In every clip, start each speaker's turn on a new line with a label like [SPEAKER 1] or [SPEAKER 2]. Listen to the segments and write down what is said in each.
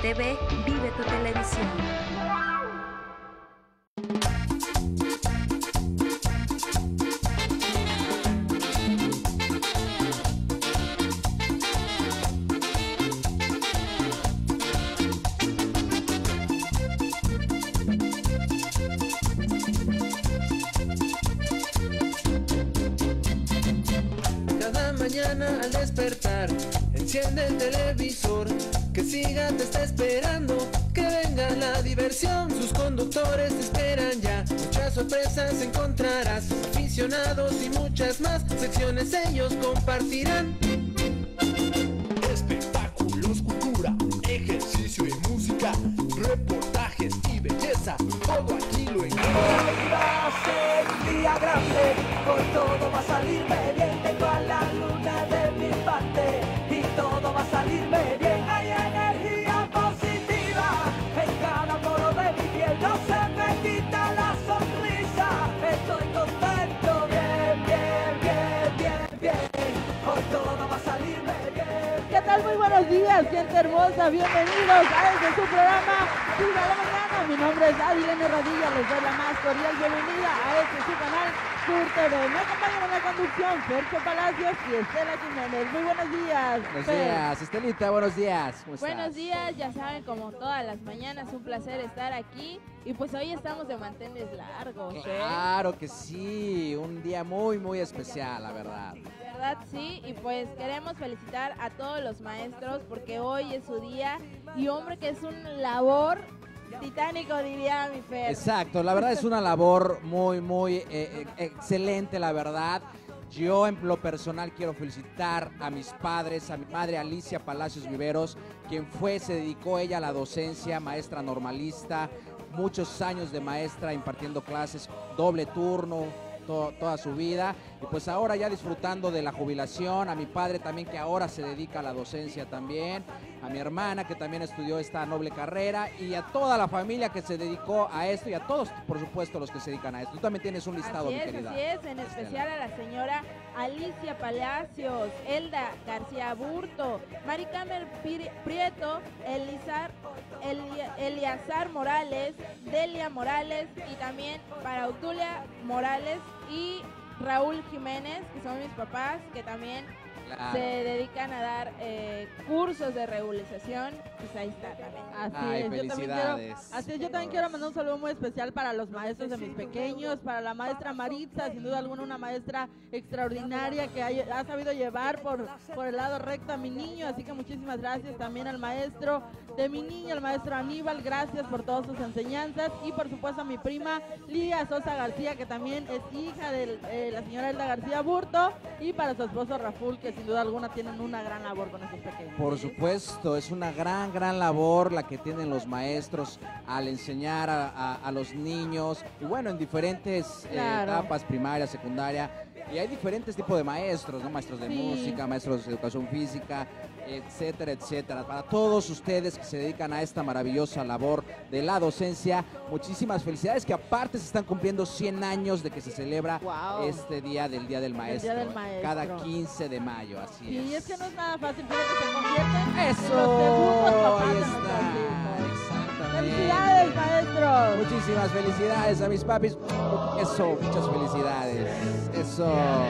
[SPEAKER 1] TV, vive tu televisión.
[SPEAKER 2] Mañana al despertar, enciende el televisor, que siga te está esperando, que venga la diversión, sus conductores te esperan ya, muchas sorpresas encontrarás, aficionados y muchas más secciones ellos compartirán. Espectáculos, cultura, ejercicio y música, reportajes y belleza, todo aquí lo encontrarás.
[SPEAKER 3] Hoy va a ser un día grande, hoy todo va a salirme bien, tengo a la luna de mi parte y todo va a salirme bien. Hay energía positiva en cada poro de mi piel, no se me quita la sonrisa, estoy contento, bien, hoy todo va a salirme bien.
[SPEAKER 4] ¿Qué tal? Muy buenos días, gente hermosa, bienvenidos a este su programa Viva la Mañana. Mi nombre es Adilene Radilla, les doy la más cordial bienvenida a este su canal Sur TV. Me acompañan en la conducción Fercho Palacios y Estela Jiménez. Muy buenos días.
[SPEAKER 5] Buenos días, Estelita, buenos días. ¿Cómo estás?
[SPEAKER 6] Buenos días, ya saben, como todas las mañanas, un placer estar aquí. Y pues hoy estamos de manteles largos,
[SPEAKER 5] Claro que sí, un día muy, muy especial, la verdad.
[SPEAKER 6] ¿Verdad? Sí, y pues queremos felicitar a todos los maestros porque hoy es su día. Y hombre, que es un labor titánico, diría mi Fer.
[SPEAKER 5] Exacto, la verdad es una labor muy, muy excelente, la verdad. Yo en lo personal quiero felicitar a mis padres, a mi madre Alicia Palacios Viveros, quien se dedicó ella a la docencia, maestra normalista, muchos años de maestra impartiendo clases, doble turno, toda su vida, y pues ahora ya disfrutando de la jubilación, a mi padre también que ahora se dedica a la docencia también, a mi hermana que también estudió esta noble carrera y a toda la familia que se dedicó a esto y a todos, por supuesto, los que se dedican a esto. Tú también tienes un listado, mi querida.
[SPEAKER 6] Así es, en especial a la señora Alicia Palacios, Elda García Burto, Maricamer Prieto, Eliazar Morales, Delia Morales y también para Obdulia Morales y Raúl Jiménez, que son mis papás, que también se dedican a dar cursos de regularización. Pues ahí está también.
[SPEAKER 5] Ay, felicidades.
[SPEAKER 4] Yo también quiero mandar un saludo muy especial para los maestros de mis pequeños, para la maestra Maritza, sin duda alguna una maestra extraordinaria que ha sabido llevar por el lado recto a mi niño, así que muchísimas gracias también al maestro de mi niño, el maestro Aníbal, gracias por todas sus enseñanzas, y por supuesto a mi prima Lidia Sosa García, que también es hija de la señora Elda García Burto, y para su esposo Raful, que sin duda alguna tienen una gran labor con estos pequeños.
[SPEAKER 5] Por supuesto, es una gran labor la que tienen los maestros al enseñar a los niños, y bueno, en diferentes etapas, primaria, secundaria, y hay diferentes tipos de maestros, ¿no? Maestros de música, maestros de educación física, etcétera, etcétera. Para todos ustedes que se dedican a esta maravillosa labor de la docencia, muchísimas felicidades, que aparte se están cumpliendo 100 años de que se celebra este día del Día del Maestro, cada 15 de mayo, así es.
[SPEAKER 4] Y es que no es nada fácil, pero que se convierten
[SPEAKER 5] ¡eso!
[SPEAKER 4] en los segundos papás
[SPEAKER 5] Ahí
[SPEAKER 4] de
[SPEAKER 5] está,
[SPEAKER 4] nuestros hijos.
[SPEAKER 5] exactamente.
[SPEAKER 4] ¡Felicidades, maestros!
[SPEAKER 5] Muchísimas felicidades a mis papis. Eso, muchas felicidades. Eso.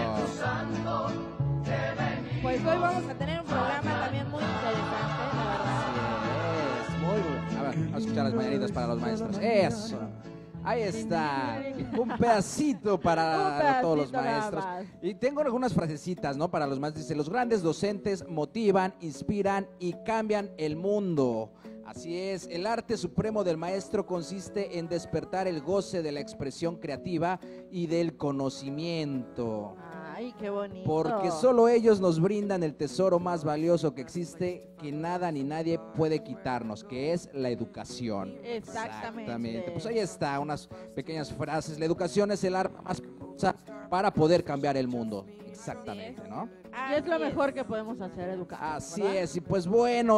[SPEAKER 6] Pues hoy vamos a tener un programa también muy interesante, la verdad.
[SPEAKER 5] Así es, muy bueno. A ver, vamos a escuchar las mañanitas para los maestros. Eso. Ahí está, un pedacito para todos los maestros. Y tengo algunas frasecitas, ¿no? Para los maestros. Dice, los grandes docentes motivan, inspiran y cambian el mundo. Así es, el arte supremo del maestro consiste en despertar el goce de la expresión creativa y del conocimiento.
[SPEAKER 4] Ay, qué bonito.
[SPEAKER 5] Porque solo ellos nos brindan el tesoro más valioso que existe, que nada ni nadie puede quitarnos, que es la educación.
[SPEAKER 4] Exactamente.
[SPEAKER 5] Pues ahí está, unas pequeñas frases. La educación es el arma más poderosa para poder cambiar el mundo. Exactamente, ¿no?
[SPEAKER 4] Y es lo mejor que podemos hacer, educar.
[SPEAKER 5] Así
[SPEAKER 4] ¿verdad?
[SPEAKER 5] es, y pues bueno,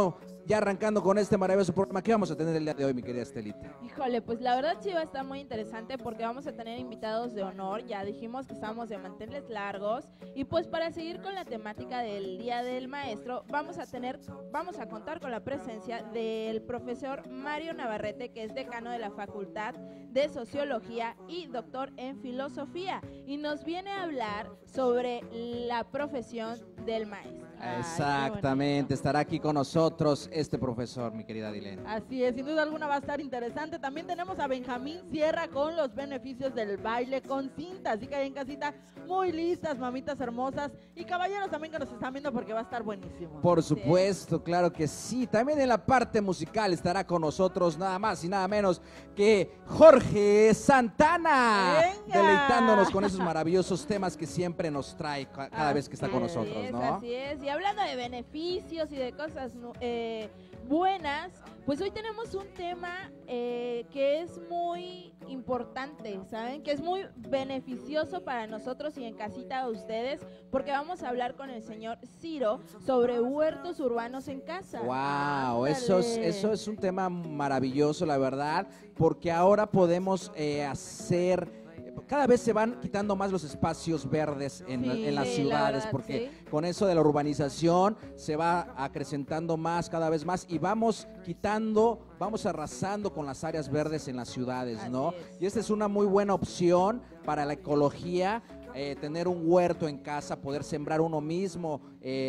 [SPEAKER 5] ya arrancando con este maravilloso programa, ¿qué vamos a tener el día de hoy, mi querida Estelita?
[SPEAKER 6] Híjole, pues la verdad sí va a estar muy interesante porque vamos a tener invitados de honor. Ya dijimos que estamos de manteles largos y pues para seguir con la temática del Día del Maestro vamos a contar con la presencia del profesor Mario Navarrete, que es decano de la Facultad de Sociología y doctor en Filosofía, y nos viene a hablar sobre la profesión del maestro.
[SPEAKER 5] Exactamente, estará aquí con nosotros este profesor, mi querida Dilene.
[SPEAKER 4] Así es, sin duda alguna va a estar interesante. También tenemos a Benjamín Sierra con los beneficios del baile con cinta, así que ahí en casita muy listas, mamitas hermosas y caballeros también que nos están viendo porque va a estar buenísimo.
[SPEAKER 5] Por supuesto, claro que sí. También en la parte musical estará con nosotros nada más y nada menos que Jorge Santana.
[SPEAKER 4] ¡Venga!
[SPEAKER 5] Deleitándonos con esos maravillosos temas que siempre nos trae cada vez que está con nosotros, ¿no?
[SPEAKER 6] Así es, y hablando de beneficios y de cosas buenas, pues hoy tenemos un tema que es muy importante, ¿saben? Que es muy beneficioso para nosotros y en casita a ustedes, porque vamos a hablar con el señor Ciro sobre huertos urbanos en casa.
[SPEAKER 5] Wow, eso es un tema maravilloso, la verdad, porque ahora podemos hacer... Cada vez se van quitando más los espacios verdes en las ciudades,
[SPEAKER 6] verdad,
[SPEAKER 5] porque con eso de la urbanización se va acrecentando más, cada vez más, y vamos arrasando con las áreas verdes en las ciudades, ¿no? Y esta es una muy buena opción para la ecología. Tener un huerto en casa, poder sembrar uno mismo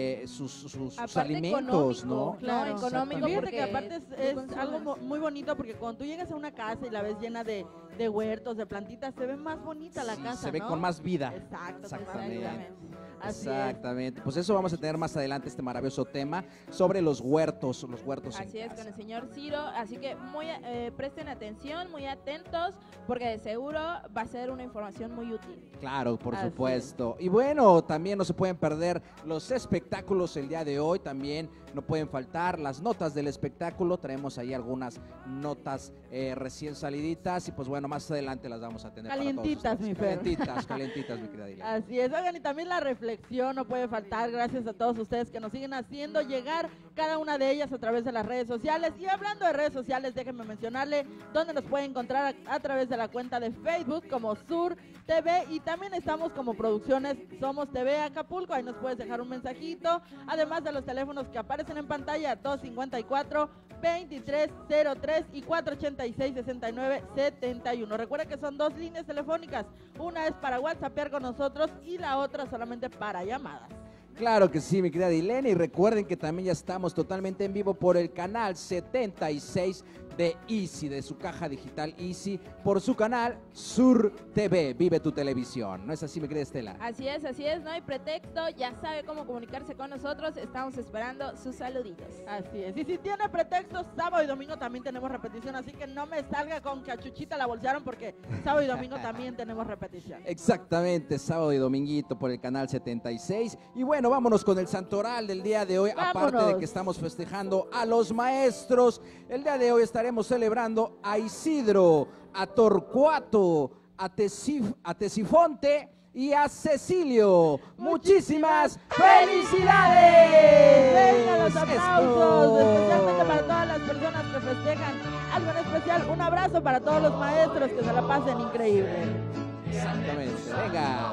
[SPEAKER 5] sus alimentos, ¿no?
[SPEAKER 6] Claro, económico.
[SPEAKER 4] Fíjate
[SPEAKER 6] porque
[SPEAKER 4] que aparte es algo muy bonito porque cuando tú llegas a una casa y la ves llena de huertos, de plantitas, se ve más bonita la casa,
[SPEAKER 5] se ve
[SPEAKER 4] ¿no?
[SPEAKER 5] con más vida.
[SPEAKER 4] Exactamente.
[SPEAKER 5] Exactamente. Pues eso vamos a tener más adelante, este maravilloso tema sobre los huertos
[SPEAKER 6] Así
[SPEAKER 5] en
[SPEAKER 6] es,
[SPEAKER 5] casa.
[SPEAKER 6] con el señor Ciro. Así que presten atención, muy atentos, porque de seguro va a ser una información muy útil.
[SPEAKER 5] Claro, por
[SPEAKER 4] Así
[SPEAKER 5] supuesto. Y bueno, también no se pueden perder los espectáculos el día de hoy. También no pueden faltar las notas del espectáculo. Traemos ahí algunas notas recién saliditas y pues bueno, más adelante las vamos a tener
[SPEAKER 4] Calientitas,
[SPEAKER 5] para todos
[SPEAKER 4] mi
[SPEAKER 5] ustedes.
[SPEAKER 4] Fer.
[SPEAKER 5] Calientitas, mi querida Dilene.
[SPEAKER 4] Así es, oigan, y también la reflexión no puede faltar, gracias a todos ustedes que nos siguen haciendo llegar cada una de ellas a través de las redes sociales. Y hablando de redes sociales, déjenme mencionarle dónde nos pueden encontrar a través de la cuenta de Facebook como Sur TV, y también estamos como Producciones Somos TV Acapulco. Ahí nos puedes dejar un mensajito, además de los teléfonos que aparecen en pantalla, 254-2303 y 486-6971. Recuerda que son dos líneas telefónicas, una es para WhatsAppear con nosotros y la otra solamente para llamadas.
[SPEAKER 5] Claro que sí, mi querida Dilene, y recuerden que también ya estamos totalmente en vivo por el canal 76 de Easy, de su caja digital Easy, por su canal Sur TV, Vive tu Televisión. ¿No es así, mi querida Estela?
[SPEAKER 6] Así es, no hay pretexto, ya sabe cómo comunicarse con nosotros, estamos esperando sus saluditos.
[SPEAKER 4] Así es, y si tiene pretextos, sábado y domingo también tenemos repetición, así que no me salga con que a Chuchita la bolsearon, porque sábado y domingo también tenemos repetición.
[SPEAKER 5] Exactamente, sábado y dominguito por el canal 76. Y bueno, vámonos con el santoral del día de hoy.
[SPEAKER 4] ¡Vámonos!
[SPEAKER 5] Aparte de que estamos festejando a los maestros, el día de hoy estaremos celebrando a Isidro, a Torcuato, a Tesifonte y a Cecilio. ¡Muchísimas felicidades!
[SPEAKER 4] Venga, los aplausos, especialmente para todas las personas que festejan algo en especial. Un abrazo para todos los maestros, que se la pasen increíble.
[SPEAKER 5] Exactamente, venga.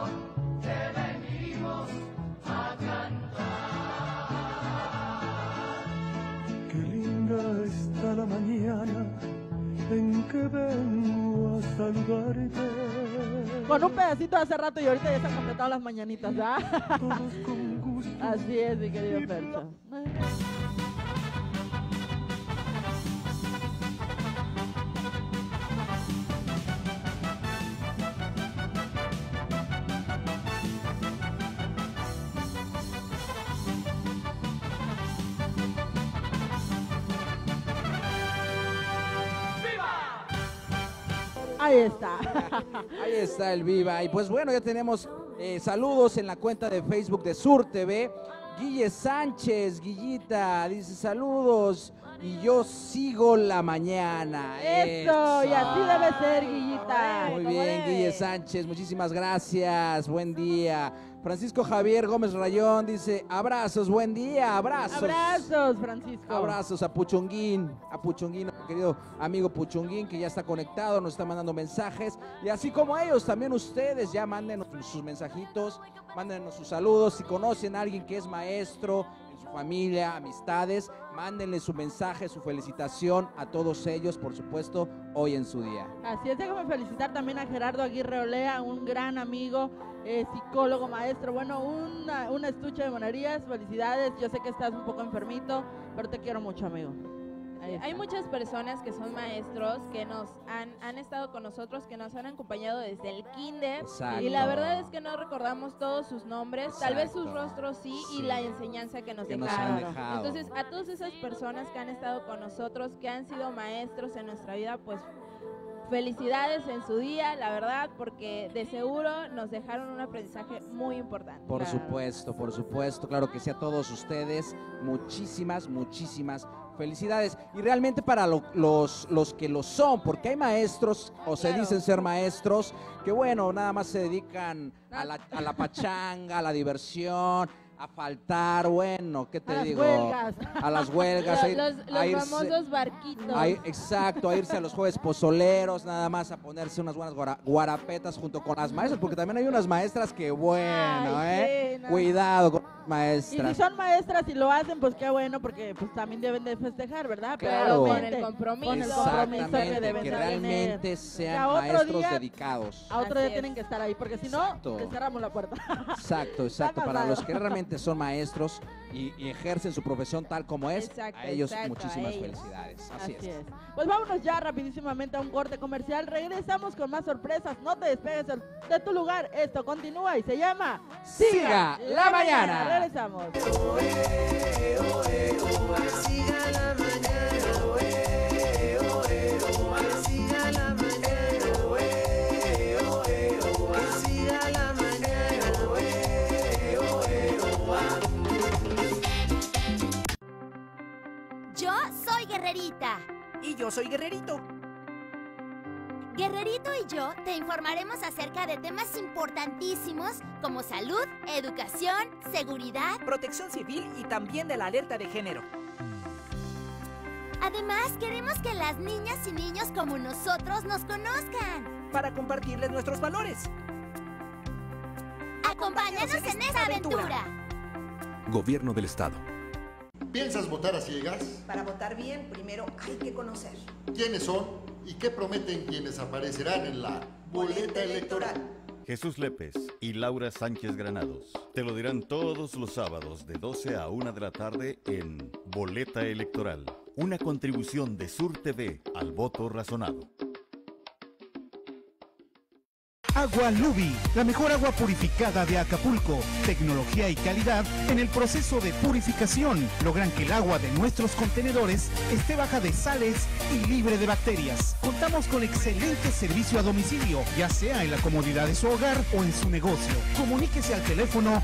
[SPEAKER 7] Qué linda está la mañana en que vengo a saludarte.
[SPEAKER 4] Con un pedacito de hace rato y ahorita ya se han completado las mañanitas, ¿verdad?
[SPEAKER 7] Todos con gusto.
[SPEAKER 4] Así es, mi querido Fercho. Ahí está.
[SPEAKER 5] Ahí está el Viva. Y pues bueno, ya tenemos saludos en la cuenta de Facebook de Sur TV. Guille Sánchez, Guillita, dice saludos. y yo sigo la mañana.
[SPEAKER 4] Eso, y así debe ser, Guillita.
[SPEAKER 5] Muy bien, Guille Sánchez, muchísimas gracias, buen día. Francisco Javier Gómez Rayón dice, abrazos, buen día, abrazos.
[SPEAKER 4] Abrazos, Francisco.
[SPEAKER 5] Abrazos a Puchunguín, querido amigo Puchunguín, que ya está conectado, nos está mandando mensajes. Y así como ellos, también ustedes ya mándenos sus mensajitos, mándenos sus saludos. Si conocen a alguien que es maestro, en su familia, amistades, mándenle su mensaje, su felicitación a todos ellos, por supuesto, hoy en su día.
[SPEAKER 4] Así es, déjame felicitar también a Gerardo Aguirre Olea, un gran amigo, psicólogo, maestro, bueno, un estuche de monerías. Felicidades, yo sé que estás un poco enfermito, pero te quiero mucho, amigo.
[SPEAKER 6] Hay muchas personas que son maestros, que nos han estado con nosotros, que nos han acompañado desde el kinder.
[SPEAKER 5] Exacto.
[SPEAKER 6] Y la verdad es que no recordamos todos sus nombres,
[SPEAKER 5] Exacto.
[SPEAKER 6] tal vez sus rostros sí, y la enseñanza que nos
[SPEAKER 5] han
[SPEAKER 6] dejaron.
[SPEAKER 5] dejado.
[SPEAKER 6] Entonces, a todas esas personas que han estado con nosotros, que han sido maestros en nuestra vida, pues felicidades en su día, la verdad, porque de seguro nos dejaron un aprendizaje muy importante.
[SPEAKER 5] Por supuesto, claro que sí, a todos ustedes, muchísimas felicidades. Y realmente para los que lo son, porque hay maestros, o se dicen ser maestros, que bueno, nada más se dedican a la pachanga, a la diversión, a faltar, bueno, ¿qué te digo? A las huelgas.
[SPEAKER 6] Los famosos barquitos.
[SPEAKER 5] Exacto, a irse a los jueves pozoleros, nada más a ponerse unas buenas guarapetas junto con las maestras, porque también hay unas maestras que bueno,
[SPEAKER 4] sí, no.
[SPEAKER 5] Cuidado con las maestras.
[SPEAKER 4] Y si son maestras y lo hacen, pues qué bueno, porque pues también deben de festejar, ¿verdad?
[SPEAKER 5] Claro.
[SPEAKER 6] Con el compromiso.
[SPEAKER 5] Exactamente,
[SPEAKER 4] deben
[SPEAKER 5] que
[SPEAKER 4] de
[SPEAKER 5] realmente
[SPEAKER 4] tener.
[SPEAKER 5] sean
[SPEAKER 4] otro
[SPEAKER 5] maestros
[SPEAKER 4] día,
[SPEAKER 5] dedicados.
[SPEAKER 4] A otro
[SPEAKER 6] Así
[SPEAKER 4] día
[SPEAKER 6] es.
[SPEAKER 4] tienen que estar ahí, porque si no,
[SPEAKER 5] Exacto.
[SPEAKER 4] les cerramos la puerta.
[SPEAKER 5] Exacto. Para los que realmente son maestros y ejercen su profesión tal como es,
[SPEAKER 6] Exacto,
[SPEAKER 5] a ellos
[SPEAKER 6] exacto,
[SPEAKER 5] muchísimas
[SPEAKER 6] a ellos.
[SPEAKER 5] felicidades. Así es.
[SPEAKER 4] Pues vámonos ya rapidísimamente a un corte comercial. Regresamos con más sorpresas. No te despegues de tu lugar. Esto continúa y se llama
[SPEAKER 5] Siga la mañana.
[SPEAKER 4] Regresamos.
[SPEAKER 2] Siga la mañana, siga la mañana, siga la mañana.
[SPEAKER 8] Yo soy Guerrerita.
[SPEAKER 9] Y yo soy Guerrerito.
[SPEAKER 8] Guerrerito y yo te informaremos acerca de temas importantísimos como salud, educación, seguridad.
[SPEAKER 9] Protección civil y también de la alerta de género.
[SPEAKER 8] Además, queremos que las niñas y niños como nosotros nos conozcan.
[SPEAKER 9] Para compartirles nuestros valores.
[SPEAKER 8] Acompáñanos en esta aventura.
[SPEAKER 10] Gobierno del Estado.
[SPEAKER 11] ¿Piensas votar a ciegas?
[SPEAKER 12] Para votar bien, primero hay que conocer.
[SPEAKER 11] ¿Quiénes son y qué prometen quienes aparecerán en la boleta electoral?
[SPEAKER 13] Jesús Lépez y Laura Sánchez Granados te lo dirán todos los sábados de 12 a 1 de la tarde en Boleta Electoral, una contribución de Sur TV al voto razonado.
[SPEAKER 14] Agua Lubi, la mejor agua purificada de Acapulco. Tecnología y calidad en el proceso de purificación logran que el agua de nuestros contenedores esté baja de sales y libre de bacterias. Contamos con excelente servicio a domicilio, ya sea en la comodidad de su hogar o en su negocio. Comuníquese al teléfono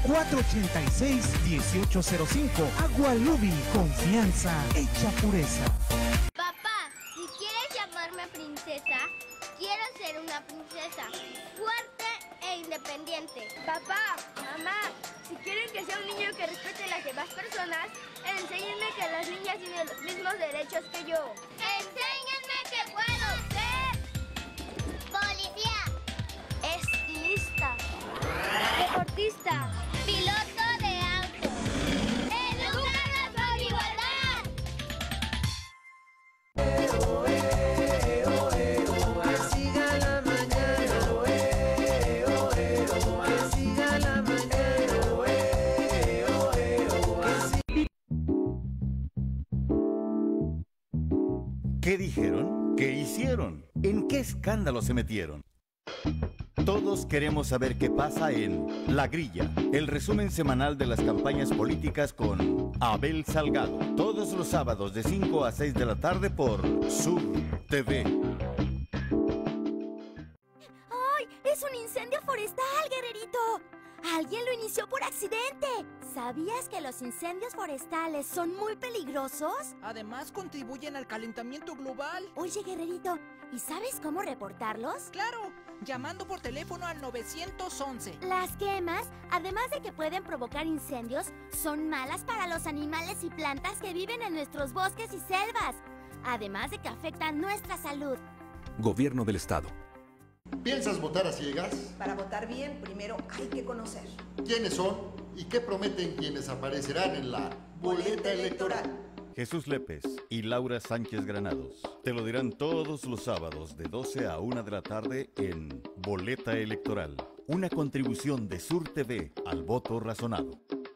[SPEAKER 14] 486-1805. Agua Lubi, confianza hecha pureza.
[SPEAKER 15] Papá, si quieres llamarme princesa, quiero ser una princesa fuerte e independiente. Papá, mamá, si quieren que sea un niño que respete a las demás personas, enséñenme que las niñas tienen los mismos derechos que yo. Enséñenme que puedo ser policía, estilista, deportista, piloto de auto. ¡Edúcanos por igualdad!
[SPEAKER 2] Siga la mañana, siga la
[SPEAKER 13] ¿Qué dijeron? ¿Qué hicieron? ¿En qué escándalo se metieron? Todos queremos saber qué pasa en La Grilla, el resumen semanal de las campañas políticas con Abel Salgado. Todos los sábados de 5 a 6 de la tarde por Sur TV.
[SPEAKER 8] ¡Ay! ¡Es un incendio forestal, Guerrerito! Alguien lo inició por accidente. ¿Sabías que los incendios forestales son muy peligrosos?
[SPEAKER 9] Además, contribuyen al calentamiento global.
[SPEAKER 8] Oye, Guerrerito, ¿y sabes cómo reportarlos?
[SPEAKER 9] Claro, llamando por teléfono al 911.
[SPEAKER 8] Las quemas, además de que pueden provocar incendios, son malas para los animales y plantas que viven en nuestros bosques y selvas. Además de que afectan nuestra salud.
[SPEAKER 10] Gobierno del Estado.
[SPEAKER 11] ¿Piensas votar a ciegas?
[SPEAKER 12] Para votar bien, primero hay que conocer.
[SPEAKER 11] ¿Quiénes son y qué prometen quienes aparecerán en la boleta electoral?
[SPEAKER 13] Jesús Lépez y Laura Sánchez Granados te lo dirán todos los sábados de 12 a 1 de la tarde en Boleta Electoral, una contribución de Sur TV al voto razonado.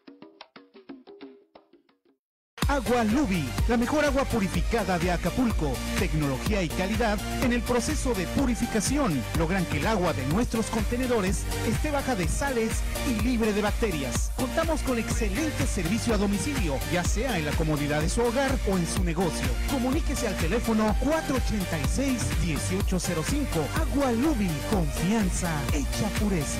[SPEAKER 14] Agua Lubi, la mejor agua purificada de Acapulco. Tecnología y calidad en el proceso de purificación logran que el agua de nuestros contenedores esté baja de sales y libre de bacterias. Contamos con excelente servicio a domicilio, ya sea en la comodidad de su hogar o en su negocio. Comuníquese al teléfono 486-1805. Agua Lubi, confianza hecha pureza.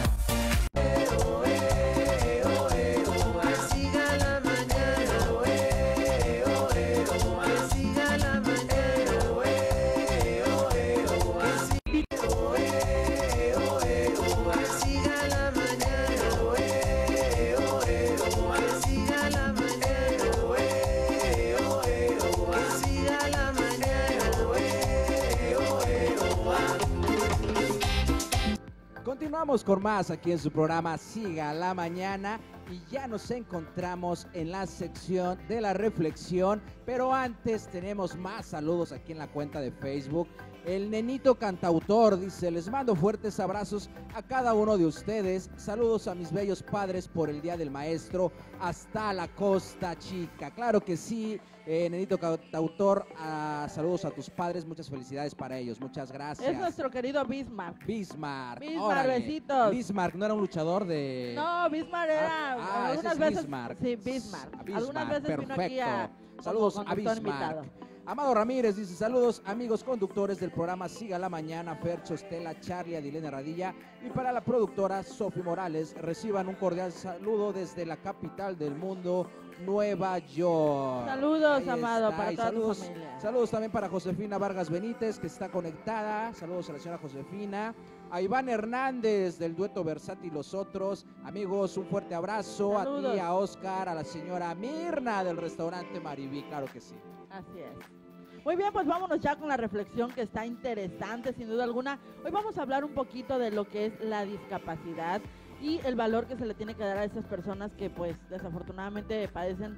[SPEAKER 5] Continuamos con más aquí en su programa Siga la Mañana y ya nos encontramos en la sección de la reflexión, pero antes tenemos más saludos aquí en la cuenta de Facebook. El Nenito Cantautor dice: les mando fuertes abrazos a cada uno de ustedes, saludos a mis bellos padres por el Día del Maestro, hasta la Costa Chica. Claro que sí, Nenito Cantautor, saludos a tus padres, muchas felicidades para ellos, muchas gracias.
[SPEAKER 4] Es nuestro querido Bismarck.
[SPEAKER 5] Bismarck,
[SPEAKER 4] besitos.
[SPEAKER 5] Bismarck, ¿no era un luchador de...?
[SPEAKER 4] No, Bismarck era... algunas veces,
[SPEAKER 5] Bismarck.
[SPEAKER 4] Sí, Bismarck. Algunas veces
[SPEAKER 5] perfecto.
[SPEAKER 4] vino aquí a...
[SPEAKER 5] Saludos a Bismarck. Invitado. Amado Ramírez dice: saludos amigos conductores del programa Siga la Mañana, Fercho, Estela, Charlie, Adilene Radilla, y para la productora Sofi Morales, reciban un cordial saludo desde la capital del mundo, Nueva York.
[SPEAKER 4] Saludos, amado, para toda tu familia.
[SPEAKER 5] Saludos también para Josefina Vargas Benítez, que está conectada. Saludos a la señora Josefina. A Iván Hernández del dueto Versátil Los Otros. Amigos, un fuerte abrazo. Saludos. A ti, a Oscar, a la señora Mirna del restaurante Maribí, claro que sí.
[SPEAKER 4] Así es. Muy bien, pues vámonos ya con la reflexión, que está interesante sin duda alguna. Hoy vamos a hablar un poquito de lo que es la discapacidad y el valor que se le tiene que dar a esas personas que pues desafortunadamente padecen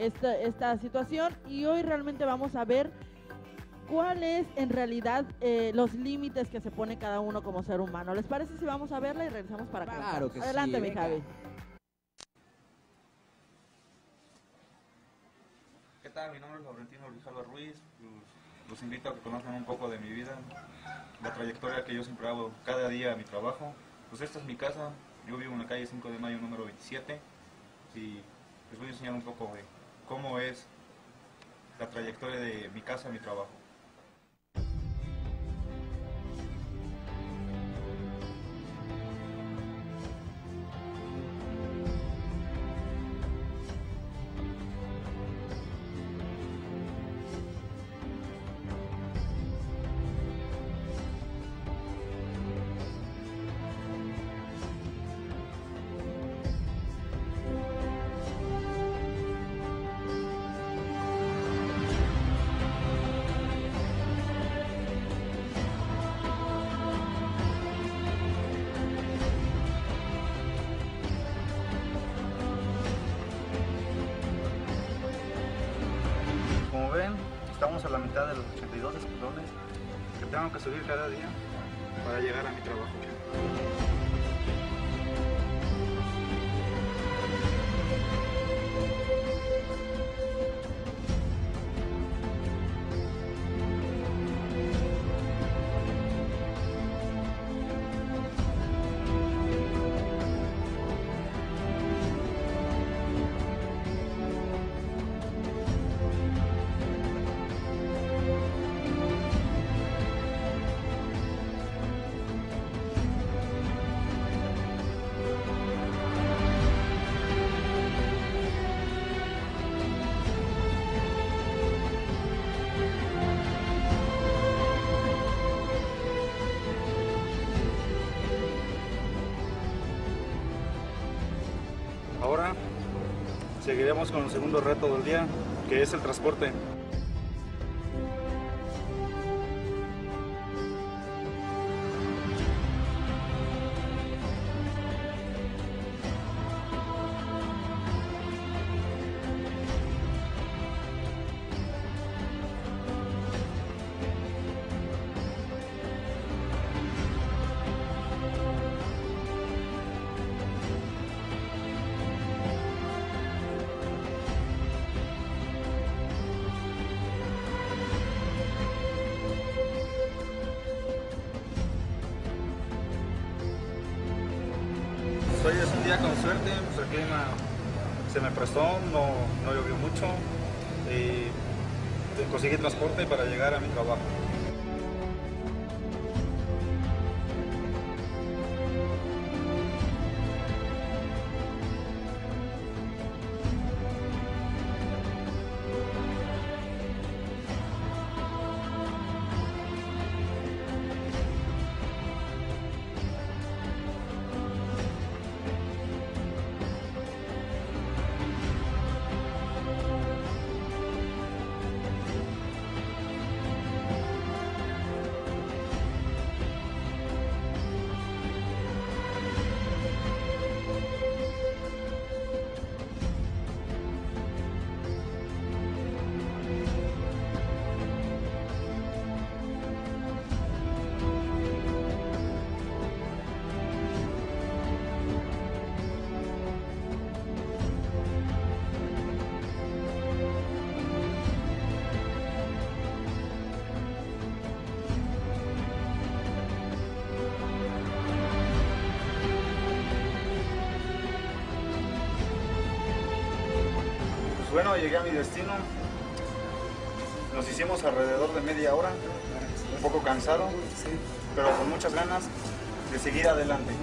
[SPEAKER 4] esta situación, y hoy realmente vamos a ver cuál es en realidad los límites que se pone cada uno como ser humano. ¿Les parece si vamos a verla y regresamos para acá?
[SPEAKER 5] Claro que
[SPEAKER 4] adelante,
[SPEAKER 5] sí,
[SPEAKER 4] mi Javi.
[SPEAKER 16] ¿Qué tal? Mi nombre es Laurentino Grijalva Ruiz. Los invito a que conozcan un poco de mi vida, la trayectoria que yo siempre hago cada día a mi trabajo. Pues esta es mi casa, yo vivo en la calle 5 de Mayo número 27 y les voy a enseñar un poco de cómo es la trayectoria de mi casa a mi trabajo. Estamos a la mitad de los 82 escalones que tengo que subir cada día para llegar a mi trabajo. Ahora seguiremos con el segundo reto del día, que es el transporte. Hoy es un día con suerte, pues el clima se me prestó, no llovió mucho y conseguí transporte para llegar a mi trabajo. Bueno, llegué a mi destino. Nos hicimos alrededor de media hora, un poco cansado, pero con muchas ganas de seguir adelante.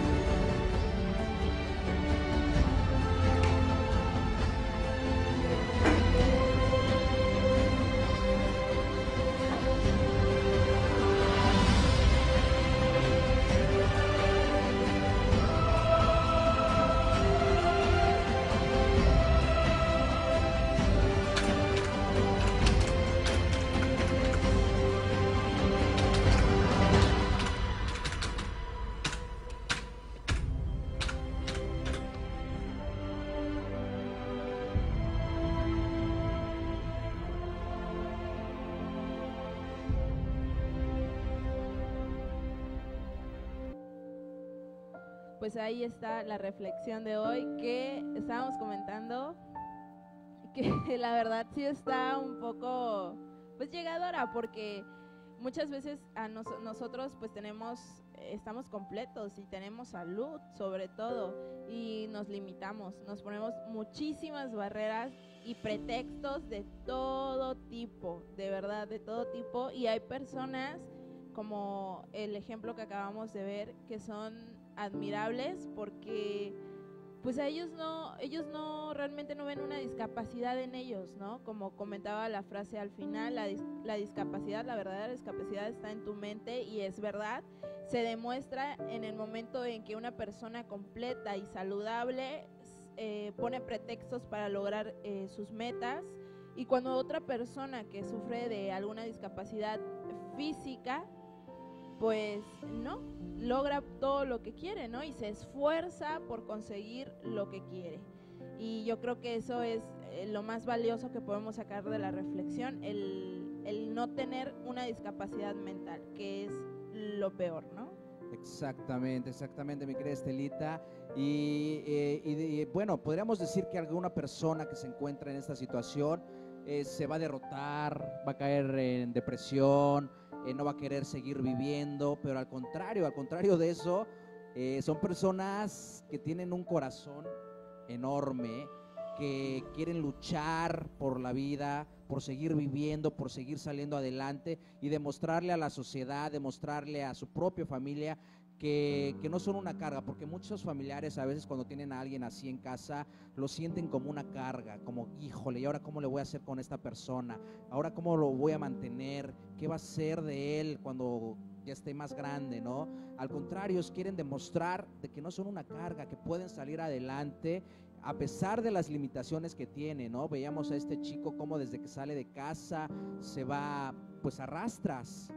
[SPEAKER 6] Pues ahí está la reflexión de hoy que estábamos comentando, que la verdad sí está un poco pues llegadora, porque muchas veces a nosotros pues estamos completos y tenemos salud sobre todo, y nos limitamos, nos ponemos muchísimas barreras y pretextos de todo tipo, de verdad, de todo tipo, y hay personas como el ejemplo que acabamos de ver que son admirables porque pues a ellos no realmente no ven una discapacidad en ellos, ¿no? Como comentaba la frase al final, la discapacidad, la verdadera discapacidad está en tu mente, y es verdad, se demuestra en el momento en que una persona completa y saludable pone pretextos para lograr sus metas, y cuando otra persona que sufre de alguna discapacidad física pues no logra todo lo que quiere, ¿no? Y se esfuerza por conseguir lo que quiere. Y yo creo que eso es lo más valioso que podemos sacar de la reflexión, el no tener una discapacidad mental, que es lo peor, ¿no?
[SPEAKER 5] Exactamente, mi querida Estelita. Y bueno, podríamos decir que alguna persona que se encuentra en esta situación se va a derrotar, va a caer en depresión, no va a querer seguir viviendo, pero al contrario de eso, son personas que tienen un corazón enorme, que quieren luchar por la vida, por seguir viviendo, por seguir saliendo adelante y demostrarle a la sociedad, demostrarle a su propia familia que no son una carga, porque muchos familiares a veces cuando tienen a alguien así en casa lo sienten como una carga, como híjole, ¿y ahora cómo le voy a hacer con esta persona? ¿Ahora cómo lo voy a mantener? ¿Qué va a ser de él cuando ya esté más grande, no? Al contrario, quieren demostrar de que no son una carga, que pueden salir adelante a pesar de las limitaciones que tiene, ¿no? Veíamos a este chico como desde que sale de casa se va, pues arrastras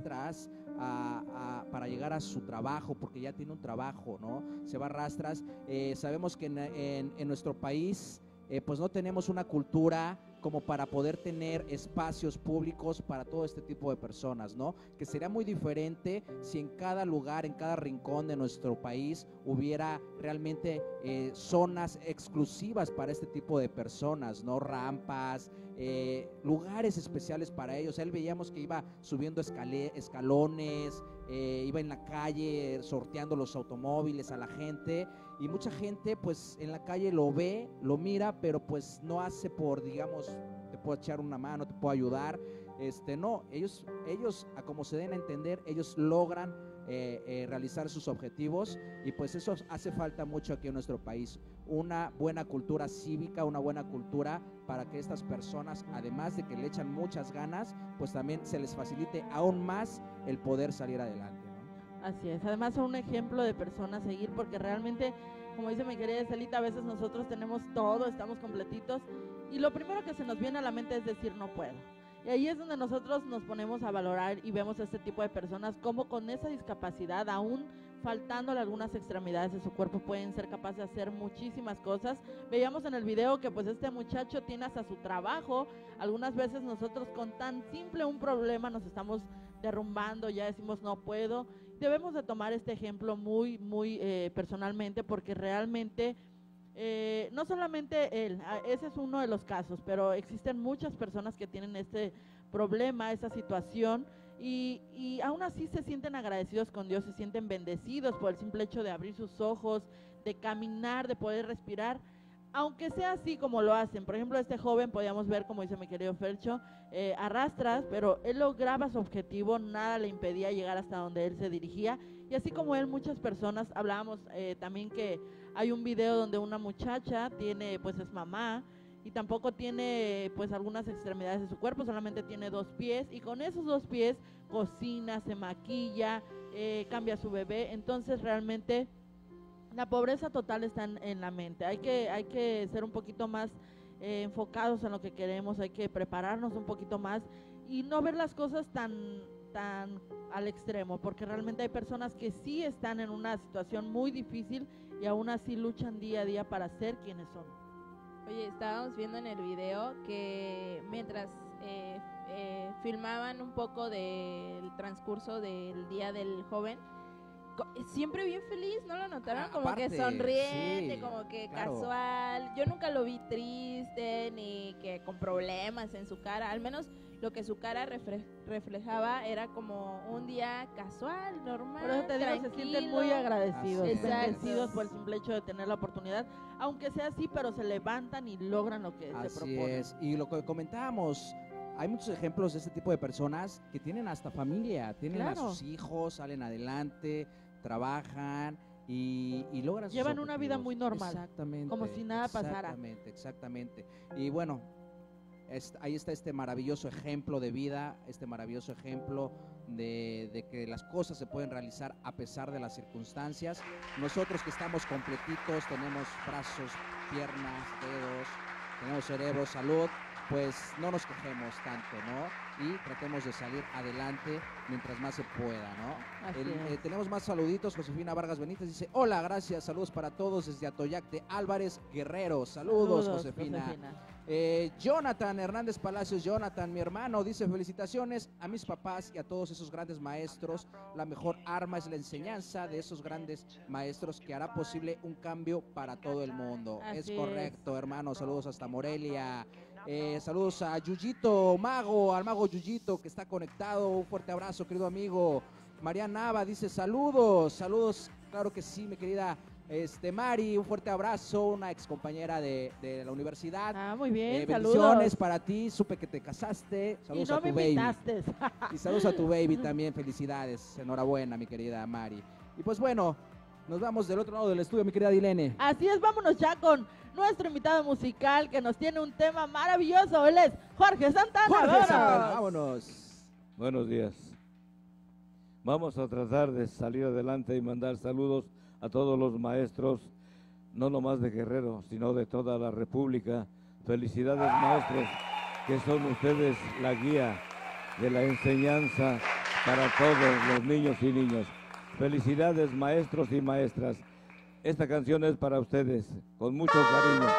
[SPEAKER 5] para llegar a su trabajo, porque ya tiene un trabajo, ¿no? Se va arrastras. Sabemos que en nuestro país pues no tenemos una cultura como para poder tener espacios públicos para todo este tipo de personas, ¿no? Que sería muy diferente si en cada lugar, en cada rincón de nuestro país hubiera realmente zonas exclusivas para este tipo de personas, ¿no? Rampas, lugares especiales para ellos. Él veíamos que iba subiendo escalones, iba en la calle sorteando los automóviles a la gente, y mucha gente pues en la calle lo ve, lo mira, pero pues no hace por, digamos, te puedo echar una mano, te puedo ayudar, no, ellos a como se den a entender, ellos logran realizar sus objetivos, y pues eso hace falta mucho aquí en nuestro país, una buena cultura cívica, una buena cultura para que estas personas, además de que le echan muchas ganas, pues también se les facilite aún más el poder salir adelante, ¿no?
[SPEAKER 4] Así es, además son un ejemplo de personas a seguir, porque realmente, como dice mi querida Estelita, a veces nosotros tenemos todo, estamos completitos, y lo primero que se nos viene a la mente es decir no puedo. Y ahí es donde nosotros nos ponemos a valorar y vemos a este tipo de personas como con esa discapacidad, aún faltándole algunas extremidades de su cuerpo, pueden ser capaces de hacer muchísimas cosas. Veíamos en el video que pues este muchacho tiene hasta su trabajo. Algunas veces nosotros con tan simple un problema nos estamos derrumbando, ya decimos no puedo. Debemos de tomar este ejemplo muy personalmente, porque realmente no solamente él, ese es uno de los casos, pero existen muchas personas que tienen este problema, esta situación, y aún así se sienten agradecidos con Dios, se sienten bendecidos por el simple hecho de abrir sus ojos, de caminar, de poder respirar, aunque sea así como lo hacen. Por ejemplo, este joven, podíamos ver, como dice mi querido Fercho, arrastras, pero él lograba su objetivo, nada le impedía llegar hasta donde él se dirigía, y así como él, muchas personas. Hablábamos también que hay un video donde una muchacha tiene, pues es mamá, y tampoco tiene pues algunas extremidades de su cuerpo, solamente tiene 2 pies, y con esos 2 pies cocina, se maquilla, cambia a su bebé. Entonces realmente la pobreza total está en la mente. Hay que ser un poquito más enfocados en lo que queremos, hay que prepararnos un poquito más y no ver las cosas tan al extremo, porque realmente hay personas que sí están en una situación muy difícil y aún así luchan día a día para ser quienes son.
[SPEAKER 6] Oye, estábamos viendo en el video que mientras filmaban un poco del transcurso del día del joven, siempre bien feliz, ¿no lo notaron? Como
[SPEAKER 5] Aparte,
[SPEAKER 6] que sonriente,
[SPEAKER 5] sí,
[SPEAKER 6] como que
[SPEAKER 5] claro.
[SPEAKER 6] casual. Yo nunca lo vi triste ni que con problemas en su cara. Al menos lo que su cara reflejaba era como un día casual, normal.
[SPEAKER 4] Por eso te digo, se sienten muy agradecidos, bendecidos por el simple hecho de tener la oportunidad, aunque sea así, pero se levantan y logran lo que se proponen.
[SPEAKER 5] Así es, y lo que comentábamos, hay muchos ejemplos de este tipo de personas que tienen hasta familia, tienen a sus hijos, salen adelante, trabajan y logran sus
[SPEAKER 4] llevan una vida
[SPEAKER 5] objetivos.
[SPEAKER 4] muy normal,
[SPEAKER 5] exactamente,
[SPEAKER 4] como si nada pasara.
[SPEAKER 5] Exactamente. Y bueno, ahí está este maravilloso ejemplo de vida, este maravilloso ejemplo de que las cosas se pueden realizar a pesar de las circunstancias. Nosotros que estamos completitos, tenemos brazos, piernas, dedos, tenemos cerebro, salud, pues no nos quejemos tanto, ¿no? Y tratemos de salir adelante mientras más se pueda, ¿no? Tenemos más saluditos. Josefina Vargas Benítez dice: hola, gracias, saludos para todos desde Atoyac de Álvarez Guerrero. Saludos, Josefina. Jonathan Hernández Palacios, Jonathan, mi hermano, dice: felicitaciones a mis papás y a todos esos grandes maestros. La mejor arma es la enseñanza de esos grandes maestros que hará posible un cambio para todo el mundo. Es correcto, hermano. Saludos hasta Morelia. Saludos a Yuyito Mago, al mago Yuyito que está conectado. Un fuerte abrazo, querido amigo. María Nava dice: saludos, claro que sí, mi querida Mari, un fuerte abrazo, una ex compañera de la universidad.
[SPEAKER 4] Muy bien,
[SPEAKER 5] bendiciones
[SPEAKER 4] saludos
[SPEAKER 5] para ti, supe que te casaste. Saludos
[SPEAKER 4] y no
[SPEAKER 5] a tu
[SPEAKER 4] me
[SPEAKER 5] baby.
[SPEAKER 4] invitaste.
[SPEAKER 5] Y saludos a tu baby también, felicidades, enhorabuena, mi querida Mari. Y pues bueno, nos vamos del otro lado del estudio, mi querida Dilene.
[SPEAKER 4] Así es, vámonos ya con nuestro invitado musical que nos tiene un tema maravilloso. Él es Jorge Santana.
[SPEAKER 5] Vámonos.
[SPEAKER 17] Buenos días. Vamos a tratar de salir adelante y mandar saludos a todos los maestros no nomás de Guerrero, sino de toda la República. Felicidades, maestros, que son ustedes la guía de la enseñanza para todos los niños y niñas. Felicidades, maestros y maestras. Esta canción es para ustedes, con mucho cariño.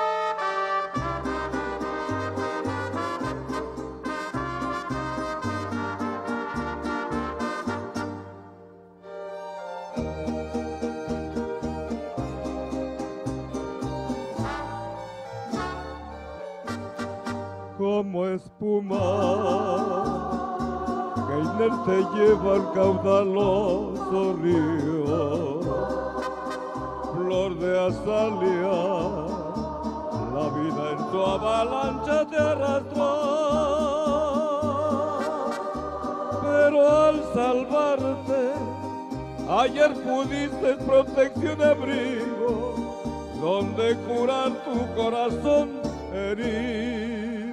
[SPEAKER 7] Como espuma que inerte lleva el caudaloso río, flor de azalea, la vida en tu avalancha te arrastró, pero al salvarte, ayer pudiste protección y abrigo, donde curar tu corazón herido.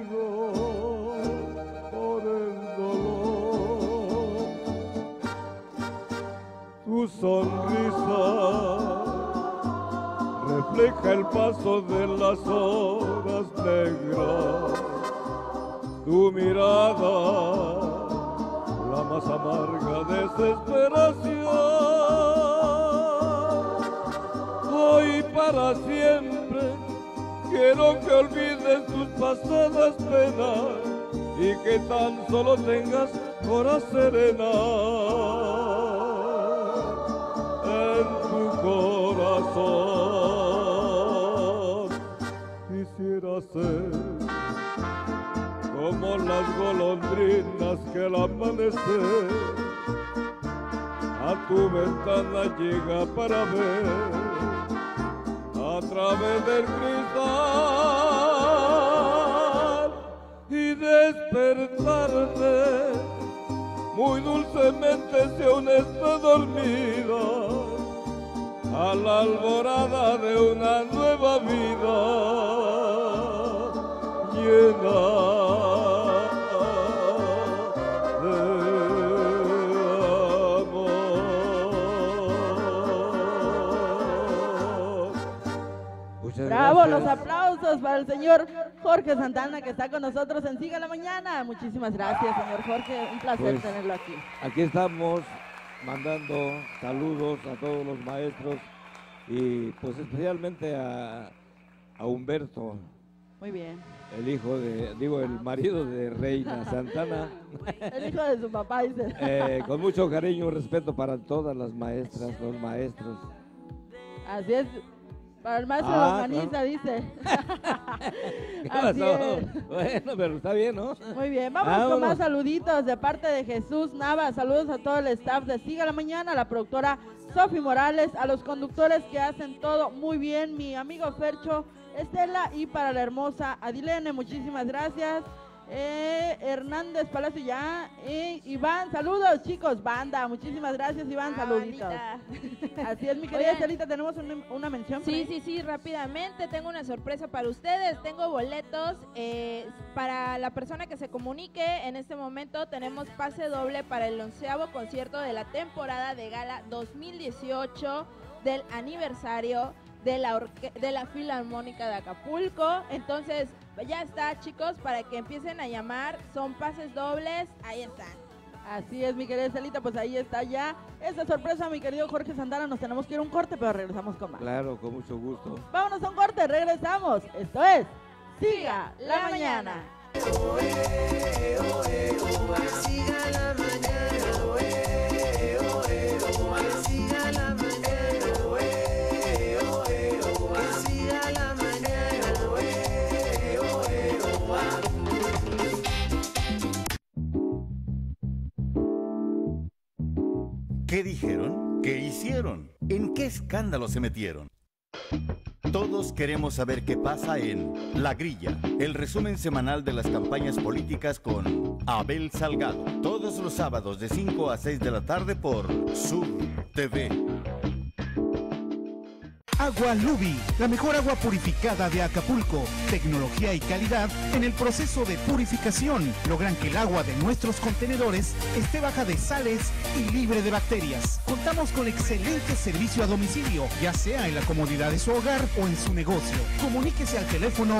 [SPEAKER 7] Tu sonrisa refleja el paso de las horas negras, tu mirada, la más amarga desesperación. Hoy para siempre quiero que olvides tus pasadas penas y que tan solo tengas hora serena en tu corazón. Quisiera ser como las golondrinas que al amanecer a tu ventana llega para ver a través del cristal y despertarte muy dulcemente si aún está dormida a la alborada de una nueva vida llena de amor.
[SPEAKER 4] Bravo, los aplausos para el señor Jorge Santana, que está con nosotros en Siga la Mañana. Muchísimas gracias, señor Jorge, un placer
[SPEAKER 17] Pues,
[SPEAKER 4] tenerlo aquí.
[SPEAKER 17] Aquí estamos mandando saludos a todos los maestros y pues especialmente a Humberto.
[SPEAKER 4] Muy bien.
[SPEAKER 17] El hijo de, el marido de Reina Santana.
[SPEAKER 4] El hijo de su papá, dice.
[SPEAKER 17] Con mucho cariño y respeto para todas las maestras, los maestros.
[SPEAKER 4] Así es. Para el maestro Longaniza,
[SPEAKER 17] claro.
[SPEAKER 4] dice.
[SPEAKER 17] ¿Qué
[SPEAKER 4] Así
[SPEAKER 17] pasó?
[SPEAKER 4] es.
[SPEAKER 17] Bueno, pero está bien, ¿no?
[SPEAKER 4] Muy bien, vámonos con más saluditos de parte de Jesús Nava. Saludos a todo el staff de Siga la Mañana, a la productora Sofi Morales, a los conductores que hacen todo muy bien, mi amigo Fercho, Estela, y para la hermosa Adilene, muchísimas gracias. Hernández Palacio ya, Iván, saludos chicos, banda, muchísimas gracias Iván, saluditos. Así es, mi querida Estelita, tenemos una mención.
[SPEAKER 6] Sí, rápidamente, tengo una sorpresa para ustedes, tengo boletos para la persona que se comunique. En este momento tenemos pase doble para el 11º concierto de la temporada de gala 2018 del aniversario de la Filarmónica de Acapulco. Entonces ya está, chicos, para que empiecen a llamar, son pases dobles, ahí están.
[SPEAKER 4] Así es, mi querida Celita, pues ahí está ya esta sorpresa, mi querido Jorge Santana. Nos tenemos que ir a un corte, pero regresamos con más.
[SPEAKER 17] Claro, con mucho gusto.
[SPEAKER 4] Vámonos a un corte, regresamos. Esto es Siga la Mañana.
[SPEAKER 2] Siga la mañana, siga la mañana, siga la mañana,
[SPEAKER 13] ¿Qué dijeron? ¿Qué hicieron? ¿En qué escándalo se metieron? Todos queremos saber qué pasa en La Grilla, el resumen semanal de las campañas políticas con Abel Salgado. Todos los sábados de 5 a 6 de la tarde por Sur TV.
[SPEAKER 14] Agua Lubi, la mejor agua purificada de Acapulco. Tecnología y calidad en el proceso de purificación logran que el agua de nuestros contenedores esté baja de sales y libre de bacterias. Contamos con excelente servicio a domicilio, ya sea en la comodidad de su hogar o en su negocio. Comuníquese al teléfono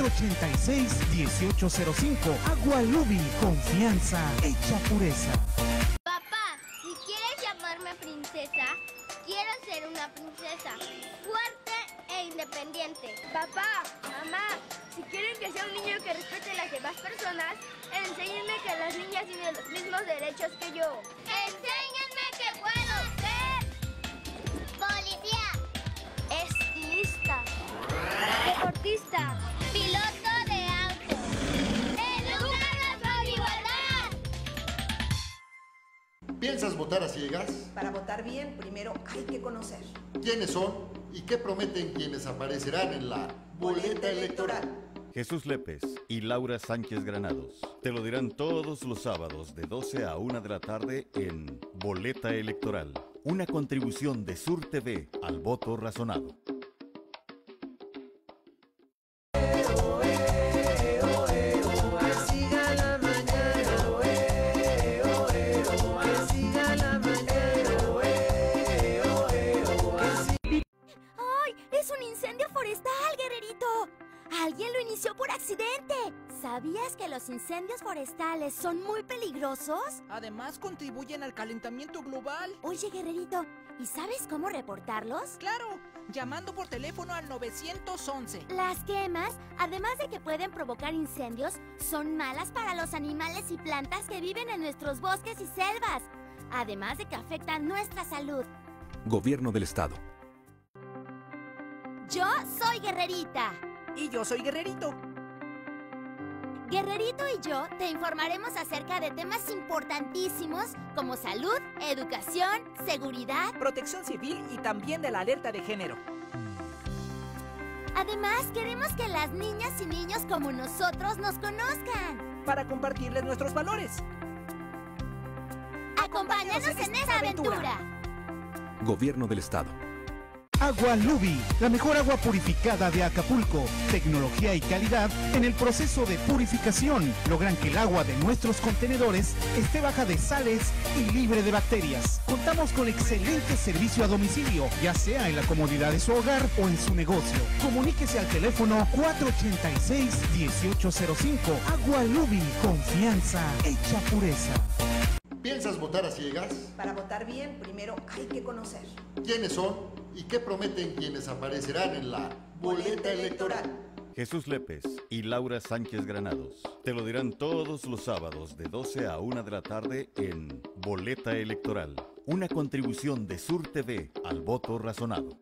[SPEAKER 14] 486-1805. Agua Lubi, confianza hecha pureza.
[SPEAKER 15] Papá, si quieres llamarme princesa, quiero ser una princesa fuerte e independiente. Papá, mamá, si quieren que sea un niño que respete a las demás personas, enséñenme que las niñas tienen los mismos derechos que yo. Enséñenme que puedo ser policía, estilista, deportista, piloto de auto. ¡Edúcanos por igualdad!
[SPEAKER 11] ¿Piensas votar a ciegas?
[SPEAKER 12] Para votar bien, primero hay que conocer.
[SPEAKER 11] ¿Quiénes son y qué prometen quienes aparecerán en la boleta electoral?
[SPEAKER 13] Jesús Lépez y Laura Sánchez Granados. Te lo dirán todos los sábados de 12 a 1 de la tarde en Boleta Electoral. Una contribución de Sur TV al voto razonado.
[SPEAKER 8] ¡Alguien lo inició por accidente! ¿Sabías que los incendios forestales son muy peligrosos?
[SPEAKER 9] Además, contribuyen al calentamiento global.
[SPEAKER 8] Oye, guerrerito, ¿y sabes cómo reportarlos?
[SPEAKER 9] ¡Claro! Llamando por teléfono al 911.
[SPEAKER 8] Las quemas, además de que pueden provocar incendios, son malas para los animales y plantas que viven en nuestros bosques y selvas. Además de que afectan nuestra salud.
[SPEAKER 10] Gobierno del Estado.
[SPEAKER 8] Yo soy Guerrerita.
[SPEAKER 9] Y yo soy Guerrerito.
[SPEAKER 8] Guerrerito y yo te informaremos acerca de temas importantísimos como salud, educación, seguridad,
[SPEAKER 9] protección civil y también de la alerta de género.
[SPEAKER 8] Además, queremos que las niñas y niños como nosotros nos conozcan.
[SPEAKER 9] Para compartirles nuestros valores.
[SPEAKER 8] Acompáñanos en esta aventura.
[SPEAKER 10] Gobierno del Estado.
[SPEAKER 14] Agua Lubi, la mejor agua purificada de Acapulco. Tecnología y calidad en el proceso de purificación logran que el agua de nuestros contenedores esté baja de sales y libre de bacterias. Contamos con excelente servicio a domicilio, ya sea en la comodidad de su hogar o en su negocio. Comuníquese al teléfono 486-1805. Agua Lubi, confianza hecha pureza.
[SPEAKER 11] ¿Piensas votar a ciegas?
[SPEAKER 12] Para votar bien, primero hay que conocer.
[SPEAKER 11] ¿Quiénes son y qué prometen quienes aparecerán en la boleta electoral?
[SPEAKER 13] Jesús Lépez y Laura Sánchez Granados. Te lo dirán todos los sábados de 12 a 1 de la tarde en Boleta Electoral. Una contribución de Sur TV al voto razonado.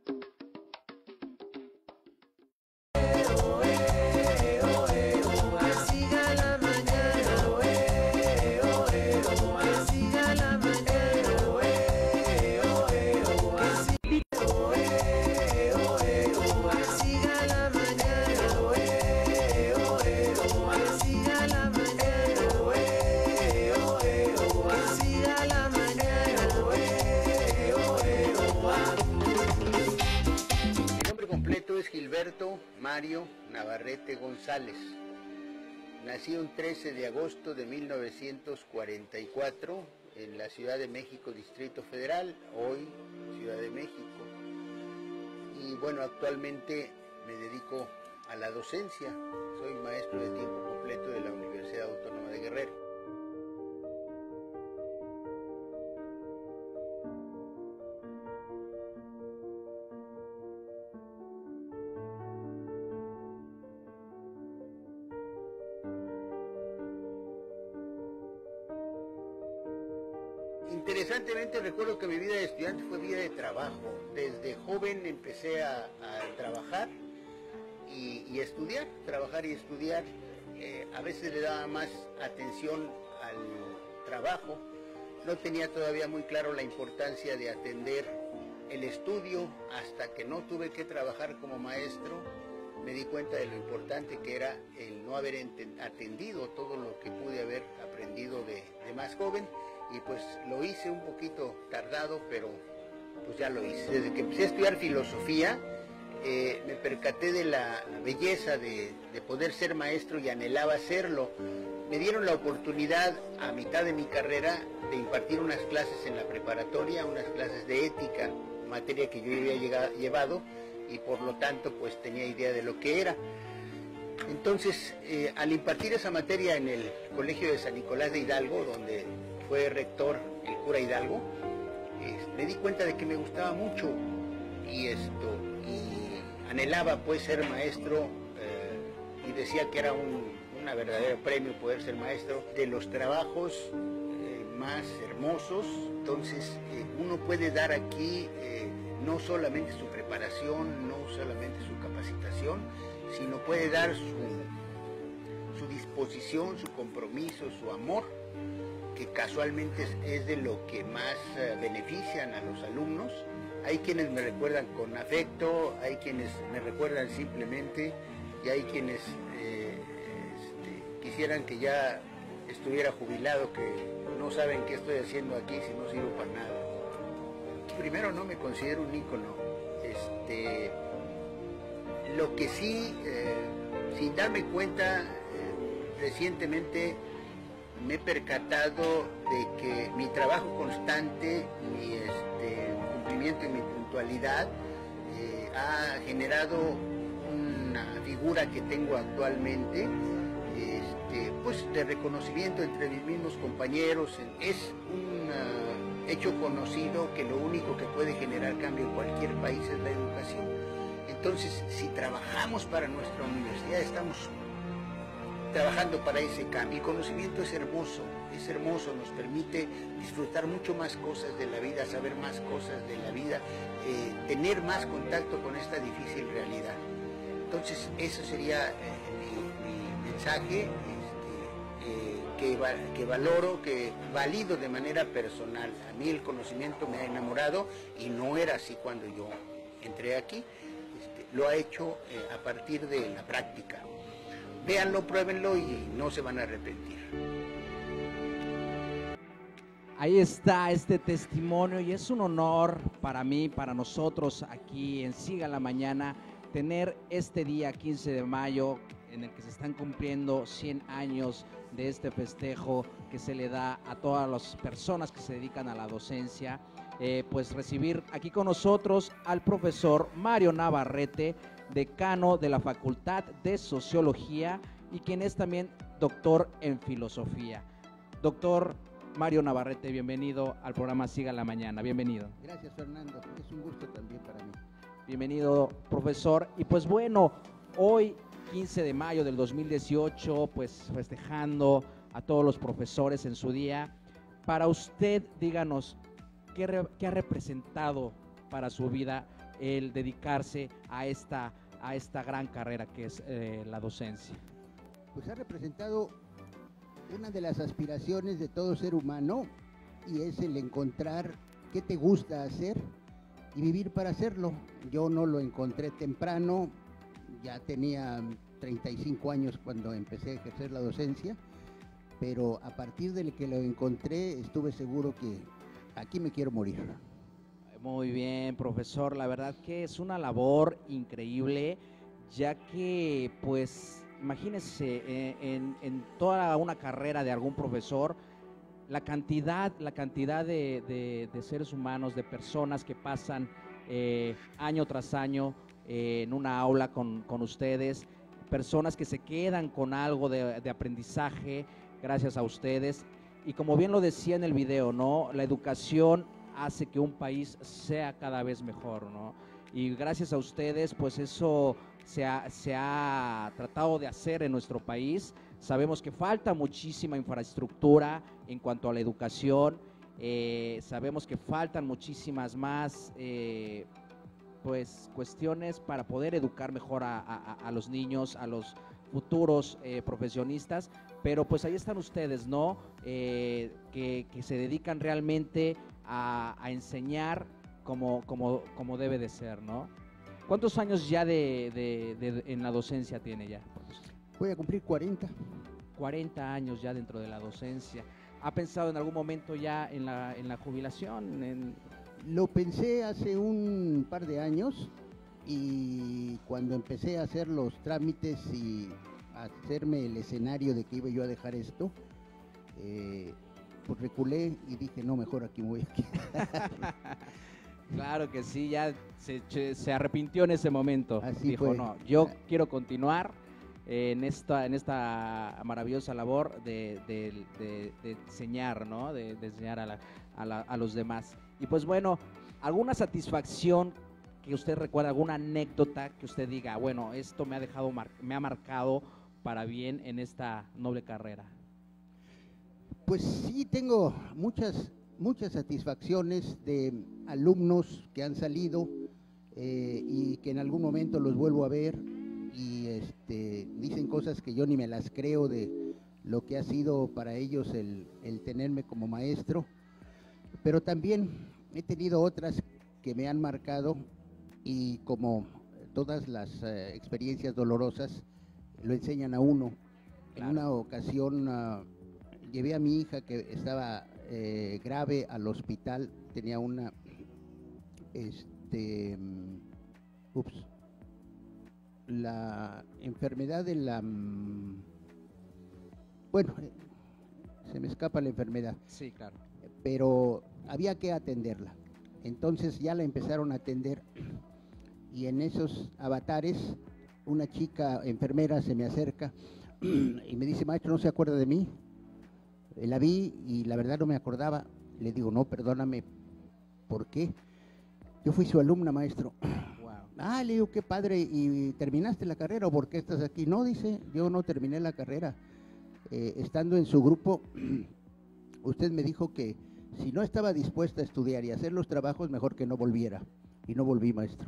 [SPEAKER 18] Gilberto Mario Navarrete González. Nací un 13 de agosto de 1944 en la Ciudad de México, Distrito Federal, hoy Ciudad de México. Y bueno, actualmente me dedico a la docencia. Soy maestro de tiempo completo de la Universidad Autónoma de Guerrero. Interesantemente recuerdo que mi vida de estudiante fue vida de trabajo. Desde joven empecé a trabajar y estudiar, trabajar y estudiar. A veces le daba más atención al trabajo. No tenía todavía muy claro la importancia de atender el estudio hasta que no tuve que trabajar como maestro. Me di cuenta de lo importante que era el no haber atendido todo lo que pude haber aprendido de más joven. Y pues lo hice un poquito tardado, pero pues ya lo hice. Desde que empecé a estudiar filosofía, me percaté de la belleza de poder ser maestro y anhelaba serlo. Me dieron la oportunidad a mitad de mi carrera de impartir unas clases en la preparatoria, unas clases de ética, materia que yo había llevado y por lo tanto pues tenía idea de lo que era. Entonces, al impartir esa materia en el Colegio de San Nicolás de Hidalgo, donde fue rector el cura Hidalgo, me di cuenta de que me gustaba mucho y anhelaba pues ser maestro y decía que era una verdadero premio poder ser maestro, de los trabajos más hermosos. Entonces uno puede dar aquí no solamente su preparación, no solamente su capacitación, sino puede dar su disposición, su compromiso, su amor, que casualmente es de lo que más benefician a los alumnos. Hay quienes me recuerdan con afecto, hay quienes me recuerdan simplemente y hay quienes quisieran que ya estuviera jubilado, que no saben qué estoy haciendo aquí si no sirvo para nada. Primero, no me considero un ícono. Lo que sí, sin darme cuenta, recientemente me he percatado de que mi trabajo constante, mi cumplimiento y mi puntualidad ha generado una figura que tengo actualmente, pues de reconocimiento entre mis mismos compañeros. Es un hecho conocido que lo único que puede generar cambio en cualquier país es la educación. Entonces, si trabajamos para nuestra universidad, estamos trabajando para ese cambio. El conocimiento es hermoso, nos permite disfrutar mucho más cosas de la vida, saber más cosas de la vida, tener más contacto con esta difícil realidad. Entonces, eso sería mi mensaje, que valoro, que valido de manera personal. A mí el conocimiento me ha enamorado y no era así cuando yo entré aquí. Lo ha hecho a partir de la práctica. Véanlo, pruébenlo y no se van a arrepentir.
[SPEAKER 5] Ahí está este testimonio y es un honor para mí, para nosotros aquí en Siga la Mañana, tener este día 15 de mayo en el que se están cumpliendo 100 años de este festejo que se le da a todas las personas que se dedican a la docencia. Pues recibir aquí con nosotros al profesor Mario Navarrete, decano de la Facultad de Sociología y quien es también doctor en Filosofía. Doctor Mario Navarrete, bienvenido al programa Siga la Mañana, bienvenido.
[SPEAKER 19] Gracias, Fernando, es un gusto también para mí.
[SPEAKER 5] Bienvenido, profesor. Y pues bueno, hoy 15 de mayo del 2018, pues festejando a todos los profesores en su día. Para usted, díganos, ¿qué ha representado para su vida el dedicarse a esta gran carrera que es la docencia?
[SPEAKER 19] Pues ha representado una de las aspiraciones de todo ser humano y es el encontrar qué te gusta hacer y vivir para hacerlo. Yo no lo encontré temprano, ya tenía 35 años cuando empecé a ejercer la docencia, pero a partir de que lo encontré estuve seguro que aquí me quiero morir.
[SPEAKER 5] Muy bien, profesor, la verdad que es una labor increíble, ya que pues imagínese en toda una carrera de algún profesor, la cantidad de seres humanos, de personas que pasan año tras año en una aula con ustedes, personas que se quedan con algo de aprendizaje gracias a ustedes. Y como bien lo decía en el video, ¿no? La educación hace que un país sea cada vez mejor, ¿no? Y gracias a ustedes, pues eso se ha tratado de hacer en nuestro país. Sabemos que falta muchísima infraestructura en cuanto a la educación. Sabemos que faltan muchísimas más pues cuestiones para poder educar mejor a los niños, a los futuros profesionistas, pero pues ahí están ustedes, ¿no? Que se dedican realmente a enseñar como debe de ser, ¿no? ¿Cuántos años ya en la docencia tiene ya?
[SPEAKER 19] Voy a cumplir 40.
[SPEAKER 5] 40 años ya dentro de la docencia. ¿Ha pensado en algún momento ya en la jubilación?
[SPEAKER 19] Lo pensé hace un par de años, y cuando empecé a hacer los trámites y a hacerme el escenario de que iba yo a dejar esto, pues reculé y dije, no, mejor aquí me voy a quedar.
[SPEAKER 5] Claro que sí, ya se arrepintió en ese momento.
[SPEAKER 19] Así
[SPEAKER 5] dijo,
[SPEAKER 19] fue.
[SPEAKER 5] no, yo quiero continuar en esta maravillosa labor de enseñar, ¿no? De enseñar a los demás. Y pues bueno, ¿alguna satisfacción que usted recuerda, alguna anécdota que usted diga, bueno, esto me ha dejado, me ha marcado para bien en esta noble carrera?
[SPEAKER 19] Pues sí, tengo muchas satisfacciones de alumnos que han salido y que en algún momento los vuelvo a ver y dicen cosas que yo ni me las creo de lo que ha sido para ellos el tenerme como maestro, pero también he tenido otras que me han marcado y como todas las experiencias dolorosas lo enseñan a uno. Claro. En una ocasión llevé a mi hija que estaba grave al hospital, tenía una la enfermedad de la bueno, se me escapa la enfermedad.
[SPEAKER 5] Sí, claro.
[SPEAKER 19] Pero había que atenderla. Entonces ya la empezaron a atender y en esos avatares una chica enfermera se me acerca y me dice, maestro, ¿no se acuerda de mí? La vi y la verdad no me acordaba. Le digo, no, perdóname, ¿por qué? Yo fui su alumna, maestro.
[SPEAKER 5] Wow.
[SPEAKER 19] Ah, le digo, qué padre, ¿y terminaste la carrera o por qué estás aquí? No, dice, yo no terminé la carrera. Estando en su grupo, usted me dijo que si no estaba dispuesta a estudiar y hacer los trabajos, mejor que no volviera. Y no volví, maestro.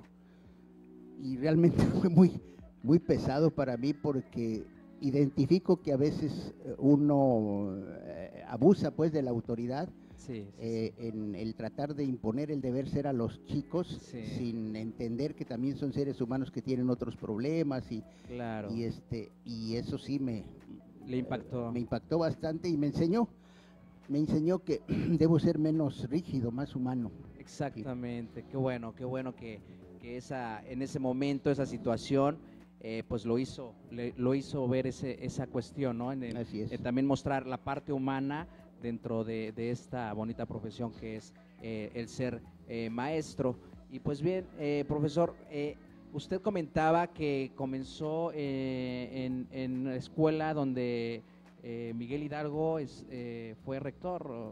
[SPEAKER 19] Y realmente fue muy pesado para mí porque identifico que a veces uno abusa pues de la autoridad.
[SPEAKER 5] Sí.
[SPEAKER 19] En el tratar de imponer el deber ser a los chicos,
[SPEAKER 5] sí,
[SPEAKER 19] sin entender que también son seres humanos que tienen otros problemas y,
[SPEAKER 5] claro,
[SPEAKER 19] y eso sí
[SPEAKER 5] le impactó.
[SPEAKER 19] Me impactó bastante y me enseñó que debo ser menos rígido, más humano.
[SPEAKER 5] Exactamente, qué bueno que en ese momento, esa situación, pues lo hizo ver esa cuestión, ¿no?
[SPEAKER 19] Así es.
[SPEAKER 5] También mostrar la parte humana dentro de esta bonita profesión que es el ser maestro. Y pues bien, profesor, usted comentaba que comenzó en la escuela donde Miguel Hidalgo fue rector.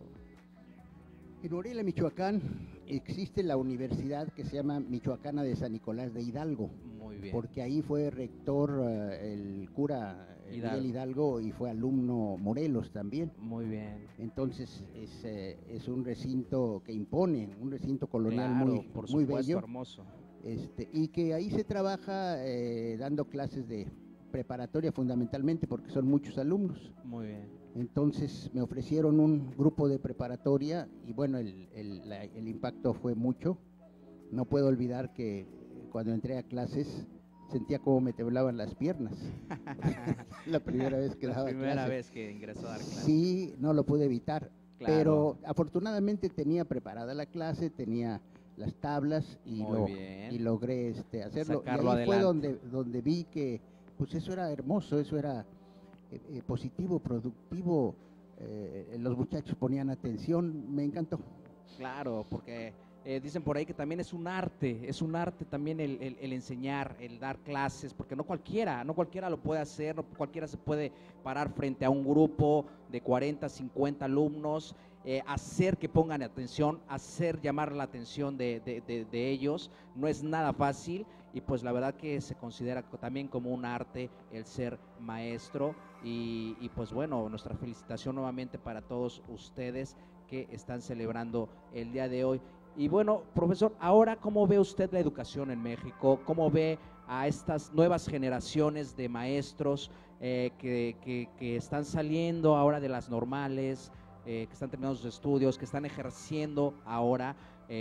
[SPEAKER 19] En Morelia, Michoacán, existe la universidad que se llama Michoacana de San Nicolás de Hidalgo.
[SPEAKER 5] Muy bien.
[SPEAKER 19] Porque ahí fue rector el cura Miguel Hidalgo y fue alumno Morelos también.
[SPEAKER 5] Muy bien.
[SPEAKER 19] Entonces es un recinto que impone, un recinto colonial,
[SPEAKER 5] claro,
[SPEAKER 19] muy,
[SPEAKER 5] por
[SPEAKER 19] muy
[SPEAKER 5] supuesto,
[SPEAKER 19] bello.
[SPEAKER 5] Hermoso.
[SPEAKER 19] Y que ahí se trabaja dando clases de preparatoria fundamentalmente porque son muchos alumnos.
[SPEAKER 5] Muy bien.
[SPEAKER 19] Entonces me ofrecieron un grupo de preparatoria y bueno, el impacto fue mucho. No puedo olvidar que cuando entré a clases sentía como me temblaban las piernas. La primera vez que daba clases.
[SPEAKER 5] La primera vez que ingresó a dar clases.
[SPEAKER 19] Sí, no lo pude evitar.
[SPEAKER 5] Claro.
[SPEAKER 19] Pero afortunadamente tenía preparada la clase, tenía las tablas y logré hacerlo.
[SPEAKER 5] Sacarlo
[SPEAKER 19] y ahí fue
[SPEAKER 5] adelante.
[SPEAKER 19] donde vi que pues eso era hermoso, eso era positivo, productivo, los muchachos ponían atención, me encantó.
[SPEAKER 5] Claro, porque dicen por ahí que también es un arte también el enseñar, el dar clases, porque no cualquiera lo puede hacer, no cualquiera se puede parar frente a un grupo de 40, 50 alumnos, hacer que pongan atención, hacer llamar la atención de ellos, no es nada fácil y pues la verdad que se considera también como un arte el ser maestro y pues bueno, nuestra felicitación nuevamente para todos ustedes que están celebrando el día de hoy. Y bueno, profesor, ahora, ¿cómo ve usted la educación en México? ¿Cómo ve a estas nuevas generaciones de maestros que están saliendo ahora de las normales, que están terminando sus estudios, que están ejerciendo ahora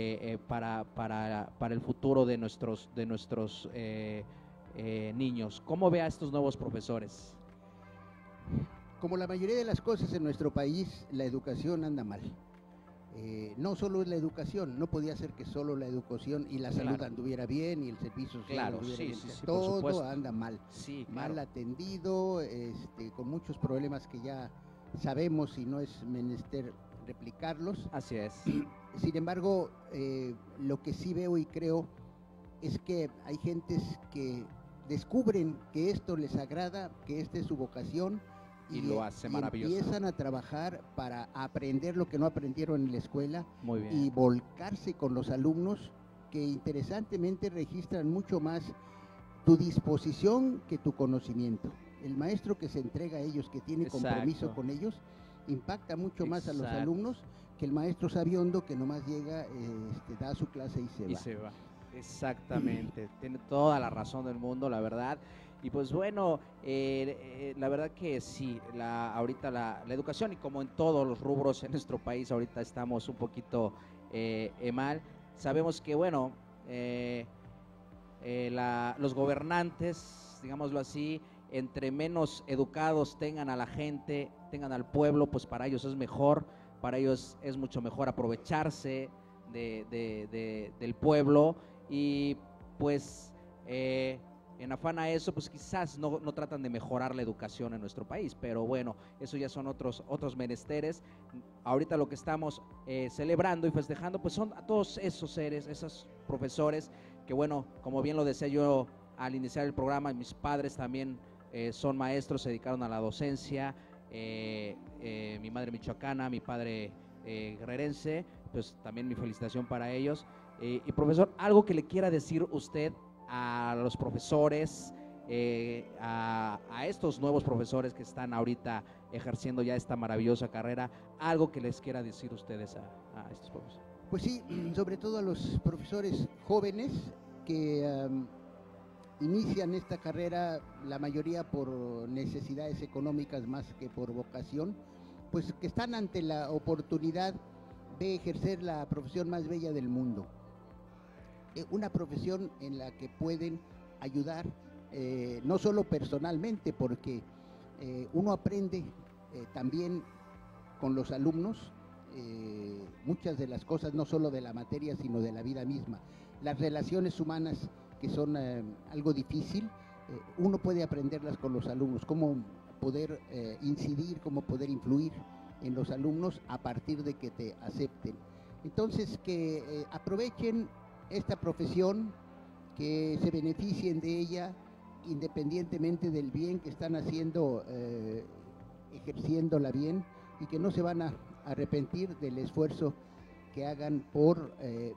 [SPEAKER 5] para el futuro de nuestros niños? ¿Cómo ve a estos nuevos profesores?
[SPEAKER 19] Como la mayoría de las cosas en nuestro país, la educación anda mal. no solo es la educación, no podía ser que solo la educación y la salud anduviera bien y el servicio social anduviera bien. Todo anda mal, mal atendido, con muchos problemas que ya sabemos y no es menester replicarlos.
[SPEAKER 5] Así es.
[SPEAKER 19] Sin embargo, lo que sí veo y creo es que hay gentes que descubren que esto les agrada, que esta es su vocación,
[SPEAKER 5] y lo hace maravilloso.
[SPEAKER 19] Empiezan a trabajar para aprender lo que no aprendieron en la escuela.
[SPEAKER 5] Muy bien.
[SPEAKER 19] Y volcarse con los alumnos que interesantemente registran mucho más tu disposición que tu conocimiento. El maestro que se entrega a ellos, que tiene compromiso con ellos, impacta mucho más a los alumnos que el maestro sabiondo que nomás llega, da su clase y se va.
[SPEAKER 5] Exactamente, tiene toda la razón del mundo, la verdad. Y pues bueno, la verdad que sí, ahorita la educación, y como en todos los rubros en nuestro país, ahorita estamos un poquito mal. Sabemos que bueno, los gobernantes, digámoslo así, entre menos educados tengan a la gente, tengan al pueblo, pues para ellos es mejor, para ellos es mucho mejor aprovecharse del pueblo, y pues en afán a eso, pues quizás no tratan de mejorar la educación en nuestro país, pero bueno, eso ya son otros menesteres. Ahorita lo que estamos celebrando y festejando, pues son a todos esos seres, esos profesores, que bueno, como bien lo decía yo al iniciar el programa, mis padres también son maestros, se dedicaron a la docencia, mi madre michoacana, mi padre guerrerense, pues también mi felicitación para ellos. Y profesor, algo que le quiera decir usted a los profesores, a estos nuevos profesores que están ahorita ejerciendo ya esta maravillosa carrera, algo que les quiera decir ustedes a estos profesores.
[SPEAKER 19] Pues sí, sobre todo a los profesores jóvenes que inician esta carrera, la mayoría por necesidades económicas más que por vocación, pues que están ante la oportunidad de ejercer la profesión más bella del mundo. Una profesión en la que pueden ayudar, no solo personalmente, porque uno aprende también con los alumnos muchas de las cosas, no solo de la materia, sino de la vida misma. Las relaciones humanas, que son algo difícil, uno puede aprenderlas con los alumnos, cómo poder incidir, cómo poder influir en los alumnos a partir de que te acepten. Entonces, que aprovechen esta profesión, que se beneficien de ella independientemente del bien que están haciendo, ejerciéndola bien, y que no se van a arrepentir del esfuerzo que hagan por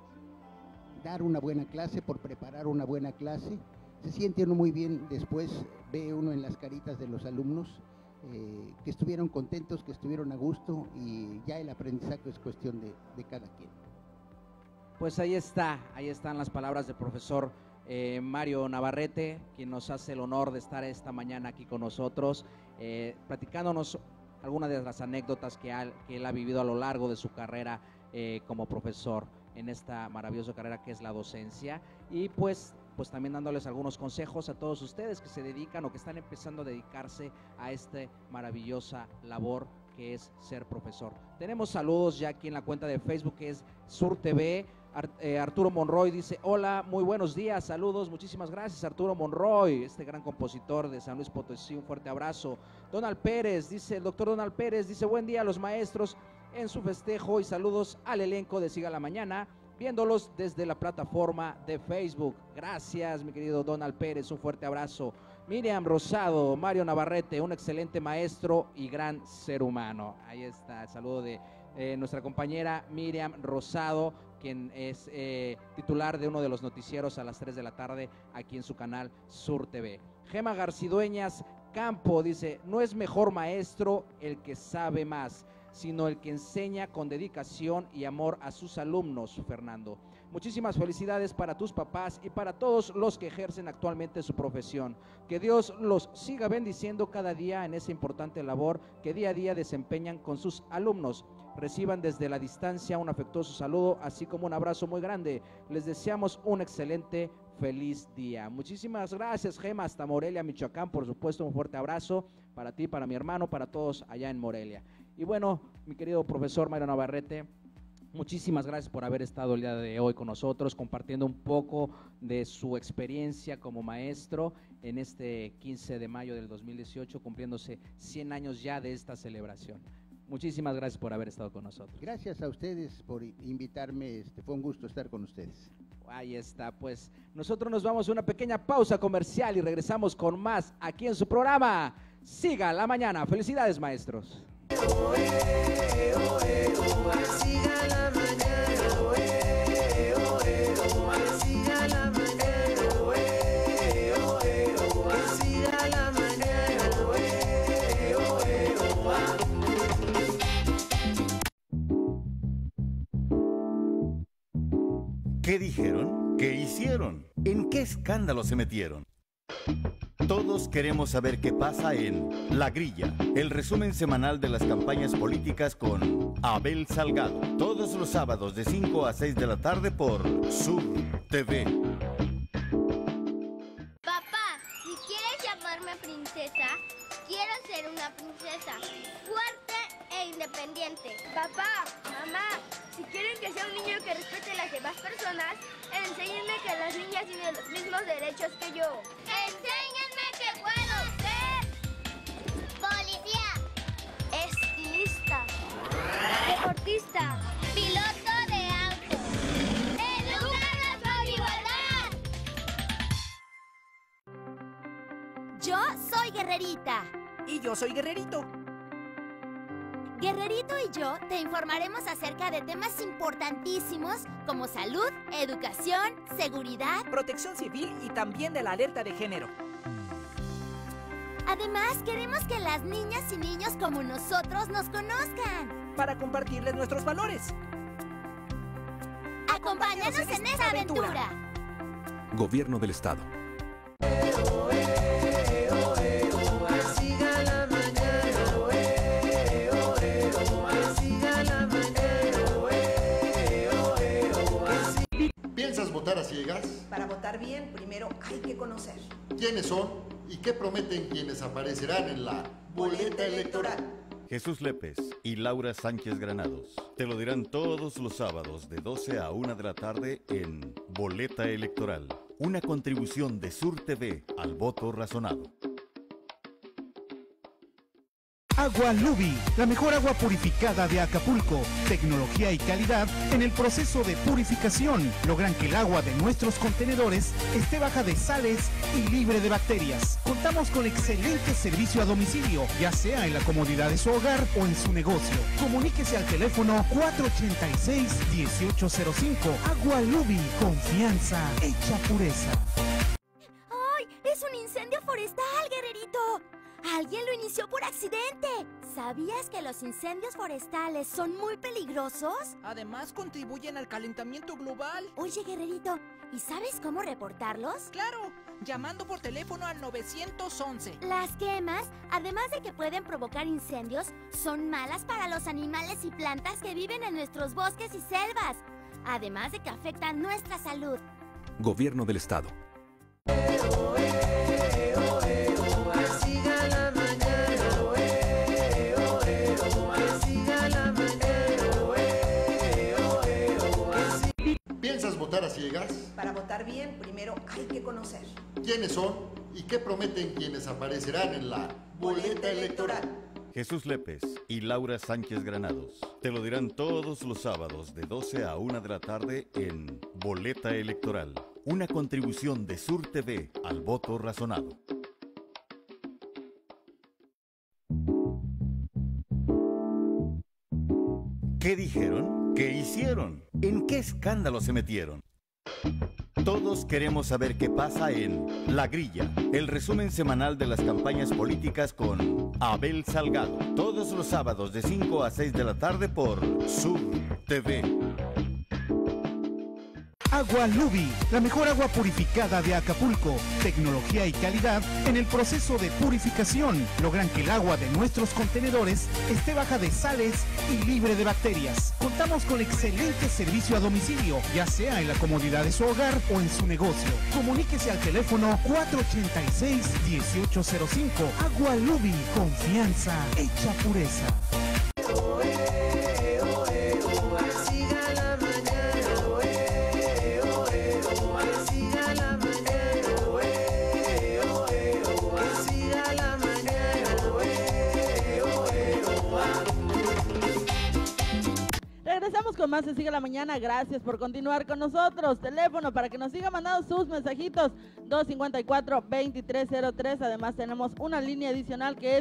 [SPEAKER 19] dar una buena clase, por preparar una buena clase. Se siente uno muy bien después, ve uno en las caritas de los alumnos que estuvieron contentos, que estuvieron a gusto, y ya el aprendizaje es cuestión de cada quien.
[SPEAKER 5] Pues ahí están las palabras del profesor Mario Navarrete, quien nos hace el honor de estar esta mañana aquí con nosotros, platicándonos algunas de las anécdotas que él ha vivido a lo largo de su carrera como profesor en esta maravillosa carrera que es la docencia, y pues también dándoles algunos consejos a todos ustedes que se dedican o que están empezando a dedicarse a esta maravillosa labor que es ser profesor. Tenemos saludos ya aquí en la cuenta de Facebook, que es Sur TV. Arturo Monroy dice: hola, muy buenos días, saludos, muchísimas gracias Arturo Monroy, este gran compositor de San Luis Potosí, un fuerte abrazo. Donald Pérez, dice el doctor Donald Pérez, dice: buen día a los maestros en su festejo y saludos al elenco de Siga la Mañana, viéndolos desde la plataforma de Facebook. Gracias, mi querido Donald Pérez, un fuerte abrazo. Miriam Rosado, Mario Navarrete, un excelente maestro y gran ser humano. Ahí está el saludo de nuestra compañera Miriam Rosado, quien es titular de uno de los noticieros a las 3 de la tarde aquí en su canal Sur TV. Gema Garcidueñas Campo dice: no es mejor maestro el que sabe más, sino el que enseña con dedicación y amor a sus alumnos. Fernando, muchísimas felicidades para tus papás y para todos los que ejercen actualmente su profesión. Que Dios los siga bendiciendo cada día en esa importante labor que día a día desempeñan con sus alumnos. Reciban desde la distancia un afectuoso saludo, así como un abrazo muy grande. Les deseamos un excelente, feliz día. Muchísimas gracias, Gema, hasta Morelia, Michoacán, por supuesto, un fuerte abrazo para ti, para mi hermano, para todos allá en Morelia. Y bueno, mi querido profesor Mario Navarrete, Muchísimas gracias por haber estado el día de hoy con nosotros, compartiendo un poco de su experiencia como maestro en este 15 de mayo del 2018, cumpliéndose 100 años ya de esta celebración. Muchísimas gracias por haber estado con nosotros.
[SPEAKER 19] Gracias a ustedes por invitarme, fue un gusto estar con ustedes.
[SPEAKER 5] Ahí está, pues nosotros nos vamos a una pequeña pausa comercial y regresamos con más aquí en su programa Siga la Mañana. Felicidades, maestros.
[SPEAKER 2] Siga la mañana, siga la mañana, siga la mañana,
[SPEAKER 13] ¿Qué dijeron? ¿Qué hicieron? ¿En qué escándalo se metieron? Todos queremos saber qué pasa en La Grilla, el resumen semanal de las campañas políticas con Abel Salgado. Todos los sábados de 5 a 6 de la tarde por Sur TV.
[SPEAKER 15] Papá, si quieres llamarme princesa, quiero ser una princesa fuerte e independiente. Papá, mamá, si quieren que sea un niño que respete a las demás personas, enséñenme que las niñas tienen los mismos derechos que yo. Enséñenme que puedo ser policía, estilista, deportista, piloto de auto. ¡Edúcanos por igualdad!
[SPEAKER 8] Yo soy Guerrerita.
[SPEAKER 9] Y yo soy Guerrerito.
[SPEAKER 8] Guerrerito y yo te informaremos acerca de temas importantísimos como salud, educación, seguridad,
[SPEAKER 9] protección civil y también de la alerta de género.
[SPEAKER 8] Además, queremos que las niñas y niños como nosotros nos conozcan.
[SPEAKER 9] Para compartirles nuestros valores.
[SPEAKER 8] Acompáñanos en esta aventura.
[SPEAKER 10] Gobierno del Estado.
[SPEAKER 2] siga la mañana, siga la mañana,
[SPEAKER 11] ¿Piensas votar a ciegas?
[SPEAKER 12] Para votar bien, primero hay que conocer.
[SPEAKER 11] ¿Quiénes son y qué prometen quienes aparecerán en la boleta electoral?
[SPEAKER 13] Jesús Lépez y Laura Sánchez Granados te lo dirán todos los sábados de 12 a 1 de la tarde en Boleta Electoral, una contribución de Sur TV al voto razonado.
[SPEAKER 14] Agua Lubi, la mejor agua purificada de Acapulco. Tecnología y calidad en el proceso de purificación logran que el agua de nuestros contenedores esté baja de sales y libre de bacterias. Contamos con excelente servicio a domicilio, ya sea en la comodidad de su hogar o en su negocio. Comuníquese al teléfono 486-1805. Agua Lubi, confianza hecha pureza.
[SPEAKER 8] ¡Ay! ¡Es un incendio forestal, Guerrerito! ¡Alguien lo inició por accidente! ¿Sabías que los incendios forestales son muy peligrosos?
[SPEAKER 9] Además, contribuyen al calentamiento global.
[SPEAKER 8] Oye, Guerrerito, ¿y sabes cómo reportarlos?
[SPEAKER 9] Claro, llamando por teléfono al 911.
[SPEAKER 8] Las quemas, además de que pueden provocar incendios, son malas para los animales y plantas que viven en nuestros bosques y selvas. Además de que afectan nuestra salud.
[SPEAKER 10] Gobierno del Estado.
[SPEAKER 2] siga la mañana, siga la mañana,
[SPEAKER 11] ¿Piensas votar a ciegas?
[SPEAKER 12] Para votar bien, primero hay que conocer.
[SPEAKER 11] ¿Quiénes son y qué prometen quienes aparecerán en la boleta electoral?
[SPEAKER 13] Jesús Lépez y Laura Sánchez Granados te lo dirán todos los sábados de 12 a 1 de la tarde en Boleta Electoral, una contribución de Sur TV al voto razonado. ¿Qué dijeron? ¿Qué hicieron? ¿En qué escándalo se metieron? Todos queremos saber qué pasa en La Grilla, el resumen semanal de las campañas políticas con Abel Salgado. Todos los sábados de 5 a 6 de la tarde por Sur TV.
[SPEAKER 14] Agua Lubi, la mejor agua purificada de Acapulco. Tecnología y calidad en el proceso de purificación logran que el agua de nuestros contenedores esté baja de sales y libre de bacterias. Contamos con excelente servicio a domicilio, ya sea en la comodidad de su hogar o en su negocio. Comuníquese al teléfono 486-1805. Agua Lubi, confianza hecha pureza.
[SPEAKER 2] siga
[SPEAKER 4] minuto más se sigue la mañana. Gracias por continuar con nosotros. Teléfono para que nos siga mandando sus mensajitos, 254-2303. Además tenemos una línea adicional que es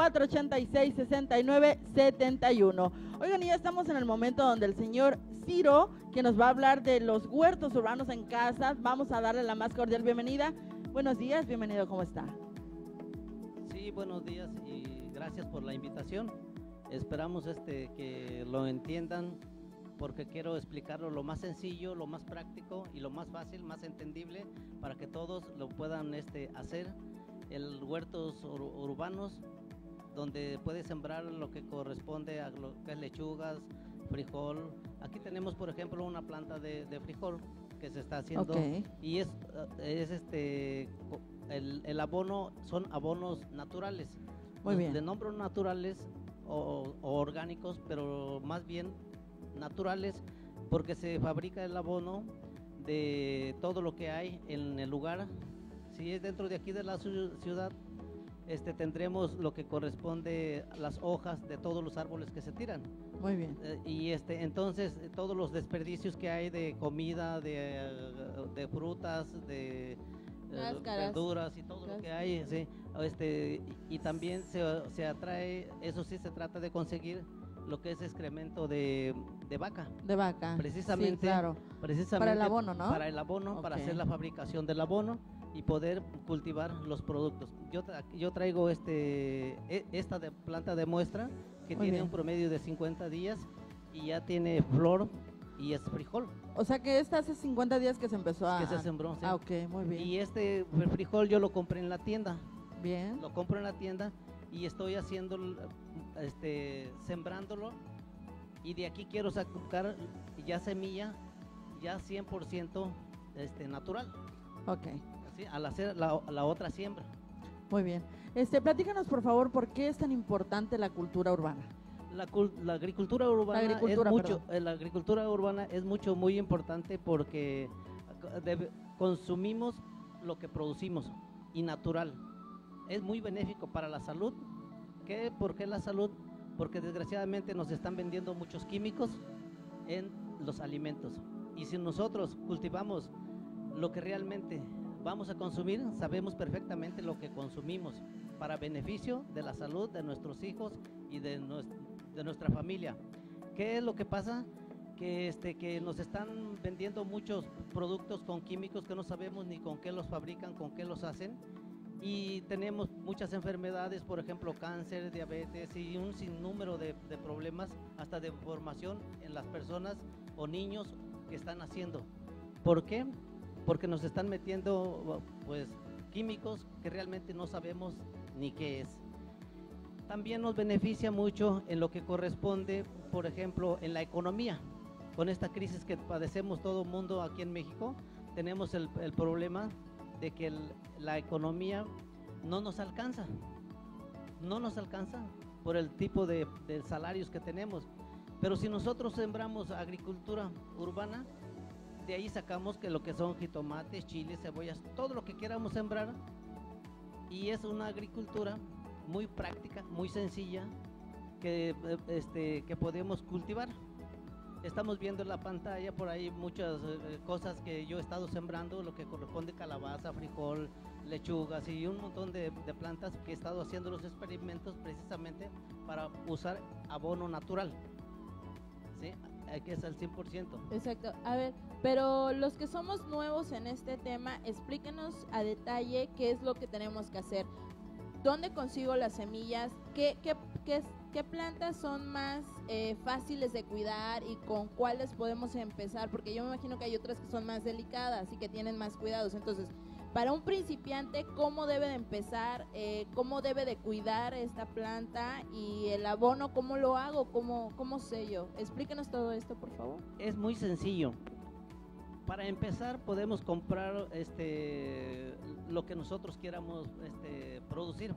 [SPEAKER 4] 486-6971. Oigan, y ya estamos en el momento donde el señor Ciro, que nos va a hablar de los huertos urbanos en casa, vamos a darle la más cordial bienvenida. Buenos días, bienvenido, ¿cómo está?
[SPEAKER 20] Sí, buenos días y gracias por la invitación. Esperamos que lo entiendan, porque quiero explicarlo lo más sencillo, lo más práctico y lo más fácil, más entendible, para que todos lo puedan hacer. El huertos urbanos, donde puede sembrar lo que corresponde a lo que es lechugas, frijol. Aquí tenemos, por ejemplo, una planta de frijol que se está haciendo, y el abono son abonos naturales.
[SPEAKER 4] Muy bien.
[SPEAKER 20] De nombres naturales o orgánicos, pero más bien naturales, porque se fabrica el abono de todo lo que hay en el lugar. Si es dentro de aquí de la ciudad, tendremos lo que corresponde a las hojas de todos los árboles que se tiran.
[SPEAKER 4] Muy bien.
[SPEAKER 20] Y entonces todos los desperdicios que hay de comida, de frutas, de verduras y todo lo que hay, sí, y también se atrae, eso sí, se trata de conseguir lo que es excremento de vaca.
[SPEAKER 4] De vaca.
[SPEAKER 20] Precisamente,
[SPEAKER 4] sí, claro.
[SPEAKER 20] Precisamente
[SPEAKER 4] para el abono, ¿no?
[SPEAKER 20] Para el abono, para hacer la fabricación del abono y poder cultivar los productos. Yo traigo esta planta de muestra que
[SPEAKER 4] Muy
[SPEAKER 20] tiene
[SPEAKER 4] bien.
[SPEAKER 20] un promedio de 50 días y ya tiene flor y es frijol.
[SPEAKER 4] O sea que esta hace 50 días que se empezó a...
[SPEAKER 20] Que se sembró, sí.
[SPEAKER 4] Ah, ok, muy bien.
[SPEAKER 20] Y frijol yo lo compré en la tienda.
[SPEAKER 4] Bien.
[SPEAKER 20] Lo compro en la tienda y estoy haciendo, sembrándolo, y de aquí quiero sacar ya semilla, ya 100% natural.
[SPEAKER 4] Ok.
[SPEAKER 20] ¿Sí? Al hacer la otra siembra.
[SPEAKER 4] Muy bien. Platícanos, por favor, ¿por qué es tan importante la cultura urbana?
[SPEAKER 20] La agricultura urbana es muy importante porque consumimos lo que producimos y natural. Es muy benéfico para la salud. ¿Por qué la salud? Porque desgraciadamente nos están vendiendo muchos químicos en los alimentos. Y si nosotros cultivamos lo que realmente vamos a consumir, sabemos perfectamente lo que consumimos para beneficio de la salud de nuestros hijos y de nuestra familia. ¿Qué es lo que pasa? Que nos están vendiendo muchos productos con químicos que no sabemos ni con qué los fabrican, con qué los hacen, y tenemos muchas enfermedades, por ejemplo cáncer, diabetes y un sinnúmero de problemas, hasta de deformación en las personas o niños que están haciendo. ¿Por qué? Porque nos están metiendo químicos que realmente no sabemos ni qué es. También nos beneficia mucho en lo que corresponde, por ejemplo, en la economía. Con esta crisis que padecemos todo el mundo aquí en México, tenemos el problema de que la economía no nos alcanza. No nos alcanza por el tipo de salarios que tenemos. Pero si nosotros sembramos agricultura urbana, de ahí sacamos que lo que son jitomates, chiles, cebollas, todo lo que queramos sembrar, y es una agricultura muy práctica, muy sencilla, que podemos cultivar. Estamos viendo en la pantalla por ahí muchas cosas que yo he estado sembrando, lo que corresponde calabaza, frijol, lechugas y un montón de plantas que he estado haciendo los experimentos precisamente para usar abono natural. ¿Sí? Que es al 100%.
[SPEAKER 6] Exacto. A ver, pero los que somos nuevos en este tema, explíquenos a detalle qué es lo que tenemos que hacer. ¿Dónde consigo las semillas? ¿Qué plantas son más fáciles de cuidar y con cuáles podemos empezar? Porque yo me imagino que hay otras que son más delicadas y que tienen más cuidados. Entonces, para un principiante, ¿cómo debe de empezar? ¿Cómo debe de cuidar esta planta? Y el abono, ¿cómo lo hago? ¿Cómo sé yo? Explíquenos todo esto, por favor.
[SPEAKER 20] Es muy sencillo. Para empezar, podemos comprar lo que nosotros quieramos producir.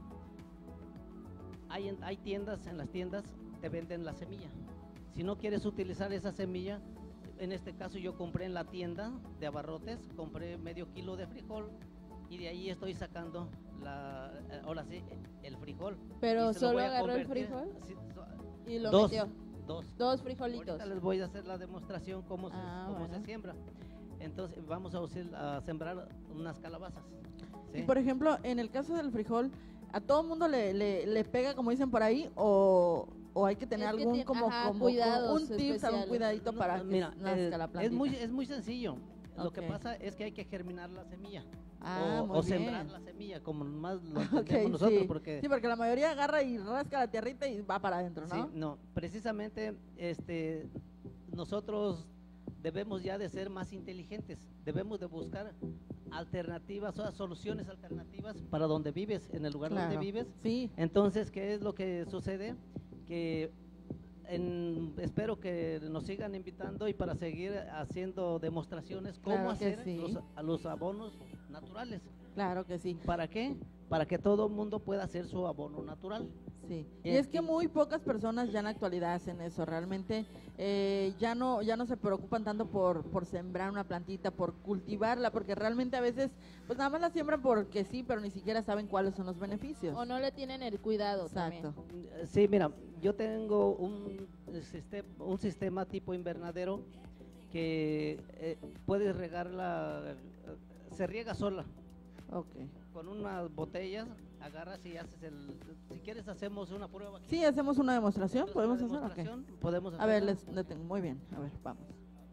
[SPEAKER 20] Hay tiendas, en las tiendas te venden la semilla. Si no quieres utilizar esa semilla, en este caso yo compré en la tienda de abarrotes, compré medio kilo de frijol y de ahí estoy sacando ahora sí, el frijol.
[SPEAKER 6] Pero solo agarró el frijol y lo metió. Dos frijolitos.
[SPEAKER 20] Ahorita les voy a hacer la demostración cómo se siembra. Entonces vamos a sembrar unas calabazas. ¿Sí?
[SPEAKER 4] Y por ejemplo, en el caso del frijol, ¿a todo mundo le pega, como dicen por ahí, o hay que tener algún
[SPEAKER 6] cuidados
[SPEAKER 4] un tips, algún
[SPEAKER 6] especiales?
[SPEAKER 4] cuidadito para que nazca la plantita?
[SPEAKER 20] Es muy sencillo. Lo que pasa es que hay que germinar la semilla. O sembrar la semilla, como más lo entendemos nosotros.
[SPEAKER 4] Sí.
[SPEAKER 20] Porque
[SPEAKER 4] porque la mayoría agarra y rasca la tierrita y va para adentro, ¿no?
[SPEAKER 20] Sí, no, precisamente nosotros debemos ya de ser más inteligentes, debemos de buscar alternativas, o soluciones alternativas para donde vives, en el lugar donde vives.
[SPEAKER 4] Sí.
[SPEAKER 20] Entonces, ¿qué es lo que sucede? Que espero que nos sigan invitando y para seguir haciendo demostraciones cómo hacer los abonos naturales.
[SPEAKER 4] Claro que sí.
[SPEAKER 20] ¿Para qué? Para que todo el mundo pueda hacer su abono natural.
[SPEAKER 4] Sí. Y es que muy pocas personas ya en la actualidad hacen eso. Realmente ya no se preocupan tanto por sembrar una plantita, por cultivarla, porque realmente a veces pues nada más la siembran porque sí, pero ni siquiera saben cuáles son los beneficios.
[SPEAKER 6] O no le tienen el cuidado.
[SPEAKER 4] Exacto.
[SPEAKER 6] También.
[SPEAKER 20] Sí, mira, yo tengo un sistema tipo invernadero que puedes regarla, se riega sola.
[SPEAKER 4] Okay.
[SPEAKER 20] Con unas botellas, agarras y haces si quieres hacemos una prueba aquí.
[SPEAKER 4] Sí, hacemos una demostración, ¿podemos hacer? Okay.
[SPEAKER 20] Podemos hacer.
[SPEAKER 4] A ver, les detengo, muy bien, a ver, vamos.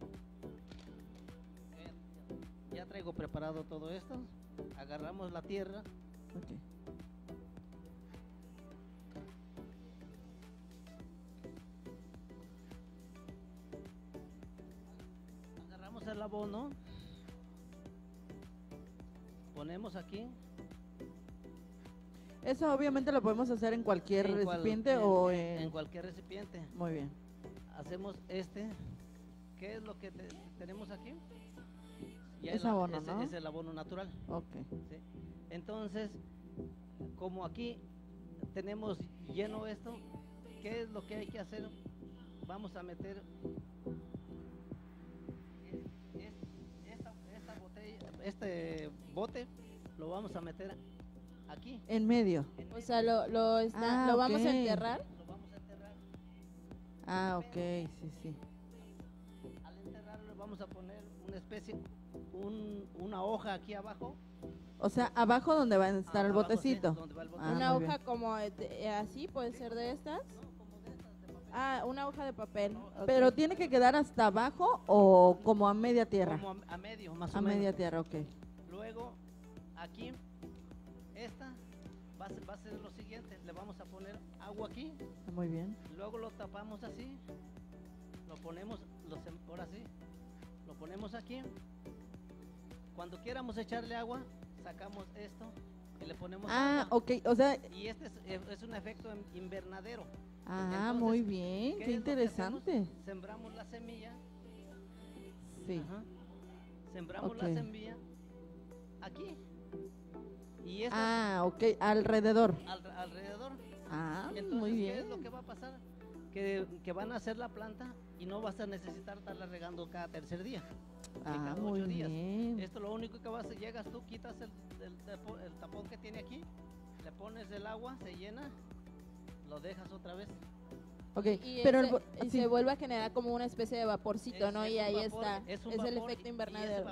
[SPEAKER 20] Ya traigo preparado todo esto, agarramos la tierra.
[SPEAKER 4] Okay.
[SPEAKER 20] Agarramos el abono. Ponemos aquí.
[SPEAKER 4] Eso obviamente lo podemos hacer en cualquier recipiente o
[SPEAKER 20] en cualquier recipiente.
[SPEAKER 4] Muy bien.
[SPEAKER 20] Hacemos ¿qué es lo que tenemos aquí? Ya
[SPEAKER 4] es abono, ¿no?
[SPEAKER 20] Es el abono natural.
[SPEAKER 4] Okay.
[SPEAKER 20] ¿Sí? Entonces, como aquí tenemos lleno esto, ¿qué es lo que hay que hacer? Vamos a meter este bote, lo vamos a meter aquí.
[SPEAKER 4] En medio.
[SPEAKER 6] O sea, lo vamos a enterrar.
[SPEAKER 20] Lo vamos a enterrar.
[SPEAKER 4] Ah, ok, sí.
[SPEAKER 20] Al enterrarlo vamos a poner una especie, una hoja aquí abajo.
[SPEAKER 4] O sea, abajo donde va a estar el botecito.
[SPEAKER 20] Sí,
[SPEAKER 6] una hoja como así, puede ser de estas. Una hoja de papel.
[SPEAKER 4] Okay. Pero tiene que quedar hasta abajo o como a media tierra.
[SPEAKER 20] Como a medio, más o menos.
[SPEAKER 4] A media tierra, ok.
[SPEAKER 20] Luego, aquí, esta va a ser lo siguiente. Le vamos a poner agua aquí.
[SPEAKER 4] Muy bien.
[SPEAKER 20] Luego lo tapamos así. Lo ponemos, ahora sí. Lo ponemos aquí. Cuando quieramos echarle agua, sacamos esto y le ponemos agua.
[SPEAKER 4] Ok, o sea.
[SPEAKER 20] Y este es un efecto invernadero.
[SPEAKER 4] Entonces, muy bien, qué interesante.
[SPEAKER 20] Sembramos la semilla.
[SPEAKER 4] Sí.
[SPEAKER 20] Ajá. Sembramos la semilla aquí. Y
[SPEAKER 4] ok, alrededor.
[SPEAKER 20] Alrededor.
[SPEAKER 4] Entonces, muy bien.
[SPEAKER 20] ¿Qué es lo que va a pasar? Que van a hacer la planta y no vas a necesitar estarla regando cada tercer día. Cada 8 días.
[SPEAKER 4] Bien.
[SPEAKER 20] Esto lo único que llegas tú, quitas el tapón que tiene aquí, le pones el agua, se llena, lo dejas otra vez.
[SPEAKER 4] Okay,
[SPEAKER 6] y
[SPEAKER 4] pero
[SPEAKER 6] se vuelve a generar como una especie de vaporcito, ¿no? Y ahí
[SPEAKER 20] vapor,
[SPEAKER 6] está,
[SPEAKER 20] es
[SPEAKER 6] el efecto invernadero.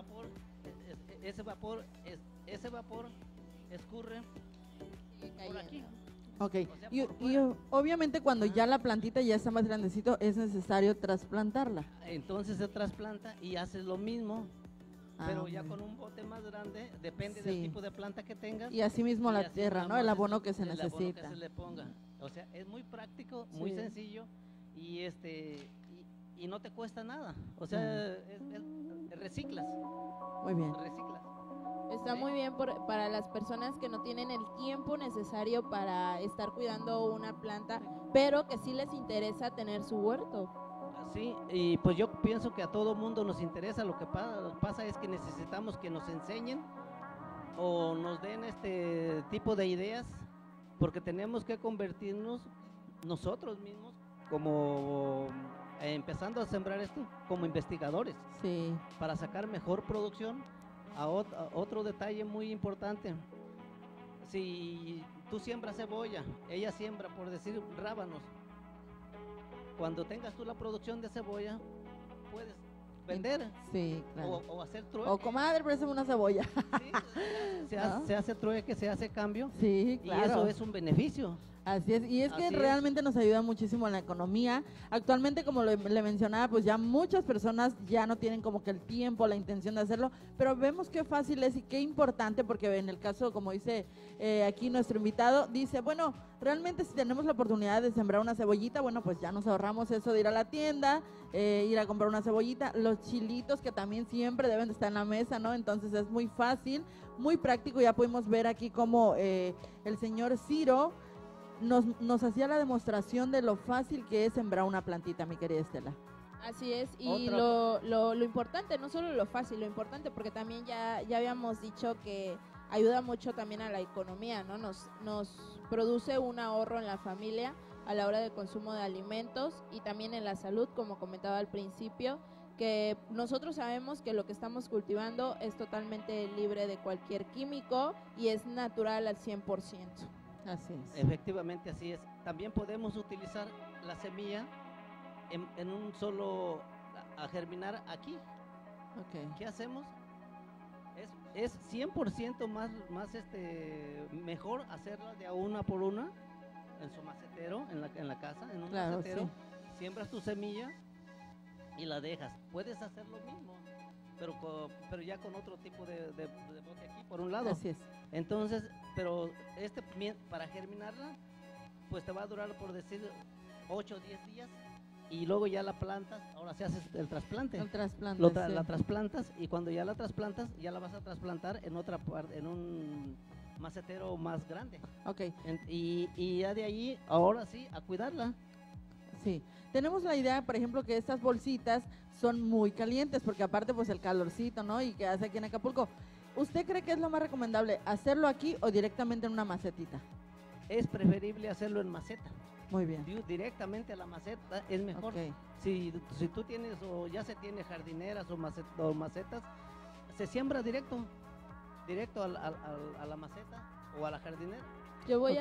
[SPEAKER 20] Ese vapor escurre por aquí.
[SPEAKER 4] Ok, y obviamente cuando ya la plantita ya está más grandecito es necesario trasplantarla.
[SPEAKER 20] Entonces se trasplanta y haces lo mismo, pero ya con un bote más grande, depende del tipo de planta que tengas.
[SPEAKER 4] Y así mismo la tierra, ¿no? El abono que se necesita.
[SPEAKER 20] El abono que se le ponga. O sea, es muy práctico, muy sencillo y y no te cuesta nada. O sea, reciclas.
[SPEAKER 4] Muy bien.
[SPEAKER 20] Reciclas.
[SPEAKER 6] Está muy bien para las personas que no tienen el tiempo necesario para estar cuidando una planta, pero que sí les interesa tener su huerto.
[SPEAKER 20] Sí, y pues yo pienso que a todo mundo nos interesa. Lo que pasa es que necesitamos que nos enseñen o nos den este tipo de ideas, porque tenemos que convertirnos nosotros mismos como empezando a sembrar esto como investigadores, para sacar mejor producción. Otro detalle muy importante: si tú siembras cebolla, ella siembra, por decir, rábanos, cuando tengas tú la producción de cebolla, puedes vender.
[SPEAKER 4] Sí, claro.
[SPEAKER 20] O hacer trueque.
[SPEAKER 4] O comadre, préstame una cebolla.
[SPEAKER 20] Sí, se hace trueque, se hace cambio.
[SPEAKER 4] Sí, claro.
[SPEAKER 20] Y eso es un beneficio.
[SPEAKER 4] Así es, y es que
[SPEAKER 20] Así
[SPEAKER 4] realmente nos ayuda muchísimo en la economía. Actualmente, como le mencionaba, pues ya muchas personas ya no tienen como que el tiempo, la intención de hacerlo, pero vemos qué fácil es y qué importante, porque en el caso, como dice aquí nuestro invitado, dice, bueno, realmente si tenemos la oportunidad de sembrar una cebollita, bueno, pues ya nos ahorramos eso de ir a la tienda, ir a comprar una cebollita, los chilitos que también siempre deben de estar en la mesa, ¿no? Entonces es muy fácil, muy práctico. Ya pudimos ver aquí como el señor Ciro nos hacía la demostración de lo fácil que es sembrar una plantita, mi querida Estela.
[SPEAKER 6] Así es, y lo importante, no solo lo fácil, lo importante, porque también ya habíamos dicho que ayuda mucho también a la economía, ¿no? Nos produce un ahorro en la familia a la hora del consumo de alimentos y también en la salud, como comentaba al principio, que nosotros sabemos que lo que estamos cultivando es totalmente libre de cualquier químico y es natural al 100%.
[SPEAKER 4] Así es.
[SPEAKER 20] Efectivamente, así es. También podemos utilizar la semilla en un solo, a germinar aquí.
[SPEAKER 4] Okay.
[SPEAKER 20] ¿Qué hacemos? Es 100% más mejor hacerla de a una por una en su macetero, en la casa, en un macetero. Sí. Siembras tu semilla y la dejas. Puedes hacer lo mismo, pero ya con otro tipo de bote aquí, por un lado.
[SPEAKER 4] Así es.
[SPEAKER 20] Entonces, pero para germinarla, pues te va a durar, por decir, 8 o 10 días, y luego ya la plantas. Ahora se hace el trasplante.
[SPEAKER 4] El trasplante, sí.
[SPEAKER 20] La trasplantas, y cuando ya la trasplantas, ya la vas a trasplantar en otra parte, en un macetero más grande.
[SPEAKER 4] Okay.
[SPEAKER 20] Y ya de ahí, ahora sí, a cuidarla.
[SPEAKER 4] Sí, tenemos la idea, por ejemplo, que estas bolsitas son muy calientes, porque aparte pues el calorcito, ¿no? Y que hace aquí en Acapulco. ¿Usted cree que es lo más recomendable hacerlo aquí o directamente en una macetita?
[SPEAKER 20] Es preferible hacerlo en maceta.
[SPEAKER 4] Muy bien.
[SPEAKER 20] Directamente a la maceta es mejor.
[SPEAKER 4] Okay.
[SPEAKER 20] Si tú tienes, o ya se tiene jardineras o macetas, se siembra directo a la maceta o a la jardinera.
[SPEAKER 6] Yo voy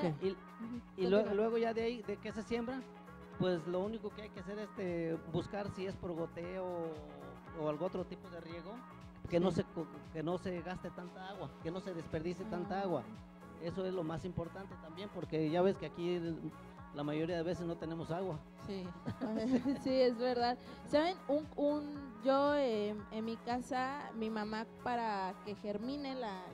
[SPEAKER 20] y luego ya de ahí, de que se siembra, pues lo único que hay que hacer es buscar si es por goteo o algún otro tipo de riego, que no se gaste tanta agua, que no se desperdicie tanta agua. Eso es lo más importante también, porque ya ves que aquí la mayoría de veces no tenemos agua.
[SPEAKER 6] Sí, sí, es verdad. ¿Saben? Yo en mi casa, mi mamá, para que germine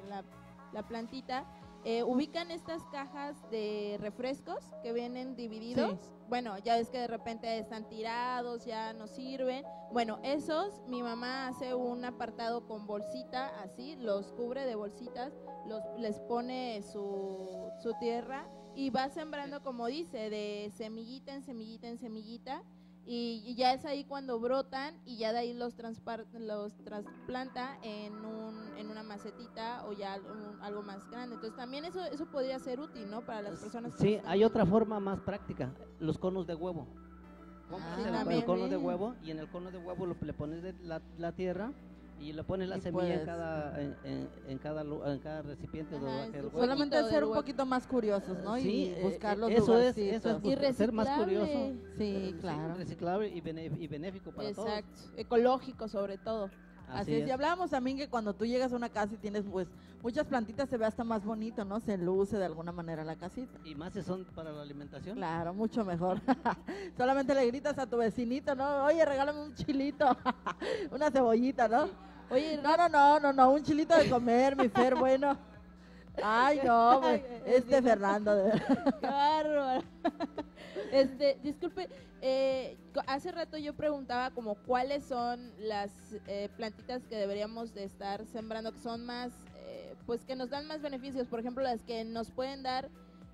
[SPEAKER 6] la plantita, ubican estas cajas de refrescos que vienen divididos. Sí. Bueno, ya ves que de repente están tirados, ya no sirven. Bueno, esos, mi mamá hace un apartado con bolsita, así, los cubre de bolsitas, les pone su tierra y va sembrando, como dice, de semillita en semillita en semillita. Y ya es ahí cuando brotan, y ya de ahí los trasplanta en una macetita o ya algo más grande. Entonces también eso podría ser útil, ¿no? Para las personas.
[SPEAKER 20] Sí, hay otra forma más práctica, los conos de huevo. El cono de huevo, y en el cono de huevo le pones la tierra y le pones la semilla en cada recipiente.
[SPEAKER 4] Solamente ser un poquito más curiosos, ¿no?
[SPEAKER 20] Sí,
[SPEAKER 4] y buscar los
[SPEAKER 20] eso es
[SPEAKER 6] ser
[SPEAKER 20] más curioso.
[SPEAKER 4] Sí, claro.
[SPEAKER 20] Reciclable y benéfico para todos.
[SPEAKER 6] Exacto, ecológico sobre todo.
[SPEAKER 4] Así es. Y hablábamos también que cuando tú llegas a una casa y tienes pues muchas plantitas, se ve hasta más bonito, ¿no? Se luce de alguna manera la casita.
[SPEAKER 20] Y más si son para la alimentación.
[SPEAKER 4] Claro, mucho mejor. Solamente le gritas a tu vecinito, ¿no? Oye, regálame un chilito, una cebollita, ¿no? Sí. Oye, no, un chilito de comer, mi Fer, bueno. Ay, no, pues, Fernando, de verdad.
[SPEAKER 6] Qué bárbaro. Disculpe, hace rato yo preguntaba como cuáles son las plantitas que deberíamos de estar sembrando, que son más, pues que nos dan más beneficios, por ejemplo, las que nos pueden dar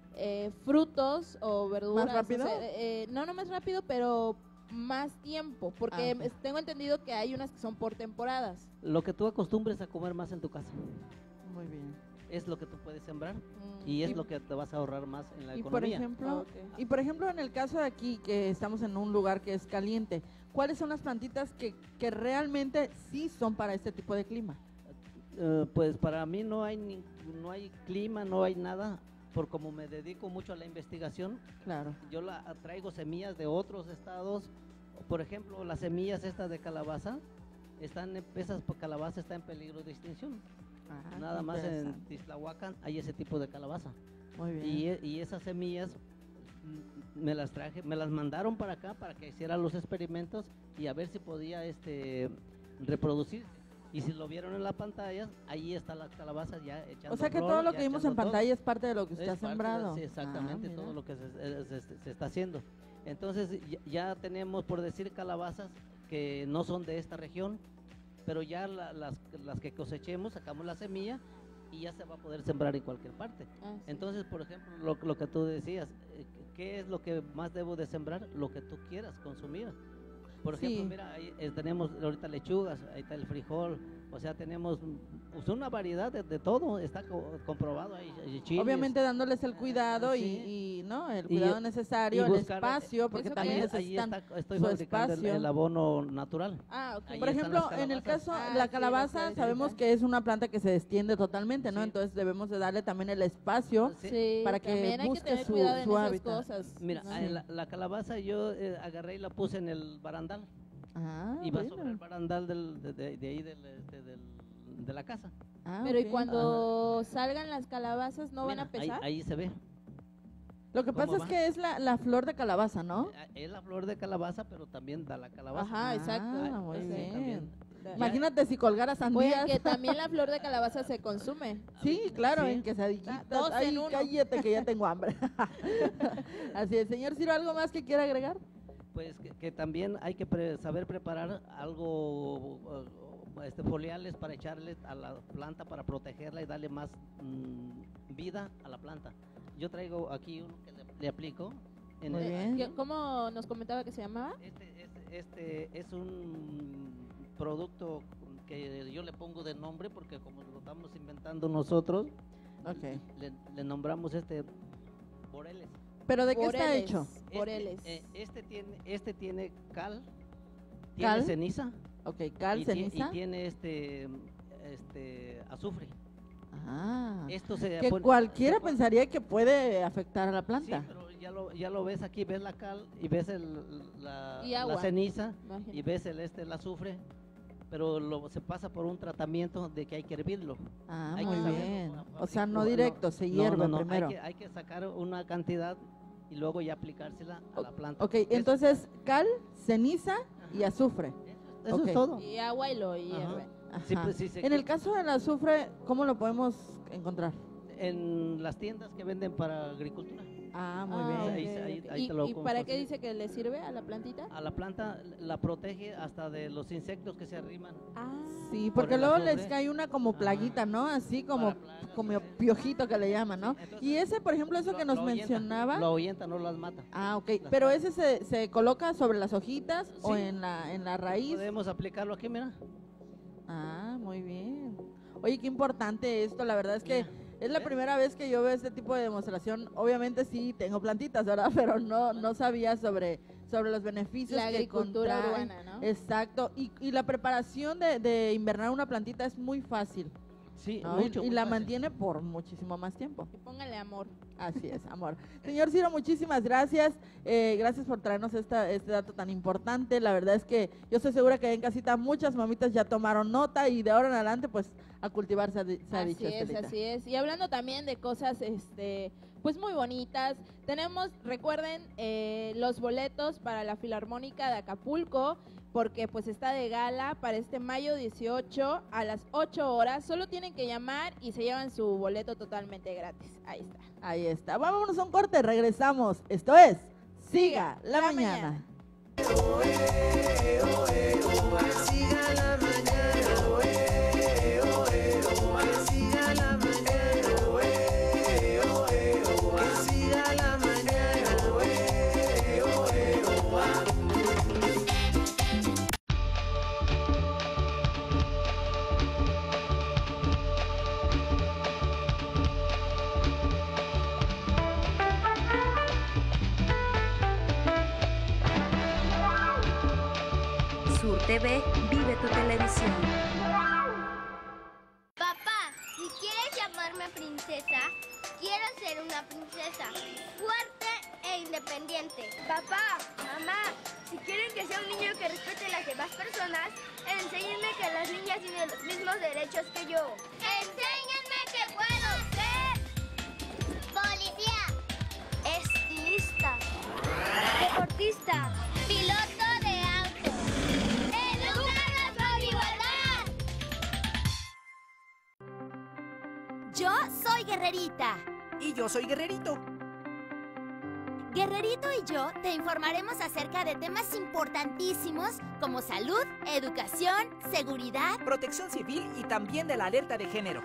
[SPEAKER 6] frutos o verduras.
[SPEAKER 4] ¿Más rápido?
[SPEAKER 6] O sea, no más rápido, pero más tiempo, porque tengo entendido que hay unas que son por temporadas.
[SPEAKER 20] Lo que tú acostumbres a comer más en tu casa.
[SPEAKER 4] Muy bien.
[SPEAKER 20] Es lo que tú puedes sembrar y es lo que te vas a ahorrar más en la economía.
[SPEAKER 4] Por ejemplo, en el caso de aquí, que estamos en un lugar que es caliente, ¿cuáles son las plantitas que realmente sí son para este tipo de clima?
[SPEAKER 20] Pues para mí no hay clima, no hay nada. por como me dedico mucho a la investigación,
[SPEAKER 4] claro,
[SPEAKER 20] yo traigo semillas de otros estados. Por ejemplo, las semillas estas de calabaza, esas calabazas están en peligro de extinción. Nada más en Tixlahuacan hay ese tipo de calabaza.
[SPEAKER 4] Muy bien.
[SPEAKER 20] Y esas semillas me las mandaron para acá para que hiciera los experimentos y a ver si podía reproducir. Y si lo vieron en la pantalla, ahí están las calabazas ya echando.
[SPEAKER 4] O sea que todo lo que vimos en pantalla es parte de lo que usted ha sembrado.
[SPEAKER 20] Sí, exactamente, todo lo que se está haciendo. Entonces ya tenemos, por decir, calabazas que no son de esta región, pero ya las que cosechemos, sacamos la semilla y ya se va a poder sembrar en cualquier parte.
[SPEAKER 6] Sí.
[SPEAKER 20] Entonces, por ejemplo, lo que tú decías, ¿qué es lo que más debo de sembrar? Lo que tú quieras consumir. Por ejemplo, mira, ahí tenemos ahorita lechugas, ahí está el frijol, o sea, tenemos una variedad de todo, está comprobado ahí. Chiles.
[SPEAKER 4] Obviamente dándoles el cuidado y ¿no? El cuidado necesario, el espacio, porque también necesitan
[SPEAKER 20] estoy
[SPEAKER 4] su
[SPEAKER 20] fabricando
[SPEAKER 4] espacio.
[SPEAKER 20] el abono natural.
[SPEAKER 4] Por ejemplo, en el caso, la calabaza, sabemos que es una planta que se extiende totalmente, ¿no? Entonces debemos de darle también el espacio para que busque su hábitat.
[SPEAKER 20] Mira, la calabaza yo agarré y la puse en el barandal. Y va sobre el barandal de ahí de la casa.
[SPEAKER 6] Pero ¿y cuando salgan las calabazas no van a pesar?
[SPEAKER 20] Ahí se ve.
[SPEAKER 4] Lo que pasa es que es la flor de calabaza, ¿no?
[SPEAKER 20] Es la flor de calabaza, pero también da la calabaza.
[SPEAKER 6] Ajá, exacto.
[SPEAKER 4] Muy bien.
[SPEAKER 20] También.
[SPEAKER 4] Imagínate si colgara sandías.
[SPEAKER 6] Oye, que también la flor de calabaza se consume.
[SPEAKER 4] Sí, claro, en quesadillitas.
[SPEAKER 6] Dos
[SPEAKER 4] Ay,
[SPEAKER 6] en uno.
[SPEAKER 4] cállate que ya tengo hambre. Así es. Señor Ciro, ¿algo más que quiera agregar?
[SPEAKER 20] Pues que también hay que saber preparar algo, foliares para echarle a la planta para protegerla y darle más vida a la planta. Yo traigo aquí uno que le aplico.
[SPEAKER 4] Muy bien.
[SPEAKER 6] ¿Cómo nos comentaba que se llamaba?
[SPEAKER 20] Este es un producto que yo le pongo de nombre porque como lo estamos inventando nosotros, le nombramos boreles.
[SPEAKER 4] ¿Pero de qué está hecho?
[SPEAKER 6] Boreles.
[SPEAKER 20] Este tiene cal, tiene ceniza.
[SPEAKER 4] Ok, cal, ceniza.
[SPEAKER 20] Y tiene azufre. Esto
[SPEAKER 4] que cualquiera pensaría que puede afectar a la planta.
[SPEAKER 20] Sí, pero ya lo ves aquí, ves la cal y ves la ceniza.
[SPEAKER 6] Imagínate.
[SPEAKER 20] Y ves el azufre, pero se pasa por un tratamiento de que hay que hervirlo.
[SPEAKER 4] Muy bien. O sea, no directo, se hierve primero.
[SPEAKER 20] Hay que sacar una cantidad y luego ya aplicársela a la planta.
[SPEAKER 4] Ok, entonces cal, ceniza y azufre.
[SPEAKER 20] Eso es todo.
[SPEAKER 6] Y agua y lo hierve.
[SPEAKER 20] Sí, pues, sí,
[SPEAKER 4] en el caso del azufre, ¿cómo lo podemos encontrar?
[SPEAKER 20] En las tiendas que venden para agricultura.
[SPEAKER 4] Muy bien.
[SPEAKER 20] Ahí te lo
[SPEAKER 6] ¿Y para qué dice que le sirve a la plantita?
[SPEAKER 20] A la planta la protege hasta de los insectos que se arriman.
[SPEAKER 4] Sí, porque luego les cae una como plaguita, ¿no? Así como piojito que le llaman, ¿no? Y ese, por ejemplo, eso que nos mencionaba.
[SPEAKER 20] Lo ahuyenta, no las mata.
[SPEAKER 4] Ok. Pero ese se coloca sobre las hojitas o en la raíz.
[SPEAKER 20] Podemos aplicarlo aquí, mira.
[SPEAKER 4] Muy bien. Oye, qué importante esto, la verdad es que es la primera vez que yo veo este tipo de demostración. Obviamente sí tengo plantitas, ¿verdad? Pero no sabía sobre los beneficios
[SPEAKER 6] la agricultura urbana, ¿no?
[SPEAKER 4] Exacto. Y la preparación de invernar una plantita es muy fácil.
[SPEAKER 20] Sí,
[SPEAKER 4] ¿no?
[SPEAKER 20] mucho,
[SPEAKER 4] y la mantiene por muchísimo más tiempo.
[SPEAKER 6] Y póngale amor.
[SPEAKER 4] Así es, amor. Señor Ciro, muchísimas gracias. Gracias por traernos este dato tan importante. La verdad es que yo estoy segura que en casita muchas mamitas ya tomaron nota y de ahora en adelante pues a cultivar se ha dicho.
[SPEAKER 6] Así es. Y hablando también de cosas pues muy bonitas, recuerden los boletos para la Filarmónica de Acapulco, porque pues está de gala para este mayo 18 a las 8 horas. Solo tienen que llamar y se llevan su boleto totalmente gratis. Ahí está.
[SPEAKER 4] Vámonos a un corte, regresamos. Esto es Siga la Mañana.
[SPEAKER 2] Siga la
[SPEAKER 1] Sur TV, vive tu televisión.
[SPEAKER 15] Papá, si quieres llamarme princesa, quiero ser ser una princesa fuerte e independiente. Papá, mamá, si quieren que sea un niño que respete a las demás personas, enséñenme que las niñas tienen los mismos derechos que yo. Enséñenme que puedo ser policía, estilista, deportista, piloto de auto. ¡Educados por igualdad!
[SPEAKER 8] Yo soy Guerrerita.
[SPEAKER 9] Y yo soy Guerrerito.
[SPEAKER 8] Guerrerito y yo te informaremos acerca de temas importantísimos como salud, educación, seguridad,
[SPEAKER 9] protección civil y también de la alerta de género.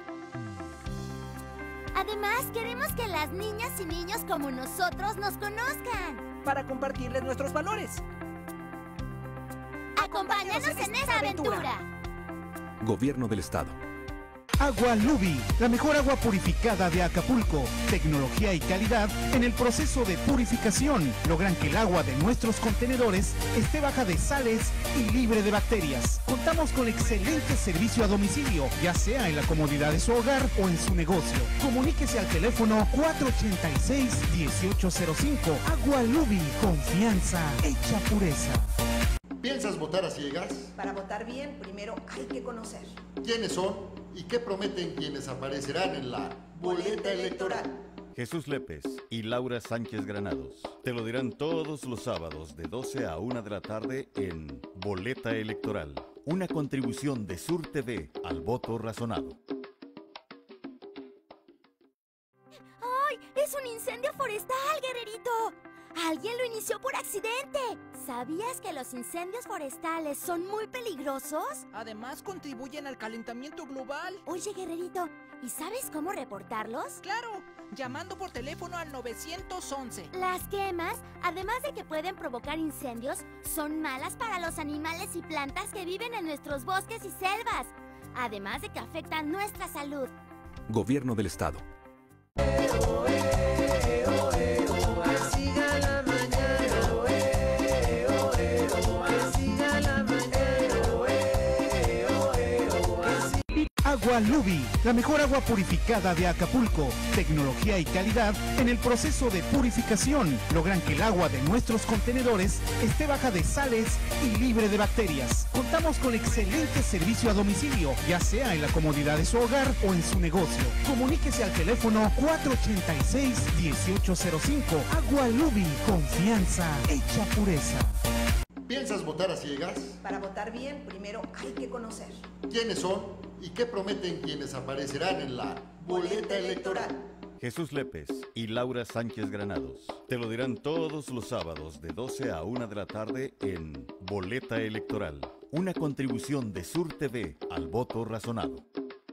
[SPEAKER 8] Además, queremos que las niñas y niños como nosotros nos conozcan.
[SPEAKER 9] Para compartirles nuestros valores.
[SPEAKER 8] Acompáñanos en esta aventura.
[SPEAKER 10] Gobierno del Estado.
[SPEAKER 14] Agua Lubi, la mejor agua purificada de Acapulco. Tecnología y calidad en el proceso de purificación. Logran que el agua de nuestros contenedores esté baja de sales y libre de bacterias. Contamos con excelente servicio a domicilio, ya sea en la comodidad de su hogar o en su negocio. Comuníquese al teléfono 486-1805. Agua Lubi, confianza hecha pureza.
[SPEAKER 11] ¿Piensas votar a ciegas?
[SPEAKER 12] Para votar bien, primero hay que conocer.
[SPEAKER 11] ¿Quiénes son y qué prometen quienes aparecerán en la boleta electoral?
[SPEAKER 13] Jesús Lépez y Laura Sánchez Granados te lo dirán todos los sábados de 12 a 1 de la tarde en Boleta Electoral, una contribución de Sur TV al voto razonado.
[SPEAKER 8] ¡Ay! ¡Es un incendio forestal, Guerrerito! ¡Alguien lo inició por accidente! ¿Sabías que los incendios forestales son muy peligrosos?
[SPEAKER 9] Además, contribuyen al calentamiento global.
[SPEAKER 8] Oye, Guerrerito, ¿y sabes cómo reportarlos?
[SPEAKER 9] ¡Claro! Llamando por teléfono al 911.
[SPEAKER 8] Las quemas, además de que pueden provocar incendios, son malas para los animales y plantas que viven en nuestros bosques y selvas. Además de que afectan nuestra salud.
[SPEAKER 10] Gobierno del Estado.
[SPEAKER 14] Agua Lubi, la mejor agua purificada de Acapulco. Tecnología y calidad en el proceso de purificación. Logran que el agua de nuestros contenedores esté baja de sales y libre de bacterias. Contamos con excelente servicio a domicilio, ya sea en la comodidad de su hogar o en su negocio. Comuníquese al teléfono 486-1805. Agua Lubi, confianza hecha pureza.
[SPEAKER 11] ¿Piensas votar a ciegas?
[SPEAKER 12] Para votar bien, primero hay que conocer.
[SPEAKER 11] ¿Quiénes son y qué prometen quienes aparecerán en la boleta electoral?
[SPEAKER 13] Jesús Lépez y Laura Sánchez Granados te lo dirán todos los sábados de 12 a 1 de la tarde en Boleta Electoral, una contribución de Sur TV al voto razonado.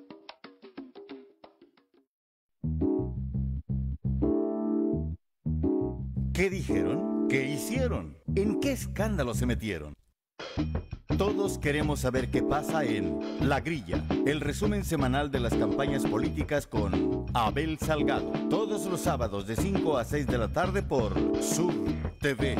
[SPEAKER 13] ¿Qué dijeron? ¿Qué hicieron? ¿En qué escándalo se metieron? Todos queremos saber qué pasa en La Grilla, el resumen semanal de las campañas políticas con Abel Salgado. Todos los sábados de 5 a 6 de la tarde por Sur TV.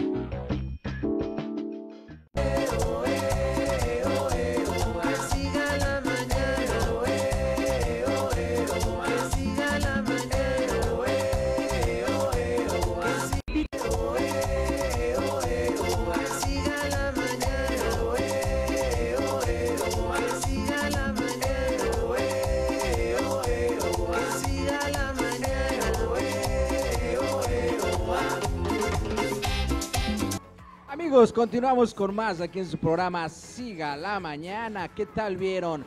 [SPEAKER 5] Amigos, continuamos con más aquí en su programa Siga la Mañana. ¿Qué tal vieron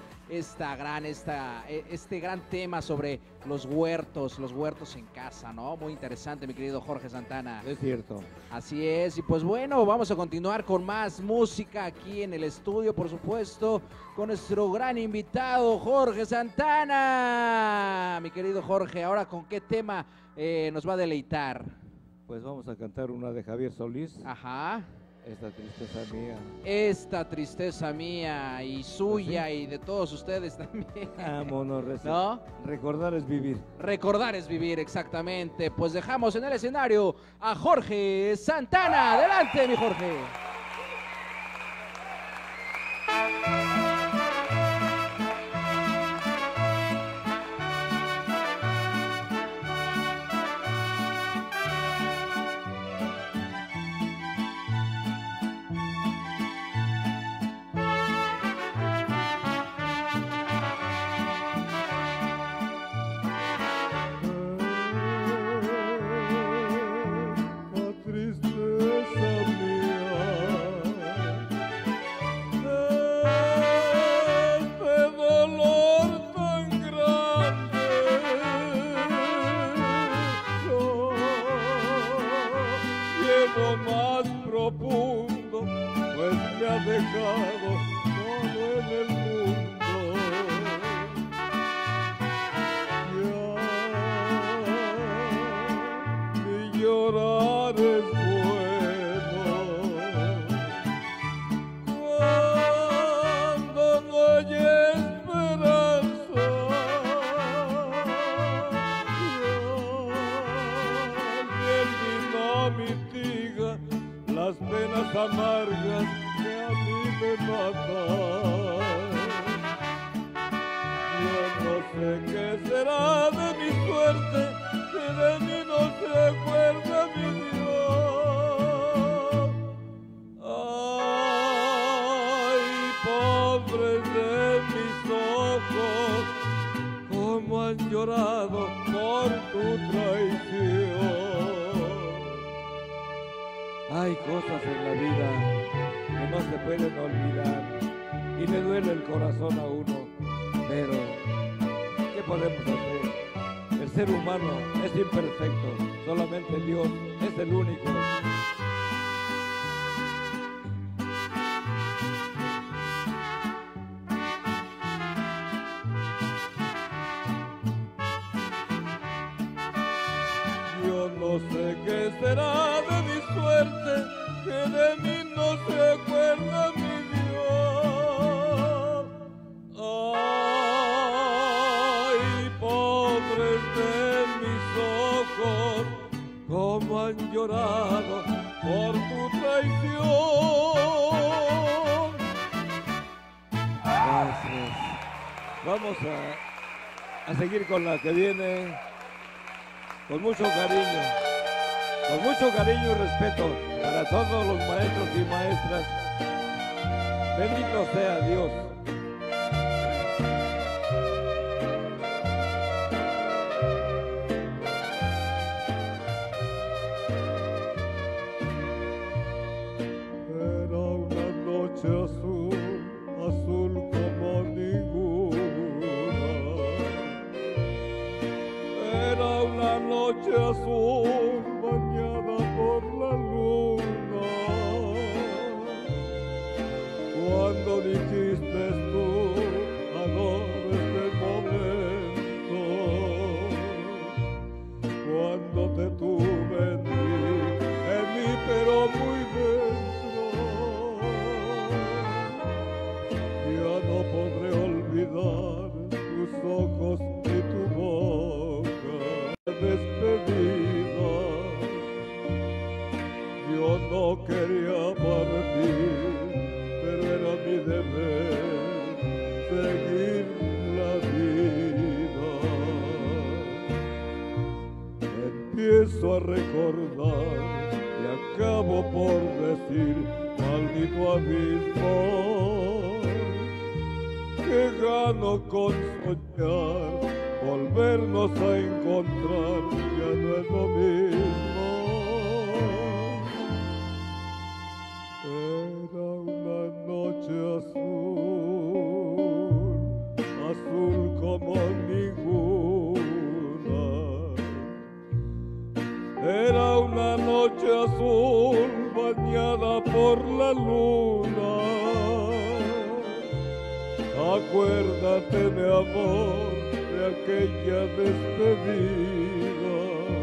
[SPEAKER 5] este gran tema sobre los huertos en casa, ¿no? Muy interesante, mi querido Jorge Santana.
[SPEAKER 17] Es cierto.
[SPEAKER 5] Así es, y pues bueno, vamos a continuar con más música aquí en el estudio, por supuesto, con nuestro gran invitado, Jorge Santana. Mi querido Jorge, ahora ¿con qué tema nos va a deleitar?
[SPEAKER 17] Pues vamos a cantar una de Javier Solís.
[SPEAKER 5] Ajá.
[SPEAKER 17] Esta tristeza mía.
[SPEAKER 5] Esta tristeza mía y suya, ¿sí? Y de todos ustedes también.
[SPEAKER 17] Vámonos,
[SPEAKER 5] ¿no?
[SPEAKER 17] Recordar es vivir.
[SPEAKER 5] Recordar es vivir, exactamente. Pues dejamos en el escenario a Jorge Santana. Adelante, mi Jorge.
[SPEAKER 7] olvido más profundo, pues me ha dejado solo en el mundo. Ya, mi llorar es bueno cuando no hay esperanza. Mitiga las penas amargas que a mí me matan. Yo no sé qué será de mi suerte, que de mí no se acuerda mi Dios. Ay, pobres de mis ojos, cómo han llorado por tu traición.
[SPEAKER 17] Hay cosas en la vida que no se pueden olvidar y le duele el corazón a uno, pero ¿qué podemos hacer? El ser humano es imperfecto, solamente Dios es el único.
[SPEAKER 7] Yo no sé qué será de mi suerte, que de mí no se acuerda mi Dios. Ay, pobres de mis ojos, cómo han llorado por tu traición.
[SPEAKER 17] Gracias. Vamos a seguir con la que viene. Con mucho cariño y respeto para todos los maestros y maestras. Bendito sea Dios.
[SPEAKER 7] Era una noche azul, azul como ninguna. Era una noche azul bañada por la luna. Cuando dijiste tú, adoro este momento. Cuando te tuve en mí, pero muy dentro. Ya no podré olvidar tus ojos y tu boca. Despedida, yo no quería partir, pero era mi deber seguir la vida. Empiezo a recordar y acabo por decir, maldito abismo, que gano con soñar. Volvernos a encontrar ya no es lo mismo. Era una noche azul, azul como ninguna. Era una noche azul bañada por la luna. Acuérdate, mi amor, de aquella despedida.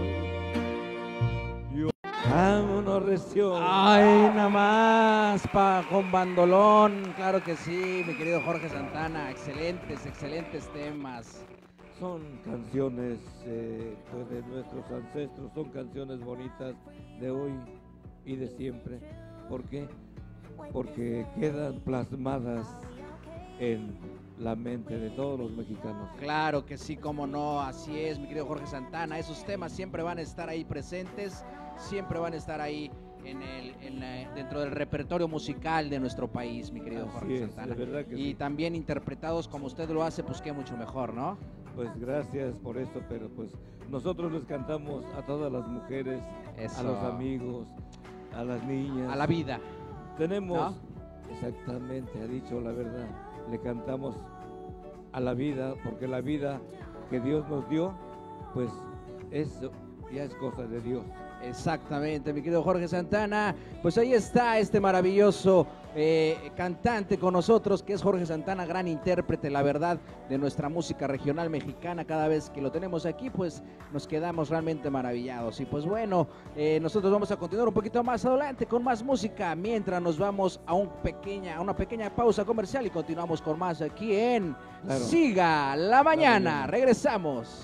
[SPEAKER 17] Vámonos, Recio.
[SPEAKER 5] Ay, nada más, con bandolón, claro que sí, mi querido Jorge Santana, excelentes temas.
[SPEAKER 17] Son canciones pues de nuestros ancestros, son canciones bonitas de hoy y de siempre. ¿Por qué? Porque quedan plasmadas en la mente de todos los mexicanos.
[SPEAKER 5] Claro que sí, cómo no, así es, mi querido Jorge Santana. Esos temas siempre van a estar ahí presentes, siempre van a estar ahí dentro del repertorio musical de nuestro país, mi querido Jorge Santana.
[SPEAKER 17] De verdad que
[SPEAKER 5] y
[SPEAKER 17] sí.
[SPEAKER 5] también interpretados como usted lo hace, pues qué mucho mejor, ¿no?
[SPEAKER 17] Pues gracias por esto, pero pues nosotros les cantamos a todas las mujeres,
[SPEAKER 5] Eso.
[SPEAKER 17] a los amigos, a las niñas.
[SPEAKER 5] A la vida.
[SPEAKER 17] Tenemos,
[SPEAKER 5] ¿no?
[SPEAKER 17] Exactamente, ha dicho la verdad, le cantamos a la vida, porque la vida que Dios nos dio, pues eso ya es cosa de Dios.
[SPEAKER 5] Exactamente, mi querido Jorge Santana. Pues ahí está este maravilloso cantante con nosotros, que es Jorge Santana, gran intérprete, la verdad, de nuestra música regional mexicana. Cada vez que lo tenemos aquí, pues nos quedamos realmente maravillados. Y pues bueno, nosotros vamos a continuar un poquito más adelante con más música, mientras nos vamos a una pequeña pausa comercial y continuamos con más aquí en Siga la Mañana. Regresamos.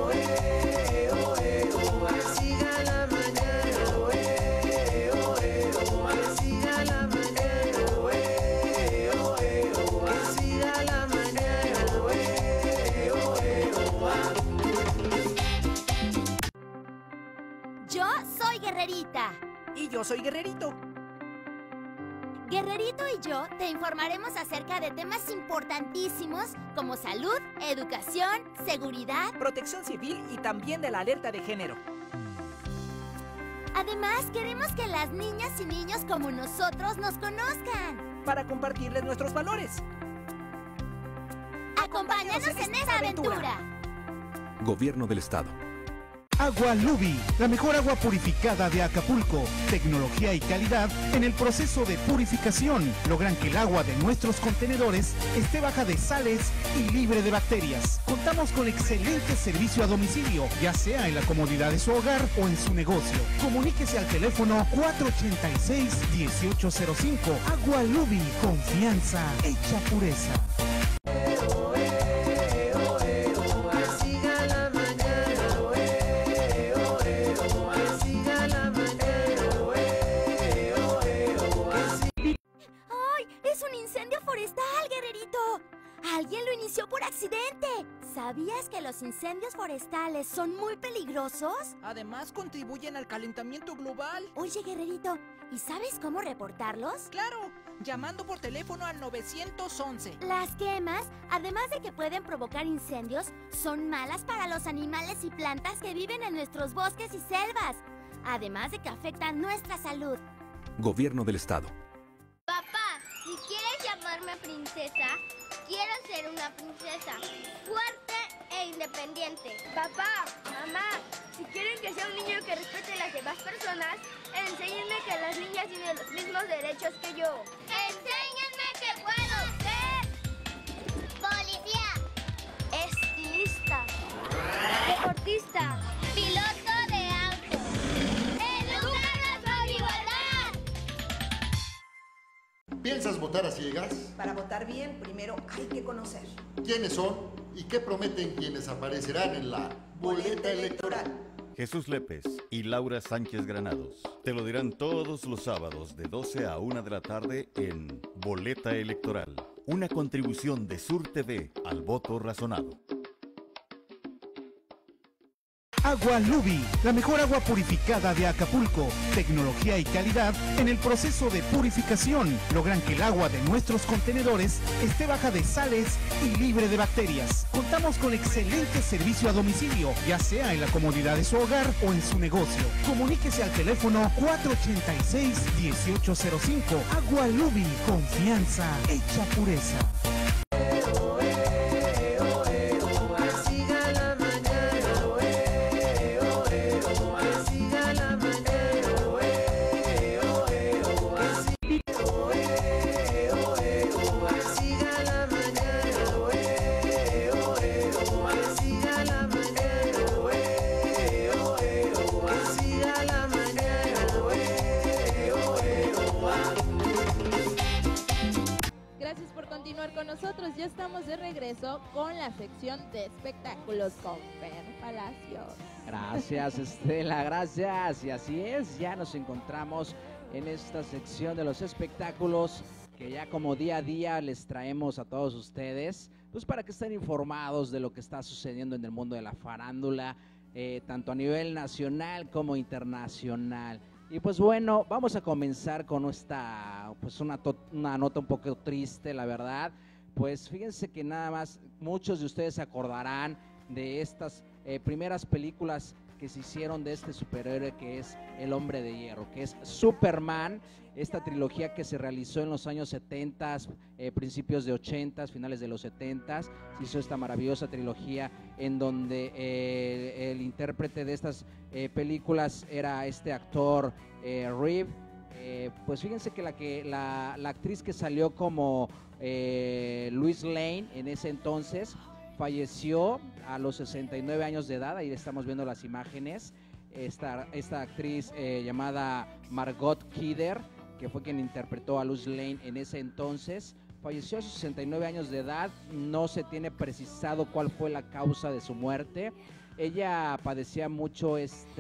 [SPEAKER 8] Yo soy Guerrerita.
[SPEAKER 9] Y yo soy Guerrerito.
[SPEAKER 8] Guerrerito y yo te informaremos acerca de temas importantísimos como salud, educación, seguridad,
[SPEAKER 9] protección civil y también de la alerta de género.
[SPEAKER 8] Además, queremos que las niñas y niños como nosotros nos conozcan.
[SPEAKER 9] Para compartirles nuestros valores.
[SPEAKER 8] Acompáñanos en esta aventura.
[SPEAKER 10] Gobierno del Estado.
[SPEAKER 14] Agua Lubi, la mejor agua purificada de Acapulco. Tecnología y calidad en el proceso de purificación logran que el agua de nuestros contenedores esté baja de sales y libre de bacterias. Contamos con excelente servicio a domicilio, ya sea en la comodidad de su hogar o en su negocio. Comuníquese al teléfono 486-1805. Agua Lubi, confianza hecha pureza.
[SPEAKER 8] ¡Alguien lo inició por accidente! ¿Sabías que los incendios forestales son muy peligrosos?
[SPEAKER 9] Además, contribuyen al calentamiento global.
[SPEAKER 8] Oye, Guerrerito, ¿y sabes cómo reportarlos?
[SPEAKER 9] ¡Claro! Llamando por teléfono al 911.
[SPEAKER 8] Las quemas, además de que pueden provocar incendios, son malas para los animales y plantas que viven en nuestros bosques y selvas. Además de que afectan nuestra salud.
[SPEAKER 10] Gobierno del Estado.
[SPEAKER 15] Papá, si quieres llamarme princesa, quiero ser una princesa fuerte e independiente. Papá, mamá, si quieren que sea un niño que respete a las demás personas, enséñenme que las niñas tienen los mismos derechos que yo. Enséñenme que puedo ser policía, estilista, deportista, piloto de auto. ¡Educados por igualdad!
[SPEAKER 11] ¿Piensas votar a ciegas?
[SPEAKER 12] Para votar bien, primero hay que conocer.
[SPEAKER 11] ¿Quiénes son y qué prometen quienes aparecerán en la boleta electoral?
[SPEAKER 13] Jesús Lépez y Laura Sánchez Granados te lo dirán todos los sábados de 12 a 1 de la tarde en Boleta Electoral, una contribución de Sur TV al voto razonado.
[SPEAKER 14] Agua Lubi, la mejor agua purificada de Acapulco. Tecnología y calidad en el proceso de purificación logran que el agua de nuestros contenedores esté baja de sales y libre de bacterias. Contamos con excelente servicio a domicilio, ya sea en la comodidad de su hogar o en su negocio. Comuníquese al teléfono 486-1805. Agua Lubi, confianza hecha pureza.
[SPEAKER 6] Con nosotros ya estamos de regreso con la sección de espectáculos con Fer Palacios.
[SPEAKER 5] Gracias, Estela, gracias. Y así es, ya nos encontramos en esta sección de los espectáculos que ya como día a día les traemos a todos ustedes, pues para que estén informados de lo que está sucediendo en el mundo de la farándula, tanto a nivel nacional como internacional. Y pues bueno, vamos a comenzar con esta, pues una nota un poco triste, la verdad. Pues fíjense que nada más, muchos de ustedes se acordarán de estas primeras películas que se hicieron de este superhéroe que es el Hombre de Hierro, que es Superman. Esta trilogía que se realizó en los años 70, principios de 80, finales de los 70, se hizo esta maravillosa trilogía en donde el intérprete de estas películas era este actor Reeve. Pues fíjense que la actriz que salió como Lois Lane en ese entonces falleció a los 69 años de edad. Ahí estamos viendo las imágenes. Esta actriz llamada Margot Kidder, que fue quien interpretó a Lois Lane en ese entonces, falleció a sus 69 años de edad. No se tiene precisado cuál fue la causa de su muerte. Ella padecía mucho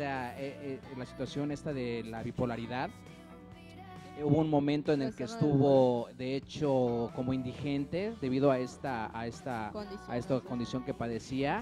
[SPEAKER 5] la situación esta de la bipolaridad. Hubo un momento en el que estuvo, de hecho, como indigente debido a esta condición que padecía.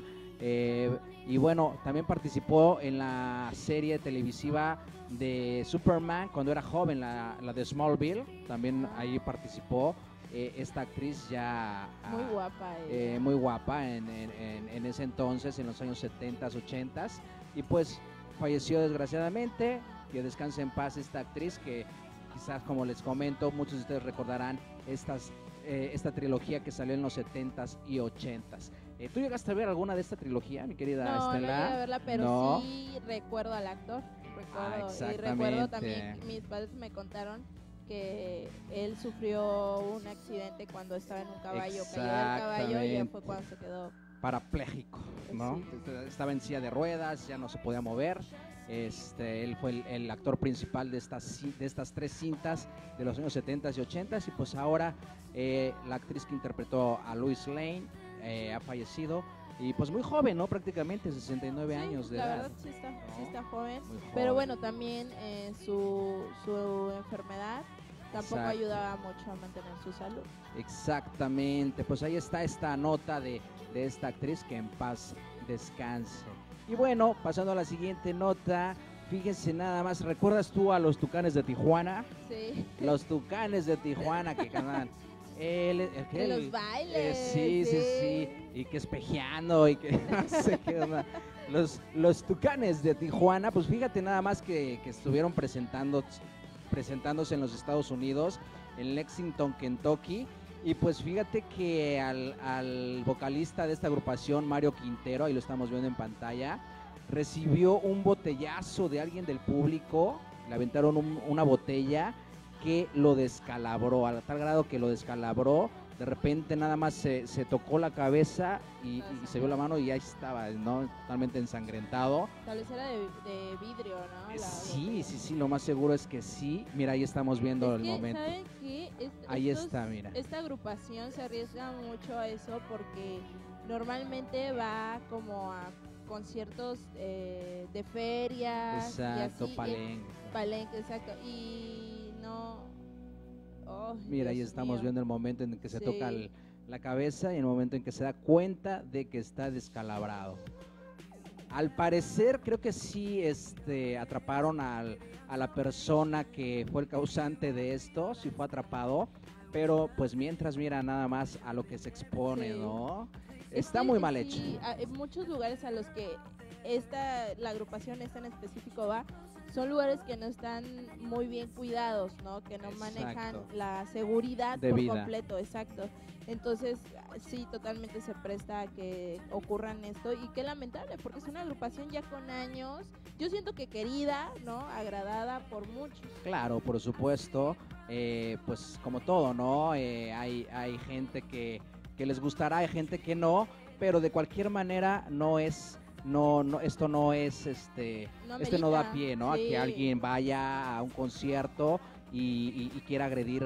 [SPEAKER 5] Y bueno, también participó en la serie televisiva de Superman cuando era joven, la de Smallville. También ahí participó esta actriz ya
[SPEAKER 6] muy guapa,
[SPEAKER 5] muy guapa en ese entonces, en los años 70s, 80s. Y pues falleció desgraciadamente. Que descanse en paz esta actriz, que quizás, como les comento, muchos de ustedes recordarán esta trilogía que salió en los 70s y 80s. ¿Tú llegaste a ver alguna de esta trilogía, mi querida Estela?
[SPEAKER 6] No llegué a verla, pero sí recuerdo al actor. Y recuerdo también, mis padres me contaron que él sufrió un accidente cuando estaba en un caballo, cayó del caballo y ya fue cuando se quedó
[SPEAKER 5] parapléjico, ¿no? Sí. Estaba en silla de ruedas, ya no se podía mover. Él fue el actor principal de estas tres cintas de los años 70s y 80s, y pues ahora la actriz que interpretó a Lois Lane ha fallecido, y pues muy joven, ¿no? Prácticamente 69 años de edad.
[SPEAKER 6] La verdad sí está joven, pero bueno, también su enfermedad tampoco ayudaba mucho a mantener su salud.
[SPEAKER 5] Exactamente, pues ahí está esta nota de esta actriz, que en paz descanse. Y bueno, pasando a la siguiente nota, fíjense nada más, ¿recuerdas tú a los Tucanes de Tijuana?
[SPEAKER 6] Sí.
[SPEAKER 5] Los Tucanes de Tijuana que cantan
[SPEAKER 6] los bailes.
[SPEAKER 5] Sí, y que espejeando y que no sé qué onda. Los Tucanes de Tijuana, pues fíjate nada más que estuvieron presentándose en los Estados Unidos, en Lexington, Kentucky. Y pues fíjate que al vocalista de esta agrupación, Mario Quintero, ahí lo estamos viendo en pantalla, recibió un botellazo de alguien del público. Le aventaron una botella que lo descalabró, a tal grado que lo descalabró. De repente nada más se tocó la cabeza y se vio la mano y ahí estaba, ¿no? Totalmente ensangrentado.
[SPEAKER 6] Tal vez era de vidrio, ¿no?
[SPEAKER 5] Sí, lo más seguro es que sí. Mira, ahí estamos viendo el momento.
[SPEAKER 6] ¿Saben qué?
[SPEAKER 5] Ahí está, mira.
[SPEAKER 6] Esta agrupación se arriesga mucho a eso porque normalmente va como a conciertos de ferias.
[SPEAKER 5] Exacto,
[SPEAKER 6] palenque, exacto. Y no... Oh,
[SPEAKER 5] mira, ahí
[SPEAKER 6] Dios
[SPEAKER 5] estamos
[SPEAKER 6] mío.
[SPEAKER 5] viendo el momento en que se toca la cabeza y el momento en que se da cuenta de que está descalabrado. Al parecer, creo que sí atraparon a la persona que fue el causante de esto, sí fue atrapado, pero pues mientras mira nada más a lo que se expone, ¿no? Está muy mal hecho.
[SPEAKER 6] Hay muchos lugares a los que la agrupación esta en específico va, son lugares que no están muy bien cuidados, ¿no? Que no manejan la seguridad por completo, exacto. Entonces, sí, totalmente se presta a que ocurran esto, y qué lamentable, porque es una agrupación ya con años, yo siento que querida, ¿no? Agradada por muchos.
[SPEAKER 5] Claro, por supuesto, pues como todo, ¿no? Hay gente que les gustará, hay gente que no, pero de cualquier manera esto no da pie, ¿no?
[SPEAKER 6] Sí.
[SPEAKER 5] A que alguien vaya a un concierto y quiera agredir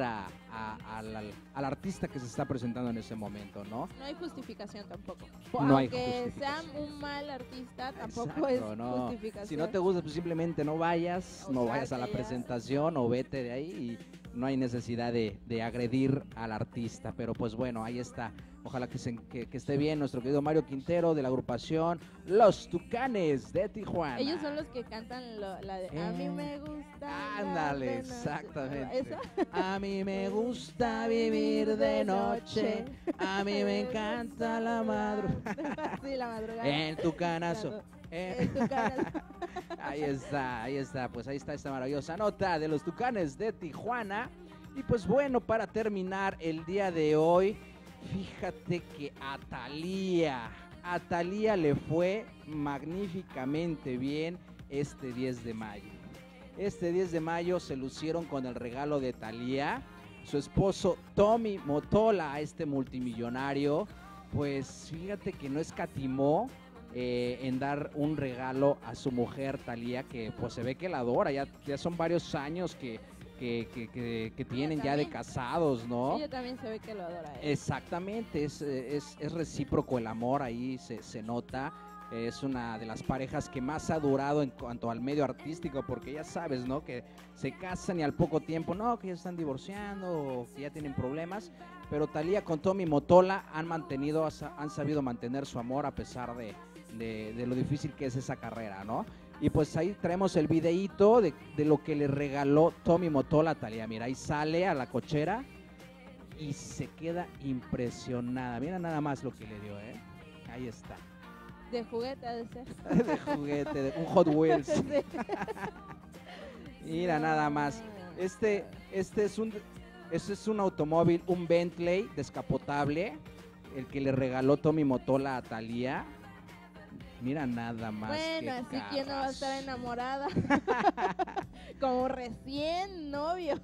[SPEAKER 5] al artista que se está presentando en ese momento, ¿no?
[SPEAKER 6] No hay justificación tampoco.
[SPEAKER 5] No hay
[SPEAKER 6] Aunque
[SPEAKER 5] justificación.
[SPEAKER 6] sea un mal artista, tampoco es justificación.
[SPEAKER 5] Si no te gusta, pues simplemente no vayas a la presentación o vete de ahí, y no hay necesidad de agredir al artista. Pero pues bueno, ahí está. Ojalá que esté bien nuestro querido Mario Quintero, de la agrupación Los Tucanes de Tijuana.
[SPEAKER 6] Ellos son los que cantan la de A mí me gusta.
[SPEAKER 5] Ándale, exactamente.
[SPEAKER 6] ¿Esa?
[SPEAKER 5] A mí me gusta vivir de noche, a mí me encanta la madrugada.
[SPEAKER 6] Sí, la madrugada.
[SPEAKER 5] En tu canazo. Ahí está, pues ahí está esta maravillosa nota de los Tucanes de Tijuana. Y pues bueno, para terminar el día de hoy, fíjate que a Thalía le fue magníficamente bien este 10 de mayo. Este 10 de mayo se lucieron con el regalo de Thalía. Su esposo Tommy Mottola, este multimillonario, pues fíjate que no escatimó en dar un regalo a su mujer Thalía, que pues se ve que la adora. Ya son varios años que tienen ya de casados, ¿no?
[SPEAKER 6] Ella también se ve que lo adora.
[SPEAKER 5] Exactamente, es recíproco el amor, ahí se nota. Es una de las parejas que más ha durado en cuanto al medio artístico, porque ya sabes, ¿no? Que se casan y al poco tiempo, no, que ya están divorciando o que ya tienen problemas. Pero Thalía con Tommy Mottola han sabido mantener su amor a pesar de lo difícil que es esa carrera, ¿no? Y pues ahí traemos el videíto de lo que le regaló Tommy Mottola a Thalía. Mira, ahí sale a la cochera y se queda impresionada. Mira nada más lo que le dio, ¿eh? Ahí está.
[SPEAKER 6] De juguete ha de ser.
[SPEAKER 5] De juguete, un Hot Wheels.
[SPEAKER 6] Sí.
[SPEAKER 5] Mira nada más. Este es un automóvil, un Bentley descapotable, el que le regaló Tommy Mottola a Thalía. Mira nada más.
[SPEAKER 6] Bueno, así quién no va a estar enamorada. Como recién novios.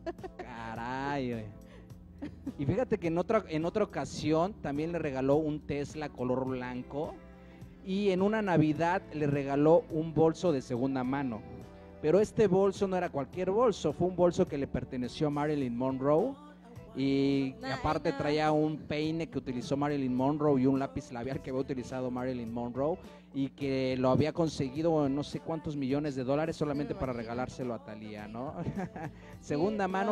[SPEAKER 5] Caray, güey. Y fíjate que en otra ocasión también le regaló un Tesla color blanco. Y en una Navidad le regaló un bolso de segunda mano. Pero este bolso no era cualquier bolso, fue un bolso que le perteneció a Marilyn Monroe. Y aparte traía un peine que utilizó Marilyn Monroe y un lápiz labial que había utilizado Marilyn Monroe. Y que lo había conseguido en no sé cuántos millones de dólares solamente para regalárselo a Thalía, ¿no? Segunda mano,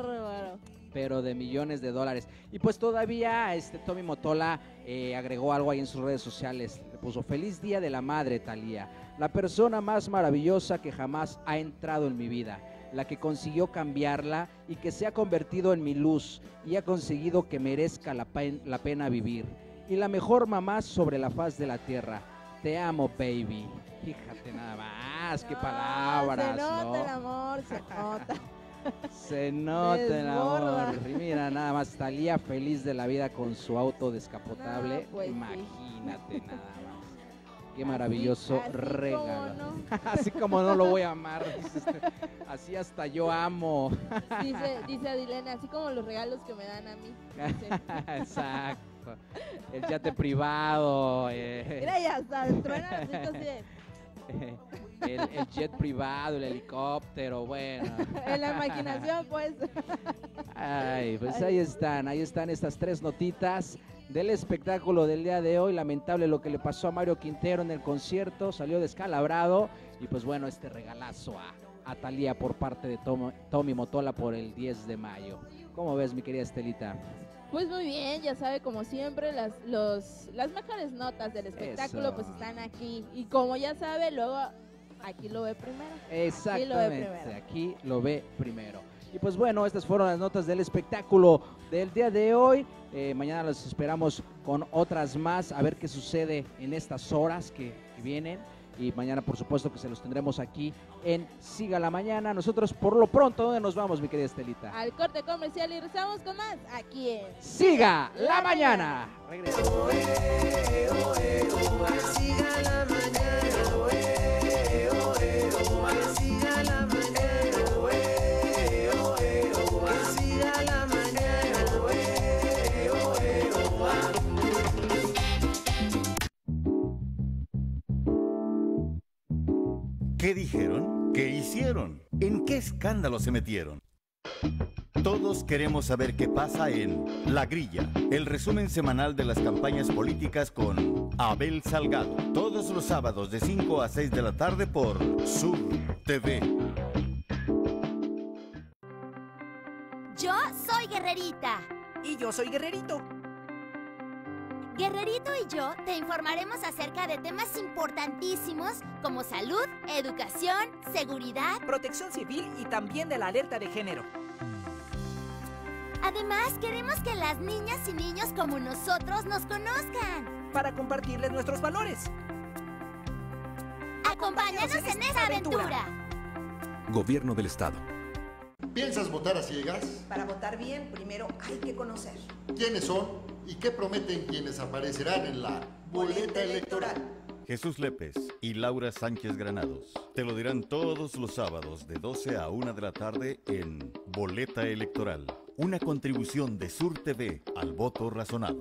[SPEAKER 5] pero de millones de dólares. Y pues todavía Tommy Mottola agregó algo ahí en sus redes sociales. Le puso: feliz día de la madre, Thalía, la persona más maravillosa que jamás ha entrado en mi vida, la que consiguió cambiarla y que se ha convertido en mi luz y ha conseguido que merezca la pena vivir, y la mejor mamá sobre la faz de la tierra. Te amo, baby. Fíjate nada más, qué palabras,
[SPEAKER 6] se nota,
[SPEAKER 5] ¿no?
[SPEAKER 6] el amor, se nota.
[SPEAKER 5] Se nota el amor. Y mira nada más, Thalía feliz de la vida con su auto descapotable.
[SPEAKER 6] Pues
[SPEAKER 5] imagínate nada más. Qué maravilloso
[SPEAKER 6] así
[SPEAKER 5] regalo.
[SPEAKER 6] Como no.
[SPEAKER 5] Así como no lo voy a amar. Así hasta yo amo.
[SPEAKER 6] Dice Adilena, así como los regalos que me dan a mí.
[SPEAKER 5] Exacto. El yate privado.
[SPEAKER 6] Mira, ya hasta truena los discos así de...
[SPEAKER 5] El jet privado, el helicóptero, bueno.
[SPEAKER 6] En la imaginación, pues.
[SPEAKER 5] Ay, pues ahí están estas tres notitas del espectáculo del día de hoy. Lamentable lo que le pasó a Mario Quintero en el concierto, salió descalabrado. Y pues bueno, este regalazo a Thalía por parte de Tommy Mottola por el 10 de mayo. ¿Cómo ves, mi querida Estelita?
[SPEAKER 6] Pues muy bien, ya sabe, como siempre, las mejores notas del espectáculo pues están aquí. Y como ya sabe, luego aquí lo ve primero.
[SPEAKER 5] Exactamente, aquí lo ve primero. Y pues bueno, estas fueron las notas del espectáculo del día de hoy. Mañana los esperamos con otras más, a ver qué sucede en estas horas que vienen. Y mañana, por supuesto, que se los tendremos aquí en Siga la Mañana. Nosotros, por lo pronto, ¿dónde nos vamos, mi querida Estelita?
[SPEAKER 6] Al corte comercial y regresamos con más aquí en
[SPEAKER 5] Siga la Mañana. Regresamos.
[SPEAKER 2] Siga la mañana, siga la mañana, siga la mañana.
[SPEAKER 13] ¿Qué dijeron? ¿Qué hicieron? ¿En qué escándalo se metieron? Todos queremos saber qué pasa en La Grilla, el resumen semanal de las campañas políticas con Abel Salgado. Todos los sábados de 5 a 6 de la tarde por Sur TV.
[SPEAKER 8] Yo soy Guerrerita.
[SPEAKER 9] Y yo soy Guerrerito.
[SPEAKER 8] Guerrerito y yo te informaremos acerca de temas importantísimos como salud, educación, seguridad,
[SPEAKER 9] protección civil y también de la alerta de género.
[SPEAKER 8] Además, queremos que las niñas y niños como nosotros nos conozcan.
[SPEAKER 9] Para compartirles nuestros valores.
[SPEAKER 8] Acompáñanos en esta aventura.
[SPEAKER 10] Gobierno del Estado.
[SPEAKER 11] ¿Piensas votar a ciegas?
[SPEAKER 12] Para votar bien, primero hay que conocer.
[SPEAKER 11] ¿Quiénes son y qué prometen quienes aparecerán en la boleta electoral?
[SPEAKER 13] Jesús Lépez y Laura Sánchez Granados te lo dirán todos los sábados de 12 a 1 de la tarde en Boleta Electoral, una contribución de Sur TV al voto razonado.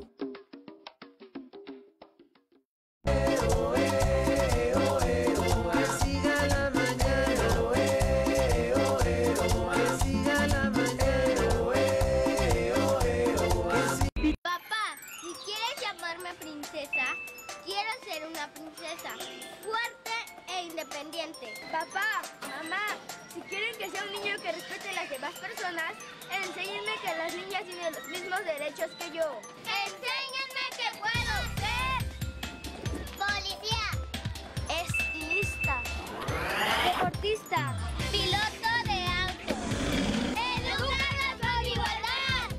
[SPEAKER 15] Quiero ser una princesa fuerte e independiente. Papá, mamá, si quieren que sea un niño que respete a las demás personas, enséñenme que las niñas tienen los mismos derechos que yo. Enséñenme que puedo ser policía, estilista, deportista, piloto de auto. ¡Educarnos por igualdad!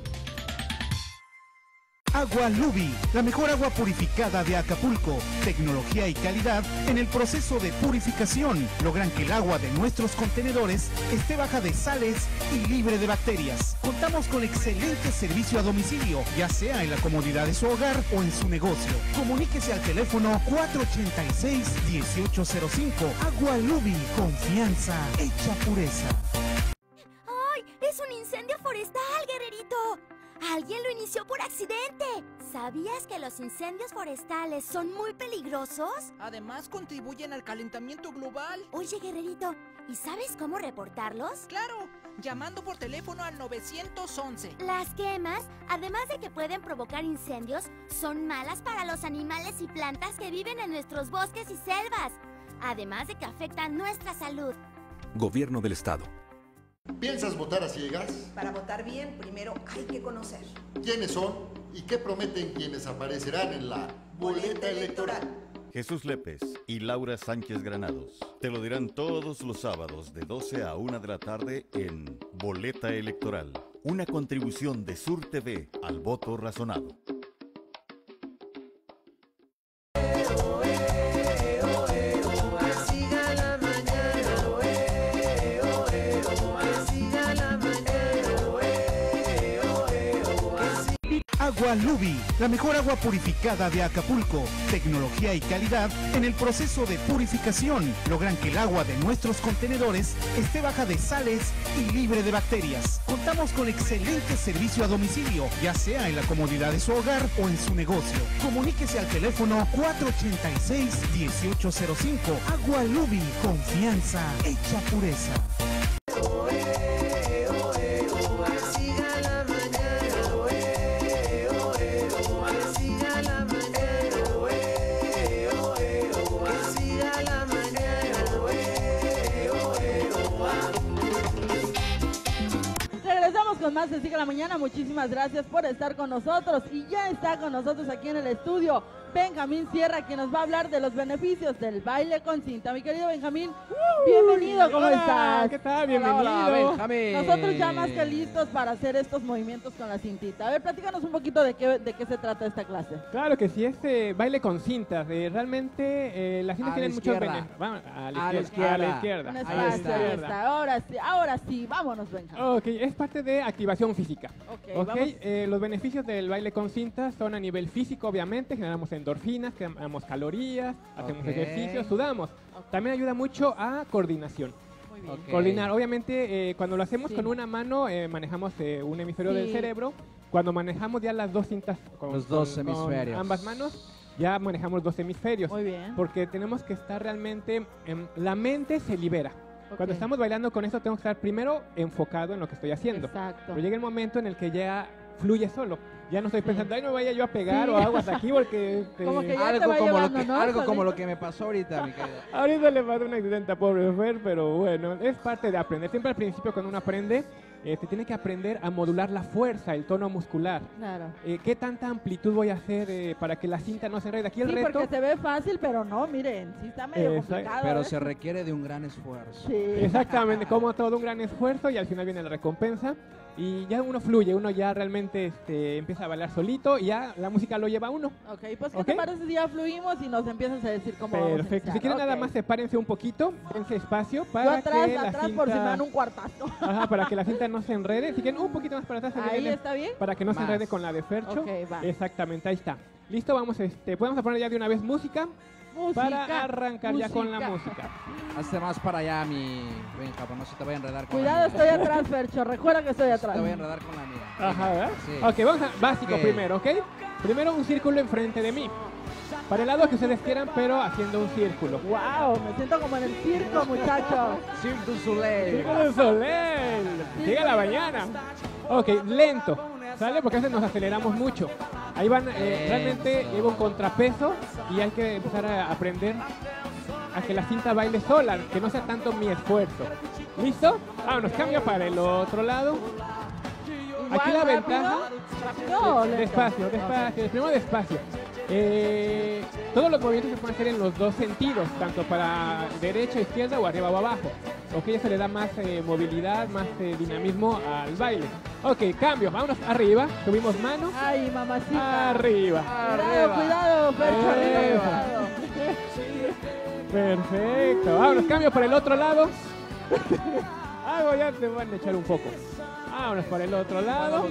[SPEAKER 14] Agua Lubi, la mejor agua purificada de Acapulco. Tecnología y calidad en el proceso de purificación logran que el agua de nuestros contenedores esté baja de sales y libre de bacterias. Contamos con excelente servicio a domicilio, ya sea en la comodidad de su hogar o en su negocio. Comuníquese al teléfono 486-1805. Agua Lubi, confianza hecha pureza.
[SPEAKER 8] ¡Ay! ¡Es un incendio forestal, guerrerito! ¡Alguien lo inició por accidente! ¿Sabías que los incendios forestales son muy peligrosos?
[SPEAKER 9] Además, contribuyen al calentamiento global.
[SPEAKER 8] Oye, guerrerito, ¿y sabes cómo reportarlos?
[SPEAKER 9] Claro, llamando por teléfono al 911.
[SPEAKER 8] Las quemas, además de que pueden provocar incendios, son malas para los animales y plantas que viven en nuestros bosques y selvas. Además de que afectan nuestra salud.
[SPEAKER 10] Gobierno del Estado.
[SPEAKER 11] ¿Piensas votar a ciegas?
[SPEAKER 12] Para votar bien, primero hay que conocer.
[SPEAKER 11] ¿Quiénes son y qué prometen quienes aparecerán en la boleta electoral?
[SPEAKER 13] Jesús Lépez y Laura Sánchez Granados te lo dirán todos los sábados de 12 a 1 de la tarde en Boleta Electoral, una contribución de Sur TV al voto razonado.
[SPEAKER 14] Agua Lubi, la mejor agua purificada de Acapulco. Tecnología y calidad en el proceso de purificación logran que el agua de nuestros contenedores esté baja de sales y libre de bacterias. Contamos con excelente servicio a domicilio, ya sea en la comodidad de su hogar o en su negocio. Comuníquese al teléfono 486-1805. Agua Lubi, confianza hecha pureza.
[SPEAKER 4] Con más de Sigue la Mañana, muchísimas gracias por estar con nosotros y ya está con nosotros aquí en el estudio Benjamín Sierra, quien nos va a hablar de los beneficios del baile con cinta. Mi querido Benjamín, bienvenido, ¿cómo estás?
[SPEAKER 21] ¿Qué tal? Bienvenido.
[SPEAKER 4] Hola,
[SPEAKER 21] Benjamín.
[SPEAKER 4] Nosotros ya más que listos para hacer estos movimientos con la cintita. A ver, platícanos un poquito de qué se trata esta clase.
[SPEAKER 21] Claro que sí, este baile con cintas, realmente las cintas tienen muchos beneficios. Vamos, a la izquierda.
[SPEAKER 4] Un espacio, ahí está. Ahora sí, vámonos, Benjamín.
[SPEAKER 21] Ok, es parte de activación física.
[SPEAKER 4] Okay,
[SPEAKER 21] los beneficios del baile con cintas son a nivel físico, obviamente, generamos endorfinas, generamos calorías, hacemos ejercicio, sudamos. También ayuda mucho a coordinación.
[SPEAKER 4] Muy bien.
[SPEAKER 21] Coordinar, obviamente, cuando lo hacemos con una mano, manejamos un hemisferio del cerebro. Cuando manejamos ya las dos cintas con ambas manos, ya manejamos dos hemisferios.
[SPEAKER 4] Muy bien.
[SPEAKER 21] Porque tenemos que estar realmente, la mente se libera. Cuando estamos bailando con esto, tengo que estar primero enfocado en lo que estoy haciendo.
[SPEAKER 4] Exacto.
[SPEAKER 21] Pero llega el momento en el que ya fluye solo. Ya no estoy pensando, ay, no vaya yo a pegar o aguas aquí porque...
[SPEAKER 4] Como que ya algo
[SPEAKER 5] como lo que me pasó ahorita, mi querida.
[SPEAKER 21] Ahorita le pasó un accidente a pobre Fer, pero bueno, es parte de aprender. Siempre al principio cuando uno aprende, tiene que aprender a modular la fuerza, el tono muscular.
[SPEAKER 4] Claro.
[SPEAKER 21] ¿Qué tanta amplitud voy a hacer para que la cinta no se enrede? Aquí el reto...
[SPEAKER 4] porque se ve fácil, pero no, miren, sí está medio complicado.
[SPEAKER 5] Pero se requiere de un gran esfuerzo.
[SPEAKER 21] Sí. Exactamente, como todo, un gran esfuerzo y al final viene la recompensa. Y ya uno fluye, uno ya realmente empieza empieza a bailar solito y ya la música lo lleva a uno.
[SPEAKER 4] Ok, pues ¿qué te parece si ya fluimos y nos empiezas a decir cómo vamos a
[SPEAKER 21] Perfecto. Si quieren nada más sepárense un poquito, dense espacio para
[SPEAKER 4] yo atrás,
[SPEAKER 21] que la
[SPEAKER 4] atrás
[SPEAKER 21] cinta...
[SPEAKER 4] por si me dan un cuartazo.
[SPEAKER 21] Ajá, para que la cinta no se enrede. Si quieren un poquito más para atrás.
[SPEAKER 4] Ahí está bien.
[SPEAKER 21] Para que no se enrede con la de Fercho.
[SPEAKER 4] Ok, va.
[SPEAKER 21] Exactamente, ahí está. Listo, vamos, podemos poner ya de una vez música. Para arrancar ya con la música.
[SPEAKER 5] Hazte más para allá, mi Benja, pues no se te vaya a enredar con
[SPEAKER 4] Cuidado,
[SPEAKER 5] la
[SPEAKER 4] estoy atrás, Fercho. Recuerda que estoy atrás.
[SPEAKER 5] te voy a enredar con la mía.
[SPEAKER 21] Ajá, ¿verdad?
[SPEAKER 5] Sí.
[SPEAKER 21] Ok, vamos a básico
[SPEAKER 5] Ok.
[SPEAKER 21] primero, ¿ok? Primero un círculo enfrente de mí. Para el lado que ustedes quieran, pero haciendo un círculo.
[SPEAKER 4] Wow, me siento como en el circo, muchachos.
[SPEAKER 5] Cirque du Soleil.
[SPEAKER 21] Cirque du Soleil. Llega la mañana. Ok, lento. ¿Sale? Porque a veces nos aceleramos mucho. Ahí van, realmente lleva un contrapeso y hay que empezar a aprender a que la cinta baile sola, que no sea tanto mi esfuerzo. ¿Listo? Vámonos, cambio para el otro lado. Aquí la ventaja...
[SPEAKER 4] ¿Rápido o lento?
[SPEAKER 21] Despacio, despacio, primero despacio. Todos los movimientos se pueden hacer en los dos sentidos, tanto para derecha, izquierda o arriba o abajo. Ok, eso le da más movilidad, más dinamismo al baile. Ok, cambio, vámonos arriba, subimos manos.
[SPEAKER 4] Ay, mamacita.
[SPEAKER 21] Arriba.
[SPEAKER 4] Cuidado, Fercho, arriba, cuidado.
[SPEAKER 21] Perfecto, vámonos, cambio para el otro lado. Algo ya te van a echar un poco. Vámonos para el otro lado.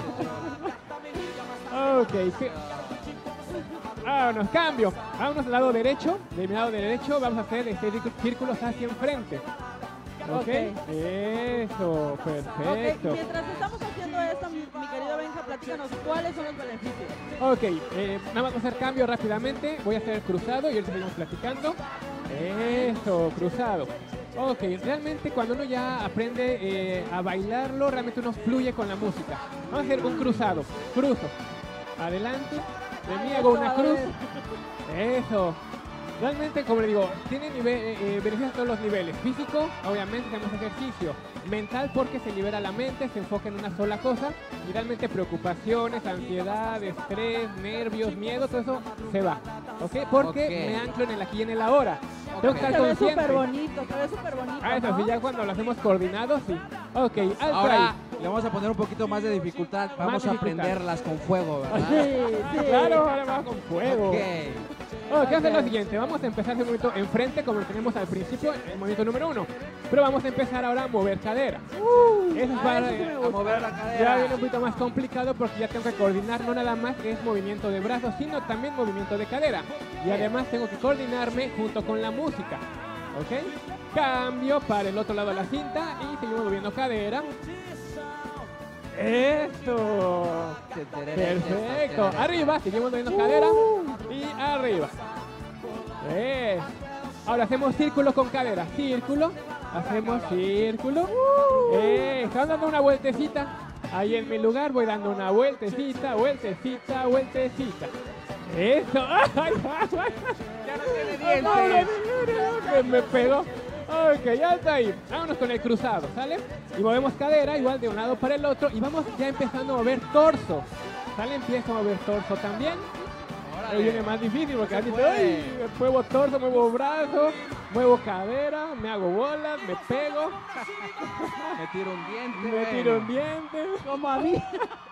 [SPEAKER 21] Ok, vámonos, cambio. Vámonos al lado derecho. De mi lado derecho vamos a hacer círculos hacia enfrente. Ok. Eso, perfecto.
[SPEAKER 4] Ok, mientras estamos haciendo esto, mi querido Benja, platícanos cuáles son los beneficios.
[SPEAKER 21] Ok, nada más voy a hacer cambio rápidamente. Voy a hacer el cruzado y ahorita seguimos platicando. Eso, cruzado. Ok, realmente cuando uno ya aprende a bailarlo, realmente uno fluye con la música. Vamos a hacer un cruzado. Cruzo. Adelante. De mí hago una cruz. Eso. Realmente, como le digo, tiene beneficios a todos los niveles. Físico, obviamente hacemos ejercicio. Mental, porque se libera la mente, se enfoca en una sola cosa. Y realmente preocupaciones, ansiedad, estrés, nervios, miedo, todo eso se va. ¿Ok? Porque me anclo en el aquí y en el ahora. Tengo que estar consciente.
[SPEAKER 4] Se ve súper bonito,
[SPEAKER 21] Ah, eso,
[SPEAKER 4] ¿no?
[SPEAKER 21] sí, ya cuando lo hacemos coordinados, sí. Ok, alto
[SPEAKER 5] Ahora
[SPEAKER 21] ahí.
[SPEAKER 5] le vamos a poner un poquito más de dificultad. Vamos a aprenderlas con fuego, ¿verdad?
[SPEAKER 21] Sí, claro, ahora vamos con fuego.
[SPEAKER 5] Ok.
[SPEAKER 21] Ok, hacer lo siguiente, vamos a empezar el movimiento enfrente como lo tenemos al principio, el movimiento número 1. Pero vamos a empezar ahora a mover cadera. Eso es para
[SPEAKER 5] a mover la cadera.
[SPEAKER 21] Ya viene un poquito más complicado porque ya tengo que coordinar, no nada más es movimiento de brazos, sino también movimiento de cadera. Y además tengo que coordinarme junto con la música. ¿Ok? Cambio para el otro lado de la cinta y seguimos moviendo cadera. ¡Eso! Perfecto. Arriba, seguimos moviendo cadera. Y arriba. Ahora hacemos círculo con cadera. Círculo. Hacemos círculo. Estamos dando una vueltecita. Ahí en mi lugar voy dando una vueltecita, vueltecita, vueltecita. Eso. ¡Ay!
[SPEAKER 5] Ya no tiene dientes.
[SPEAKER 21] Me pegó. Ok, ya está ahí. Vámonos con el cruzado, ¿sale? Y movemos cadera igual de un lado para el otro. Y vamos ya empezando a mover torso. ¿Sale? Empiezo a mover torso también. Ahí viene más difícil porque así muevo torso, muevo brazo, muevo cadera, me hago bolas, me pego.
[SPEAKER 5] Me tiro un diente.
[SPEAKER 21] Me tiro un diente.
[SPEAKER 4] Como a mí.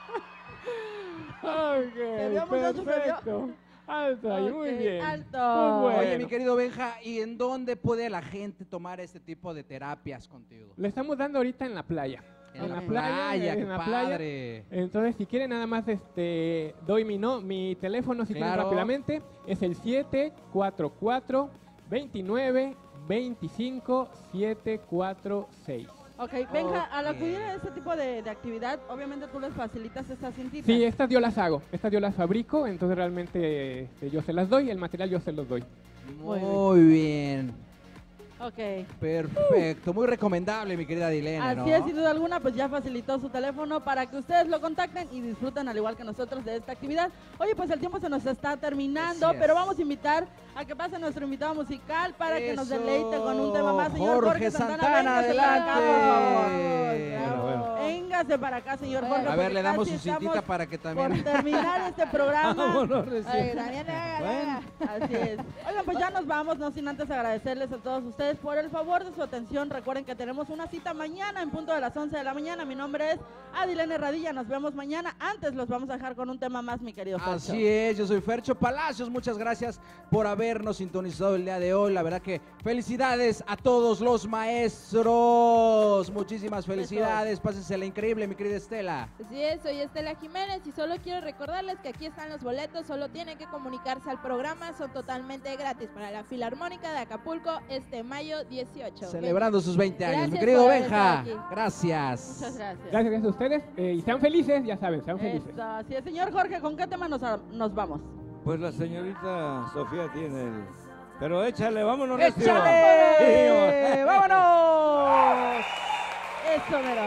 [SPEAKER 21] Ok, perfecto. Alto ahí, muy bien.
[SPEAKER 4] Alto.
[SPEAKER 21] Muy bueno.
[SPEAKER 5] Oye, mi querido Benja, ¿y en dónde puede la gente tomar este tipo de terapias contigo?
[SPEAKER 21] Le estamos dando ahorita en la playa.
[SPEAKER 5] En la playa, qué padre.
[SPEAKER 21] Entonces, si quieren nada más doy mi teléfono si quieren rápidamente. Es el 744 29 25 746.
[SPEAKER 4] Ok, Benja, al acudir a este tipo de actividad, obviamente tú les facilitas estas cintitas.
[SPEAKER 21] Sí, estas yo las hago, estas yo las fabrico, entonces realmente yo se las doy, el material yo se los doy.
[SPEAKER 5] Muy bien.
[SPEAKER 4] Ok.
[SPEAKER 5] Perfecto, muy recomendable, mi querida Dilena,
[SPEAKER 4] Así es, sin duda alguna, pues ya facilitó su teléfono para que ustedes lo contacten y disfruten al igual que nosotros de esta actividad. Oye, pues el tiempo se nos está terminando, pero vamos a invitar a que pase nuestro invitado musical para que nos deleite con un tema más, señor Jorge Santana.
[SPEAKER 5] Adelante.
[SPEAKER 4] Venga, véngase para acá, señor Jorge.
[SPEAKER 5] A ver, le damos
[SPEAKER 4] casi
[SPEAKER 5] su cintita
[SPEAKER 4] estamos
[SPEAKER 5] para que también...
[SPEAKER 4] por terminar este programa.
[SPEAKER 5] Vámonos, recién.
[SPEAKER 4] También así es. Oigan, pues ya nos vamos, no sin antes agradecerles a todos ustedes por el favor de su atención. Recuerden que tenemos una cita mañana en punto de las 11 de la mañana. Mi nombre es Adilene Radilla, nos vemos mañana. Antes los vamos a dejar con un tema más, mi querido Fercho.
[SPEAKER 5] Así es, yo soy Fercho Palacios, muchas gracias por habernos sintonizado el día de hoy. La verdad que felicidades a todos los maestros, muchísimas felicidades, pásensela increíble, mi querida Estela.
[SPEAKER 6] Así es, soy Estela Jiménez y solo quiero recordarles que aquí están los boletos, solo tienen que comunicarse al programa, son totalmente gratis para la Filarmónica de Acapulco este mayo 18.
[SPEAKER 5] Celebrando sus 20 años,
[SPEAKER 6] Gracias
[SPEAKER 5] mi querido
[SPEAKER 6] por haber
[SPEAKER 5] Benja,
[SPEAKER 6] estado aquí.
[SPEAKER 5] gracias.
[SPEAKER 4] Muchas gracias.
[SPEAKER 21] Gracias a ustedes y sean felices, ya saben, sean felices.
[SPEAKER 4] Eso, así es, señor Jorge, ¿con qué tema nos vamos?
[SPEAKER 17] Pues la señorita Sofía tiene el... Pero échale, vámonos.
[SPEAKER 4] ¡Échale! ¡Vámonos! Eso, mero.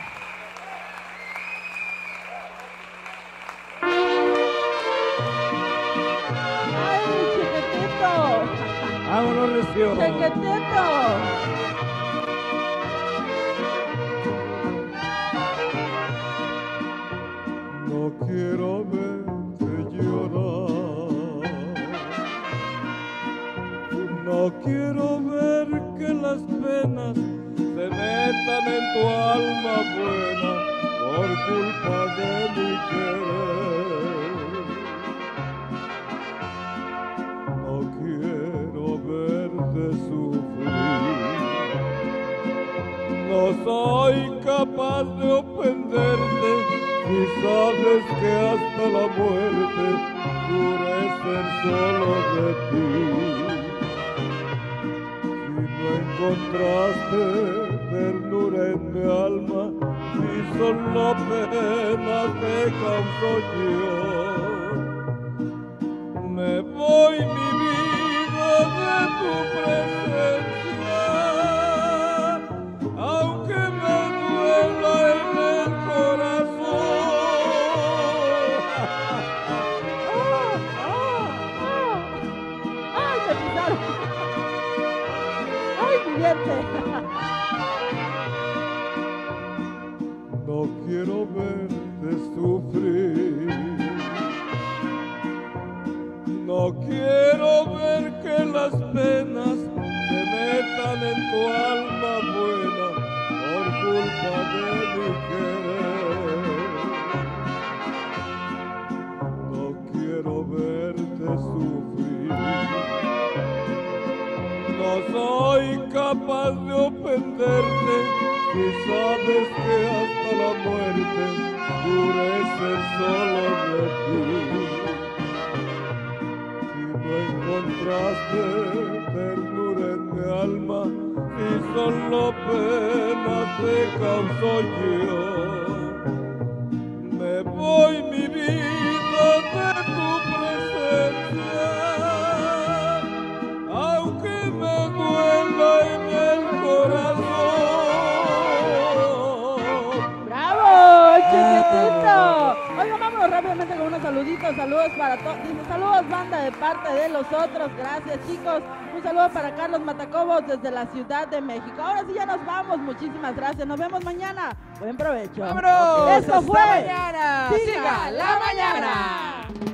[SPEAKER 4] ¡Ay, chiquitito!
[SPEAKER 17] Vámonos, Recio.
[SPEAKER 4] ¡Chiquitito!
[SPEAKER 7] No quiero verte llorar, no quiero ver que las penas se metan en tu alma buena por culpa de mi querer. No quiero verte sufrir, no soy capaz de ofenderte. Si sabes que hasta la muerte juré ser solo de ti. Si no encontraste ternura en mi alma, si solo pena te causó yo, me voy mi vida de tu presencia, aunque me duela en el corazón. No quiero verte sufrir, no quiero ver que las penas se metan en tu alma buena por culpa de mi querer. No quiero verte sufrir, no soy capaz de ofenderte. Si sabes que hasta la muerte juré ser solo de ti. Si no encontraste ternura en mi alma, si solo pena te causó yo, me voy mi vida de tu presencia, aunque me duela en el corazón.
[SPEAKER 4] ¡Chiquitito! Oigan, vámonos rápidamente con unos saluditos. Saludos para todos. Dice, saludos, banda, de parte de los otros. Gracias, chicos. Un saludo para Carlos Matacobos desde la Ciudad de México. Ahora sí ya nos vamos. Muchísimas gracias. Nos vemos mañana. Buen provecho.
[SPEAKER 5] ¡Vámonos!
[SPEAKER 4] Esto fue
[SPEAKER 5] mañana.
[SPEAKER 4] Siga la Mañana.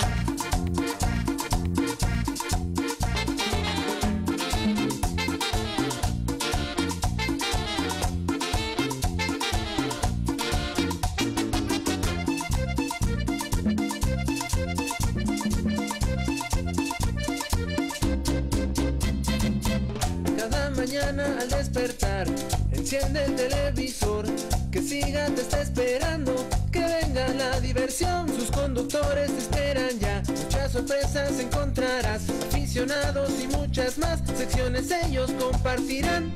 [SPEAKER 2] Mañana al despertar, enciende el televisor, que siga te está esperando, que venga la diversión, sus conductores te esperan ya, muchas sorpresas encontrarás, aficionados y muchas más secciones ellos compartirán.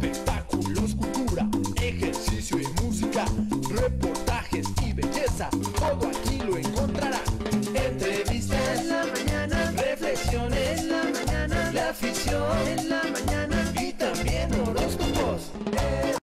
[SPEAKER 3] Espectáculos, cultura, ejercicio y música, reportajes y belleza,